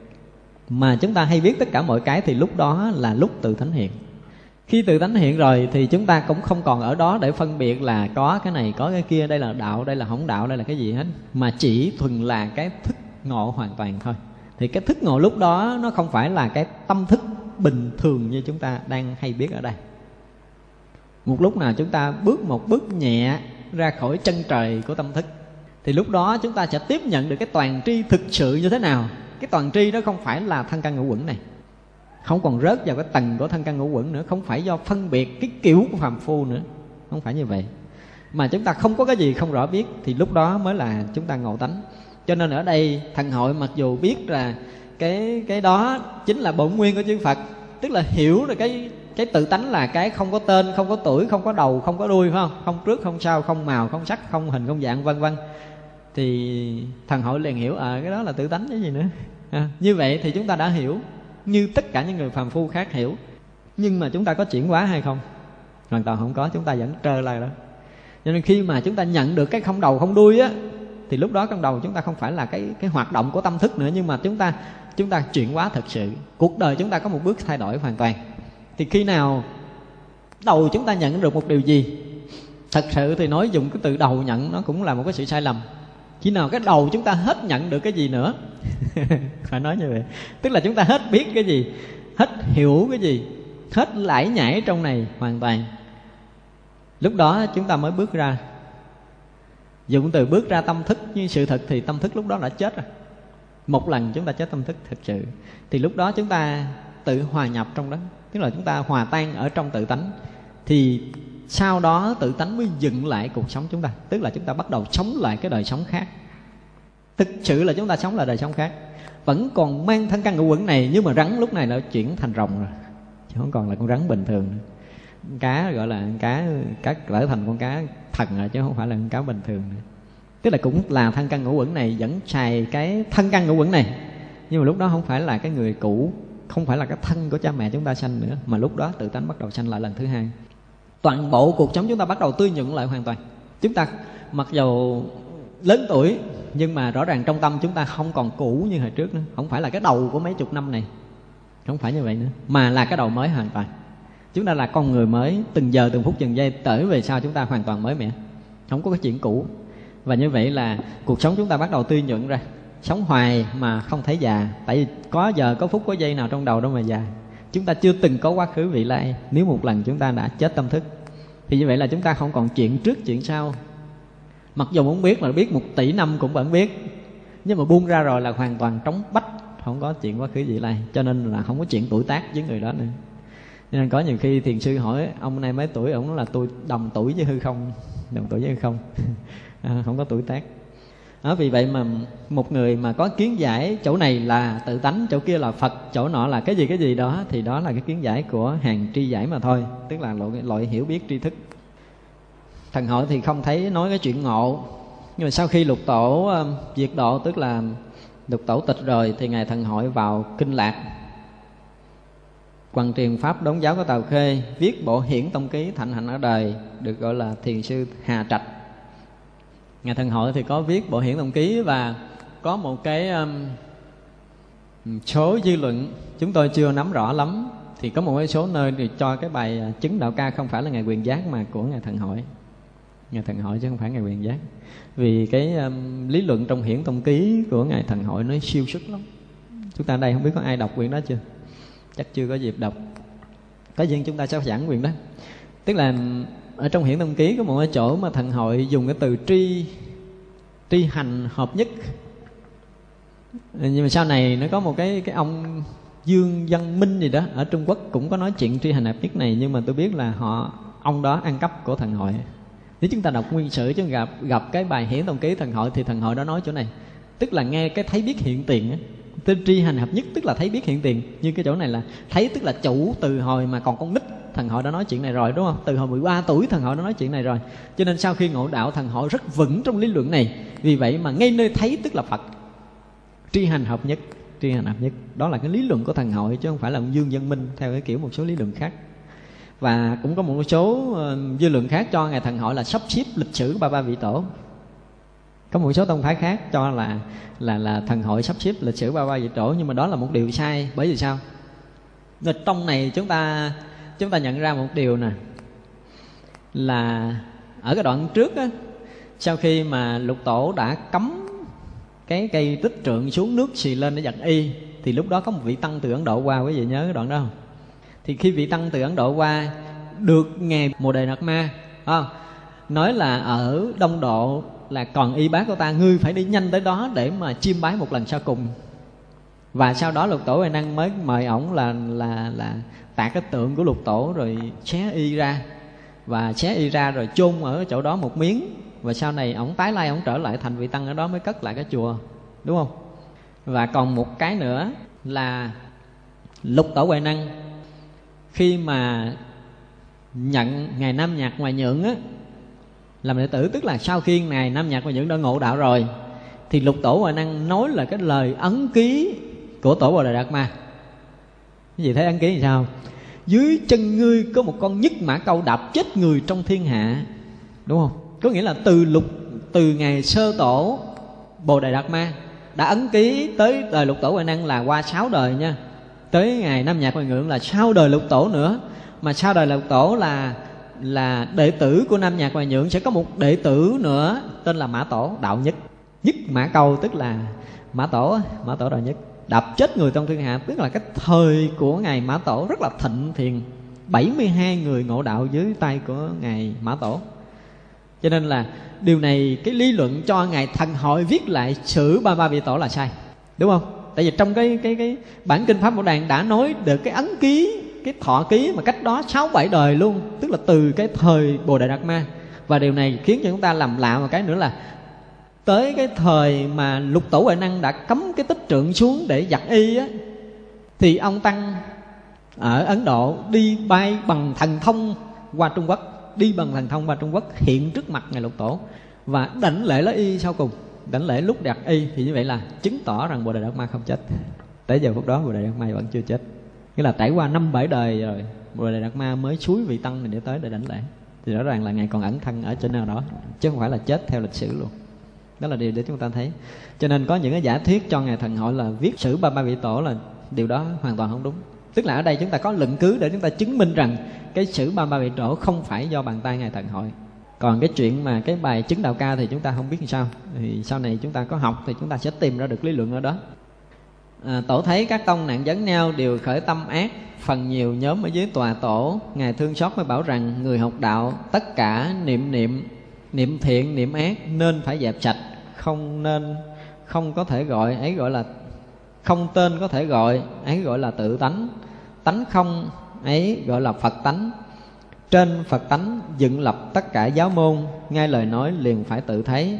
mà chúng ta hay biết tất cả mọi cái, thì lúc đó là lúc tự tánh hiện. Khi tự tánh hiện rồi thì chúng ta cũng không còn ở đó để phân biệt là có cái này, có cái kia, đây là đạo, đây là không đạo, đây là cái gì hết, mà chỉ thuần là cái thức ngộ hoàn toàn thôi. Thì cái thức ngộ lúc đó nó không phải là cái tâm thức bình thường như chúng ta đang hay biết ở đây. Một lúc nào chúng ta bước một bước nhẹ ra khỏi chân trời của tâm thức, thì lúc đó chúng ta sẽ tiếp nhận được cái toàn tri thực sự như thế nào. Cái toàn tri đó không phải là thân căn ngũ uẩn này, không còn rớt vào cái tầng của thân căn ngũ uẩn nữa, không phải do phân biệt cái kiểu của phàm phu nữa, không phải như vậy. Mà chúng ta không có cái gì không rõ biết, thì lúc đó mới là chúng ta ngộ tánh. Cho nên ở đây thần hội mặc dù biết là cái đó chính là bổn nguyên của chư Phật, tức là hiểu được cái tự tánh là cái không có tên, không có tuổi, không có đầu, không có đuôi, phải không? Không trước, không sau, không màu, không sắc, không hình, không dạng, vân vân. Thì thần hội liền hiểu cái đó là tự tánh cái gì nữa. Như vậy thì chúng ta đã hiểu như tất cả những người phàm phu khác hiểu. Nhưng mà chúng ta có chuyển hóa hay không? Hoàn toàn không có, chúng ta vẫn trơ lại đó. Cho nên khi mà chúng ta nhận được cái không đầu không đuôi á, thì lúc đó trong đầu chúng ta không phải là cái hoạt động của tâm thức nữa, nhưng mà chúng ta chuyển hóa thật sự. Cuộc đời chúng ta có một bước thay đổi hoàn toàn. Thì khi nào đầu chúng ta nhận được một điều gì, thật sự thì nói dùng cái từ đầu nhận nó cũng là một cái sự sai lầm. Khi nào cái đầu chúng ta hết nhận được cái gì nữa phải nói như vậy, tức là chúng ta hết biết cái gì, hết hiểu cái gì, hết lải nhải trong này hoàn toàn, lúc đó chúng ta mới bước ra. Dùng từ bước ra tâm thức, như sự thật thì tâm thức lúc đó đã chết rồi. Một lần chúng ta chết tâm thức thực sự, thì lúc đó chúng ta tự hòa nhập trong đó, tức là chúng ta hòa tan ở trong tự tánh. Thì sau đó tự tánh mới dựng lại cuộc sống chúng ta, tức là chúng ta bắt đầu sống lại cái đời sống khác. Thực sự là chúng ta sống lại đời sống khác, vẫn còn mang thân căn ngũ uẩn này, nhưng mà rắn lúc này nó chuyển thành rồng rồi, chứ không còn là con rắn bình thường nữa. Cá gọi là cá trở thành con cá thần rồi, chứ không phải là con cá bình thường nữa. Tức là cũng là thân căn ngũ uẩn này, vẫn xài cái thân căn ngũ uẩn này, nhưng mà lúc đó không phải là cái người cũ, không phải là cái thân của cha mẹ chúng ta sanh nữa, mà lúc đó tự tánh bắt đầu sanh lại lần thứ hai. Toàn bộ cuộc sống chúng ta bắt đầu tươi nhuận lại hoàn toàn. Chúng ta mặc dù lớn tuổi, nhưng mà rõ ràng trong tâm chúng ta không còn cũ như hồi trước nữa. Không phải là cái đầu của mấy chục năm này, không phải như vậy nữa, mà là cái đầu mới hoàn toàn. Chúng ta là con người mới, từng giờ từng phút từng giây, tới về sau chúng ta hoàn toàn mới mẻ, không có cái chuyện cũ. Và như vậy là cuộc sống chúng ta bắt đầu tươi nhuận ra, sống hoài mà không thấy già. Tại vì có giờ, có phút, có giây nào trong đầu đâu mà già. Chúng ta chưa từng có quá khứ vị lai. Nếu một lần chúng ta đã chết tâm thức, thì như vậy là chúng ta không còn chuyện trước chuyện sau. Mặc dù muốn biết mà biết 1 tỷ năm cũng vẫn biết, nhưng mà buông ra rồi là hoàn toàn trống bách, không có chuyện quá khứ vị lai. Cho nên là không có chuyện tuổi tác với người đó nữa. Cho nên có nhiều khi thiền sư hỏi ông nay mấy tuổi, ông nói là tôi đồng tuổi với hư không. Đồng tuổi với hư không. Không có tuổi tác. Vì vậy mà một người mà có kiến giải chỗ này là tự tánh, chỗ kia là Phật, chỗ nọ là cái gì đó, thì đó là cái kiến giải của hàng tri giải mà thôi. Tức là loại hiểu biết tri thức. Thần hội thì không thấy nói cái chuyện ngộ. Nhưng mà sau khi lục tổ diệt độ, tức là lục tổ tịch rồi, thì Ngài Thần Hội vào Kinh Lạc, quằn truyền pháp đốn giáo của Tào Khê, viết bộ Hiển Tông Ký thạnh hành ở đời, được gọi là thiền sư Hà Trạch. Ngài Thần Hội thì có viết bộ Hiển Tông Ký, và có một cái số dư luận chúng tôi chưa nắm rõ lắm. Thì có một cái số nơi thì cho cái bài chứng đạo ca không phải là Ngài Quyền Giác mà của Ngài Thần Hội. Ngài Thần Hội chứ không phải Ngài Quyền Giác. Vì cái lý luận trong Hiển Tông Ký của Ngài Thần Hội nó siêu sức lắm. Chúng ta đây không biết có ai đọc quyển đó chưa? Chắc chưa có dịp đọc. Có duyên chúng ta sẽ giảng quyển đó. Tức là ở trong Hiển Tông Ký có một cái chỗ mà Thần Hội dùng cái từ tri hành hợp nhất. Nhưng mà sau này nó có một cái ông Dương Văn Minh gì đó ở Trung Quốc cũng có nói chuyện tri hành hợp nhất này, nhưng mà tôi biết là ông đó ăn cắp của Thần Hội. Nếu chúng ta đọc nguyên sử chứ gặp cái bài Hiển Tông Ký Thần Hội, thì Thần Hội đó nói chỗ này, tức là nghe cái thấy biết hiện tiền á. Tên tri hành hợp nhất tức là thấy biết hiện tiền. Nhưng cái chỗ này là thấy tức là chủ từ hồi mà còn con nít, Thần Hội đã nói chuyện này rồi, đúng không? Từ hồi 13 tuổi Thần Hội đã nói chuyện này rồi. Cho nên sau khi ngộ đạo, Thần Hội rất vững trong lý luận này. Vì vậy mà ngay nơi thấy tức là Phật. Tri hành hợp nhất. Tri hành hợp nhất, đó là cái lý luận của Thần Hội, chứ không phải là ông Dương Văn Minh theo cái kiểu một số lý luận khác. Và cũng có một số dư luận khác cho Ngài Thần Hội là sắp xếp lịch sử ba vị tổ. Có một số tông phái khác cho là Thần Hội sắp xếp lịch sử ba vị tổ, nhưng mà đó là một điều sai. Bởi vì sao? Ở trong này chúng ta nhận ra một điều nè, là ở cái đoạn trước á, sau khi mà lục tổ đã cấm cái cây tích trượng xuống nước xì lên để giặt y, thì lúc đó có một vị tăng từ Ấn Độ qua, quý vị nhớ cái đoạn đó không? Thì khi vị tăng từ Ấn Độ qua được Ngài Bồ Đề Đạt Ma nói là ở Đông Độ là còn y bác của ta, ngươi phải đi nhanh tới đó để mà chiêm bái một lần sau cùng. Và sau đó lục tổ Huệ Năng mới mời ổng là tạc cái tượng của lục tổ rồi xé y ra, và xé y ra rồi chôn ở chỗ đó một miếng. Và sau này ổng tái lai, ổng trở lại thành vị tăng ở đó mới cất lại cái chùa, đúng không? Và còn một cái nữa là lục tổ Huệ Năng khi mà nhận Ngài Nam Nhạc Hoài Nhượng á làm đệ tử, tức là sau khi Ngài Nam Nhạc Hoài Nhượng đã ngộ đạo rồi, thì lục tổ Huệ Năng nói là cái lời ấn ký của tổ Bồ Đề Đạt Ma. Cái gì thấy ấn ký thì sao? Dưới chân ngươi có một con nhất mã câu đạp chết người trong thiên hạ, đúng không? Có nghĩa là từ ngày sơ tổ Bồ Đề Đạt Ma đã ấn ký tới đời lục tổ Huệ Năng là qua 6 đời nha. Tới Ngài Nam Nhạc Hoài Nhượng là sau đời lục tổ nữa. Mà sau đời lục tổ là đệ tử của Nam Nhạc Hoài Nhượng sẽ có một đệ tử nữa tên là Mã Tổ Đạo Nhất. Nhất Mã Câu tức là Mã Tổ Đạo Nhất, đập chết người trong thiên hạ. Tức là cái thời của Ngài Mã Tổ rất là thịnh thiền, 72 người ngộ đạo dưới tay của Ngài Mã Tổ. Cho nên là điều này, cái lý luận cho Ngài Thần Hội viết lại sử ba vị tổ là sai, đúng không? Tại vì trong cái bản kinh Pháp Bảo Đàn đã nói được cái ấn ký, cái thọ ký mà cách đó 6-7 đời luôn, tức là từ cái thời Bồ Đề Đạt Ma. Và điều này khiến cho chúng ta làm lạ một cái nữa là tới cái thời mà lục tổ Huệ Năng đã cấm cái tích trượng xuống để giặt y á, thì ông tăng ở Ấn Độ đi bay bằng thần thông qua Trung Quốc, hiện trước mặt Ngài lục tổ và đảnh lễ lấy y sau cùng, đảnh lễ lúc đặt y. Thì như vậy là chứng tỏ rằng Bồ Đề Đạt Ma không chết. Tới giờ phút đó Bồ Đề Đạt Ma vẫn chưa chết. Nghĩa là trải qua 5-7 đời rồi Bồ Đề Đạt Ma mới xúi vị tăng này để tới để đảnh lễ. Thì rõ ràng là Ngài còn ẩn thân ở trên nào đó, chứ không phải là chết theo lịch sử luôn. Đó là điều để chúng ta thấy. Cho nên có những cái giả thuyết cho Ngài Thần Hội là viết sử ba vị tổ là điều đó hoàn toàn không đúng. Tức là ở đây chúng ta có luận cứ để chúng ta chứng minh rằng cái sử ba vị tổ không phải do bàn tay Ngài Thần Hội. Còn cái chuyện mà cái bài chứng đạo ca thì chúng ta không biết làm sao. Thì sau này chúng ta có học thì chúng ta sẽ tìm ra được lý luận ở đó. Tổ thấy các tông nạn vấn nhau đều khởi tâm ác, phần nhiều nhóm ở dưới tòa tổ. Ngài thương xót mới bảo rằng người học đạo tất cả niệm thiện niệm ác nên phải dẹp sạch, không có thể gọi ấy gọi là không tên có thể gọi ấy gọi là tự tánh, tánh không ấy gọi là Phật tánh. Trên Phật tánh dựng lập tất cả giáo môn, ngay lời nói liền phải tự thấy.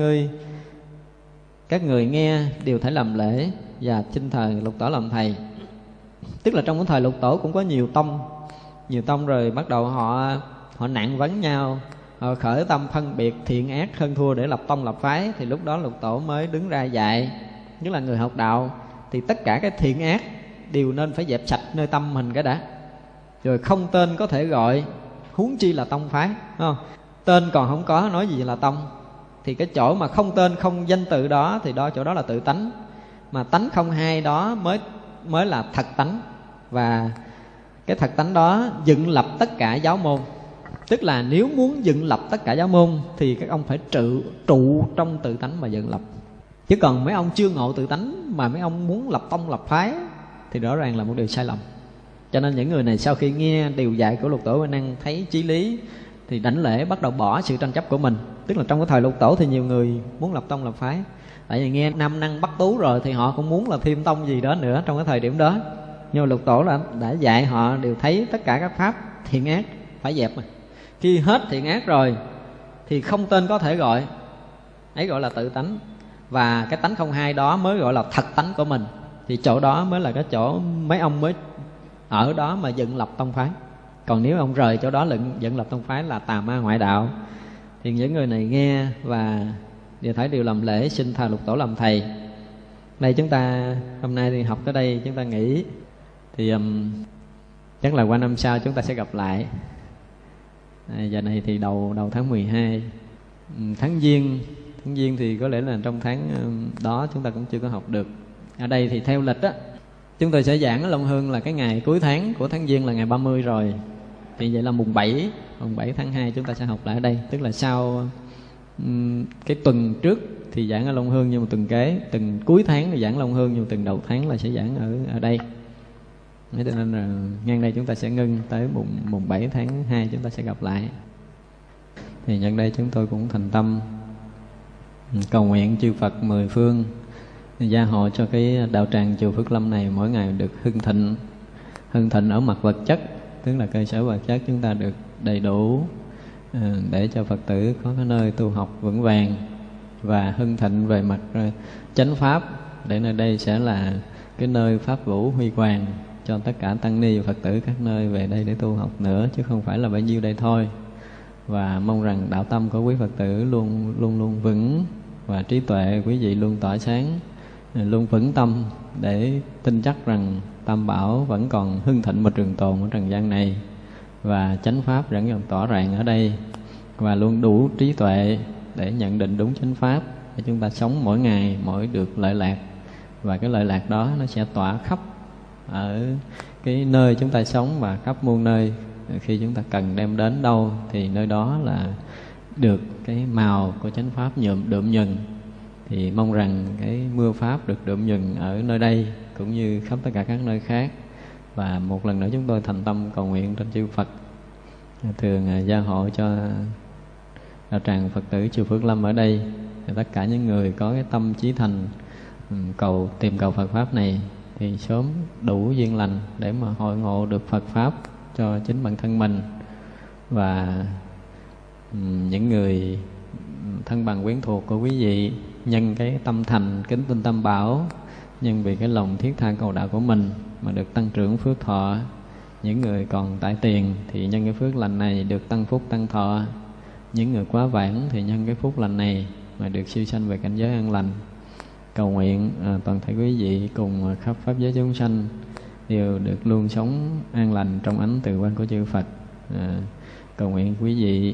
Các người nghe đều phải làm lễ và chinh thờ Lục Tổ làm thầy. Tức là trong cái thời Lục Tổ cũng có nhiều tông rồi bắt đầu họ nặng vấn nhau, họ khởi tâm phân biệt thiện ác hơn thua để lập tông lập phái. Thì lúc đó Lục Tổ mới đứng ra dạy, tức là người học đạo thì tất cả cái thiện ác đều nên phải dẹp sạch nơi tâm mình cái đã, rồi không tên có thể gọi, huống chi là tông phái, không? Tên còn không có, nói gì là tông. Thì cái chỗ mà không tên không danh tự đó thì chỗ đó là tự tánh, mà tánh không hai đó mới là thật tánh. Và cái thật tánh đó dựng lập tất cả giáo môn. Tức là nếu muốn dựng lập tất cả giáo môn thì các ông phải trụ trong tự tánh mà dựng lập. Chứ còn mấy ông chưa ngộ tự tánh mà mấy ông muốn lập tông lập phái thì rõ ràng là một điều sai lầm. Cho nên những người này sau khi nghe điều dạy của Lục Tổ Huệ Năng, thấy chí lý thì đảnh lễ, bắt đầu bỏ sự tranh chấp của mình. Tức là trong cái thời Lục Tổ thì nhiều người muốn lập tông lập phái, tại vì nghe Nam Năng Bắc Tú rồi thì họ cũng muốn là thêm tông gì đó nữa trong cái thời điểm đó. Nhưng mà Lục Tổ đã dạy họ đều thấy tất cả các pháp thiện ác phải dẹp mà. Khi hết thiện ác rồi thì không tên có thể gọi, ấy gọi là tự tánh. Và cái tánh không hai đó mới gọi là thật tánh của mình. Thì chỗ đó mới là cái chỗ mấy ông mới ở đó mà dựng lập tông phái. Còn nếu ông rời chỗ đó dựng lập tông phái là tà ma ngoại đạo. Thì những người này nghe và đều thấy đều làm lễ xin thờ Lục Tổ làm thầy. Đây chúng ta hôm nay thì học tới đây chúng ta nghỉ. Thì chắc là qua năm sau chúng ta sẽ gặp lại. Giờ này thì đầu tháng 12, tháng Giêng thì có lẽ là trong tháng đó chúng ta cũng chưa có học được. Ở đây thì theo lịch á, chúng tôi sẽ giảng ở Long Hương là cái ngày cuối tháng của tháng Giêng là ngày 30 rồi. Thì vậy là mùng 7 tháng 2 chúng ta sẽ học lại ở đây. Tức là sau cái tuần trước thì giảng ở Long Hương, nhưng mà tuần kế, tuần cuối tháng thì giảng Long Hương, nhưng mà tuần đầu tháng là sẽ giảng ở đây. Cho nên là ngang đây chúng ta sẽ ngưng tới mùng 7 tháng 2 chúng ta sẽ gặp lại. Thì nhân đây chúng tôi cũng thành tâm cầu nguyện chư Phật mười phương gia hộ cho cái đạo tràng chùa Phước Lâm này mỗi ngày được hưng thịnh ở mặt vật chất, tức là cơ sở vật chất chúng ta được đầy đủ, để cho Phật tử có cái nơi tu học vững vàng, và hưng thịnh về mặt chánh pháp, để nơi đây sẽ là cái nơi pháp vũ huy hoàng cho tất cả tăng ni và Phật tử các nơi về đây để tu học nữa, chứ không phải là bấy nhiêu đây thôi. Và mong rằng đạo tâm của quý Phật tử luôn vững, và trí tuệ quý vị luôn tỏa sáng, luôn vững tâm để tin chắc rằng Tam Bảo vẫn còn hưng thịnh và trường tồn ở trần gian này, và chánh pháp vẫn còn tỏ ràng ở đây, và luôn đủ trí tuệ để nhận định đúng chánh pháp, để chúng ta sống mỗi ngày mỗi được lợi lạc. Và cái lợi lạc đó nó sẽ tỏa khắp ở cái nơi chúng ta sống và khắp muôn nơi. Khi chúng ta cần đem đến đâu thì nơi đó là được cái màu của chánh pháp đượm nhừng. Thì mong rằng cái mưa pháp được đượm nhừng ở nơi đây cũng như khắp tất cả các nơi khác. Và một lần nữa chúng tôi thành tâm cầu nguyện trên chư Phật thường gia hộ cho đạo tràng Phật tử chùa Phước Lâm ở đây, tất cả những người có cái tâm chí thành tìm cầu Phật pháp này thì sớm đủ duyên lành để mà hội ngộ được Phật pháp cho chính bản thân mình, và những người thân bằng quyến thuộc của quý vị nhân cái tâm thành kính tin Tam Bảo, nhân vì cái lòng thiết tha cầu đạo của mình mà được tăng trưởng phước thọ. Những người còn tại tiền thì nhân cái phước lành này được tăng phúc tăng thọ. Những người quá vãng thì nhân cái phúc lành này mà được siêu sanh về cảnh giới an lành. Cầu nguyện toàn thể quý vị cùng khắp pháp giới chúng sanh đều được luôn sống an lành trong ánh từ quan của chư Phật. Cầu nguyện quý vị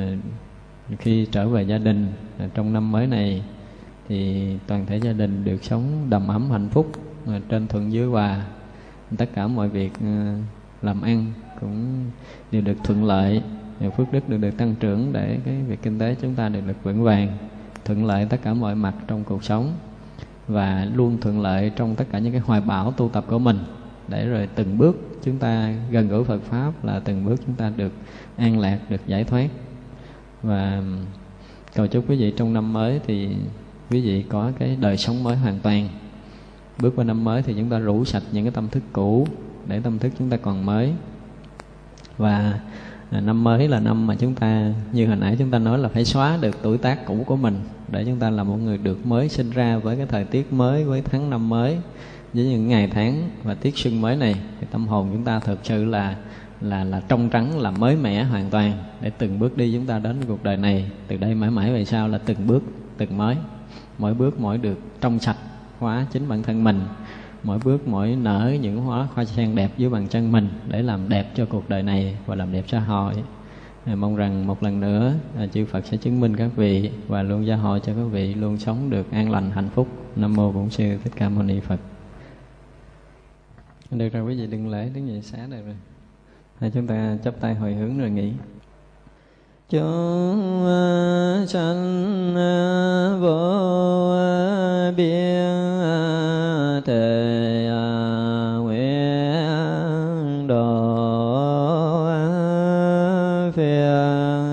khi trở về gia đình trong năm mới này thì toàn thể gia đình được sống đầm ấm hạnh phúc, trên thuận dưới hòa, tất cả mọi việc làm ăn cũng đều được thuận lợi, phước đức được tăng trưởng, để cái việc kinh tế chúng ta được vững vàng, thuận lợi tất cả mọi mặt trong cuộc sống, và luôn thuận lợi trong tất cả những cái hoài bão tu tập của mình, để rồi từng bước chúng ta gần gũi Phật pháp là từng bước chúng ta được an lạc, được giải thoát. Và cầu chúc quý vị trong năm mới thì quý vị có cái đời sống mới hoàn toàn. Bước vào năm mới thì chúng ta rũ sạch những cái tâm thức cũ, để tâm thức chúng ta còn mới. Và năm mới là năm mà chúng ta, như hồi nãy chúng ta nói, là phải xóa được tuổi tác cũ của mình, để chúng ta là một người được mới sinh ra với cái thời tiết mới, với tháng năm mới, với những ngày tháng và tiết xuân mới này. Thì tâm hồn chúng ta thực sự là trong trắng, là mới mẻ hoàn toàn, để từng bước đi chúng ta đến cuộc đời này, từ đây mãi mãi về sau là từng bước, từng mới, mỗi bước mỗi được trong sạch hóa chính bản thân mình, mỗi bước mỗi nở những hoa sen đẹp dưới bàn chân mình, để làm đẹp cho cuộc đời này và làm đẹp xã hội. Mong rằng một lần nữa chư Phật sẽ chứng minh các vị và luôn gia hộ cho các vị luôn sống được an lành hạnh phúc. Nam mô Bổn Sư Thích Ca Mâu Ni Phật. Được rồi quý vị, đừng lễ đứng dậy xá đây rồi. Hai chúng ta chắp tay hồi hướng rồi nghỉ. Chúng sanh vô biên thể nguyện độ phiền